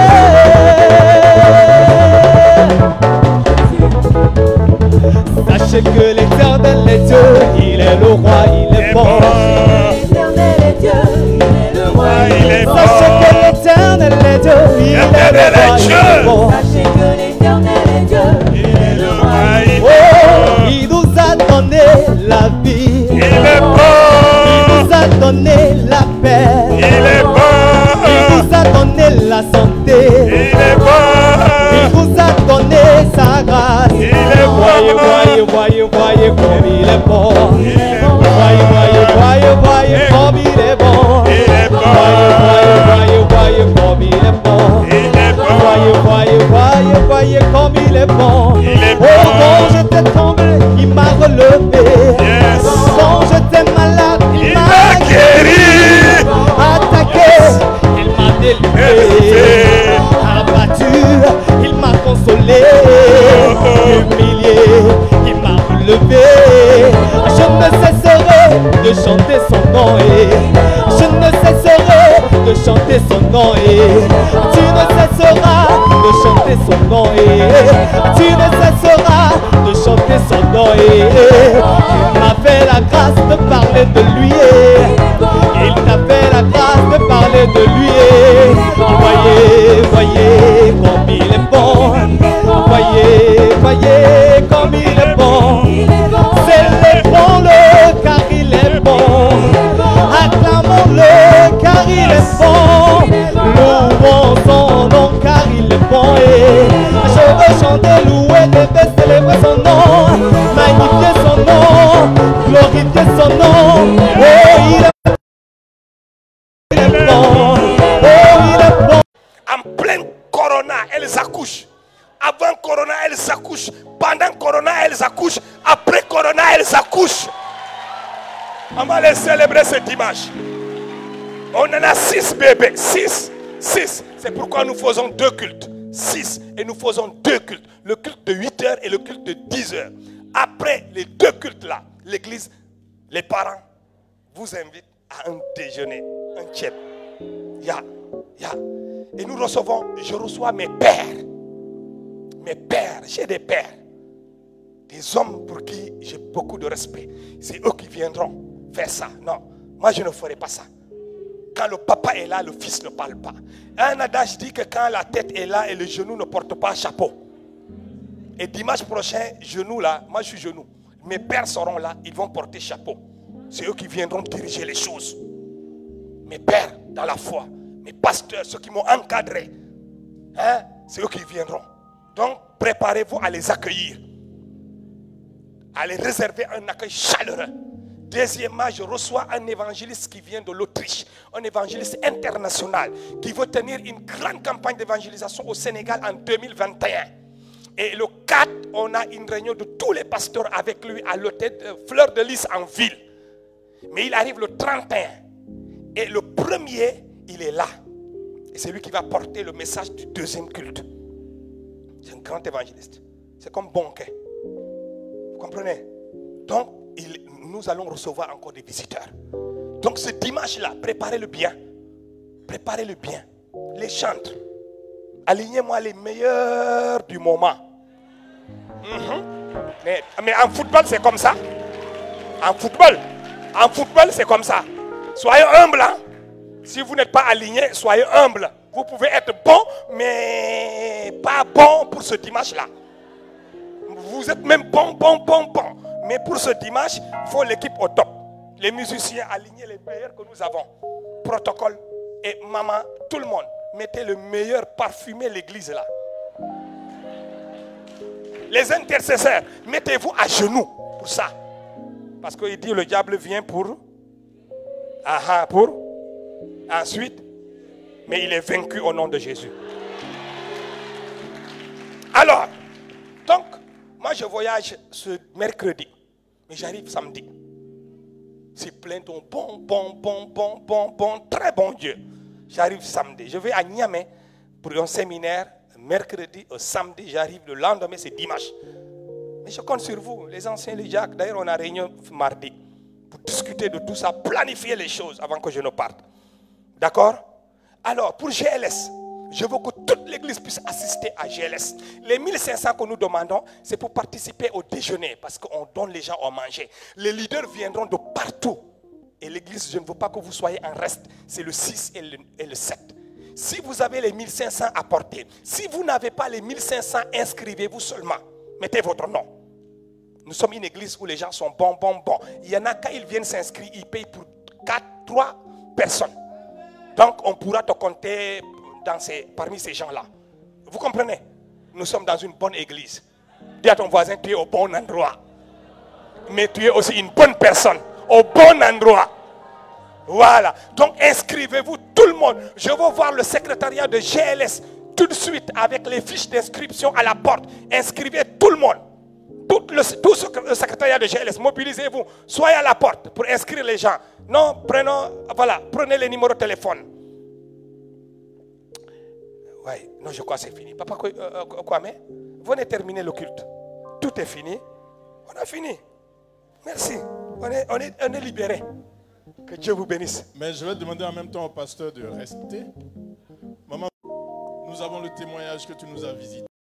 Sachez que l'Éternel est Dieu, il est le roi, il est bon. L'éternel est Dieu, il est le roi, il est bon. Sachez que l'Éternel est Dieu, il est le roi, il est bon. Sachez que l'éternel est Dieu, Il est le roi, il est Oh, bon. il nous a donné la vie, Il est il bon. nous a donné la paix, Il est il bon. nous a donné la santé, Il est bon. il nous a donné sa grâce. Il est Voyez, bon. voyez, voyez, voyez comme il est bon. Il est bon. Voyez, voyez, voyez, voyez comme il est bon. Il est bon. Voyez, voyez, voyez, voyez comme il est bon. Il est bon. Voyez, voyez, voyez, voyez comme il est bon. Il est bon. Oh, quand j'étais tombé, il m'a relevé. Yes. Quand j'étais malade, il Il m'a m'a guéri. attaqué. Il m'a délivré. Délivré. Abattu, il m'a consolé. Humilié, il m'a relevé. Je ne cesserai de chanter son nom et je ne cesserai de chanter son nom et tu ne cesseras de chanter son nom et tu ne cesseras de chanter son nom et il m'a fait la grâce de parler de lui et il t'a fait la grâce de parler de lui et voyez, voyez comme il est bon, voyez, voyez comme il est bon, c'est que son nom. Oh, il est bon. Oh, il est bon. En plein corona, elles accouchent. Avant corona, elles accouchent. Pendant corona, elles accouchent. Après corona, elles accouchent. On va les célébrer ce dimanche. On en a 6 bébés. 6. C'est pourquoi nous faisons 2 cultes. 6. Et nous faisons 2 cultes. Le culte de 8 heures et le culte de 10 heures. Après les 2 cultes là, l'église, les parents vous invitent à un déjeuner, un tchèp. Et nous recevons, je reçois mes pères. Mes pères, j'ai des pères. Des hommes pour qui j'ai beaucoup de respect. C'est eux qui viendront faire ça. Non, moi je ne ferai pas ça. Quand le papa est là, le fils ne parle pas. Un adage dit que quand la tête est là et le genou ne porte pas chapeau. Et dimanche prochain, genou là, moi je suis genou. Mes pères seront là, ils vont porter chapeau. C'est eux qui viendront diriger les choses. Mes pères dans la foi, mes pasteurs, ceux qui m'ont encadré, hein, c'est eux qui viendront. Donc préparez-vous à les accueillir. À les réserver un accueil chaleureux. Deuxièmement, je reçois un évangéliste qui vient de l'Autriche, un évangéliste international qui veut tenir une grande campagne d'évangélisation au Sénégal en 2021. Et le 4, on a une réunion de tous les pasteurs avec lui à l'hôtel Fleur de Lys en ville. Mais il arrive le 31. Et le 1er, il est là. Et c'est lui qui va porter le message du 2e culte. C'est un grand évangéliste. C'est comme Bonquet. Vous comprenez? Donc, nous allons recevoir encore des visiteurs. Donc ce dimanche-là, préparez-le bien. Préparez-le bien. Les chantres. Alignez-moi les meilleurs du moment. Mais en football, c'est comme ça. En football, c'est comme ça. Soyez humble. Hein? Si vous n'êtes pas aligné, soyez humble. Vous pouvez être bon, mais pas bon pour ce dimanche-là. Vous êtes même bon. Mais pour ce dimanche, il faut l'équipe au top. Les musiciens, alignez les meilleurs que nous avons. Protocole et maman, tout le monde. Mettez le meilleur, parfumez l'église là. Les intercesseurs, mettez-vous à genoux pour ça. Parce qu'il dit le diable vient pour... Ensuite, mais il est vaincu au nom de Jésus. Alors, donc, moi je voyage ce mercredi. Mais j'arrive samedi. C'est plein de bon, très bon Dieu. J'arrive samedi. Je vais à Niamey pour un séminaire. Mercredi, samedi, j'arrive. Le lendemain, c'est dimanche. Mais je compte sur vous, les anciens, les Jacques. D'ailleurs, on a réunion mardi pour discuter de tout ça, planifier les choses avant que je ne parte. D'accord? Alors, pour GLS, je veux que toute l'église puisse assister à GLS. Les 1500 que nous demandons, c'est pour participer au déjeuner, parce qu'on donne les gens à manger. Les leaders viendront de partout. Et l'église, je ne veux pas que vous soyez en reste. C'est le 6 et le 7. Si vous avez les 1500 à porter, si vous n'avez pas les 1500, inscrivez-vous seulement. Mettez votre nom. Nous sommes une église où les gens sont bons. Il y en a, quand ils viennent s'inscrire, ils payent pour 3 personnes. Donc, on pourra te compter parmi ces gens-là. Vous comprenez? Nous sommes dans une bonne église. Dis à ton voisin, tu es au bon endroit. Mais tu es aussi une bonne personne. Au bon endroit. Voilà. Donc, inscrivez-vous tout le monde. Je veux voir le secrétariat de GLS tout de suite avec les fiches d'inscription à la porte. Inscrivez tout le monde. Tout le secrétariat de GLS, mobilisez-vous. Soyez à la porte pour inscrire les gens. Non, prenez les numéros de téléphone. Oui, non, je crois que c'est fini. Papa Kwame, venez terminer le culte. Tout est fini. On a fini. Merci. On est libérés. Que Dieu vous bénisse. Mais je vais demander en même temps au pasteur de rester. Maman, nous avons le témoignage que tu nous as visité.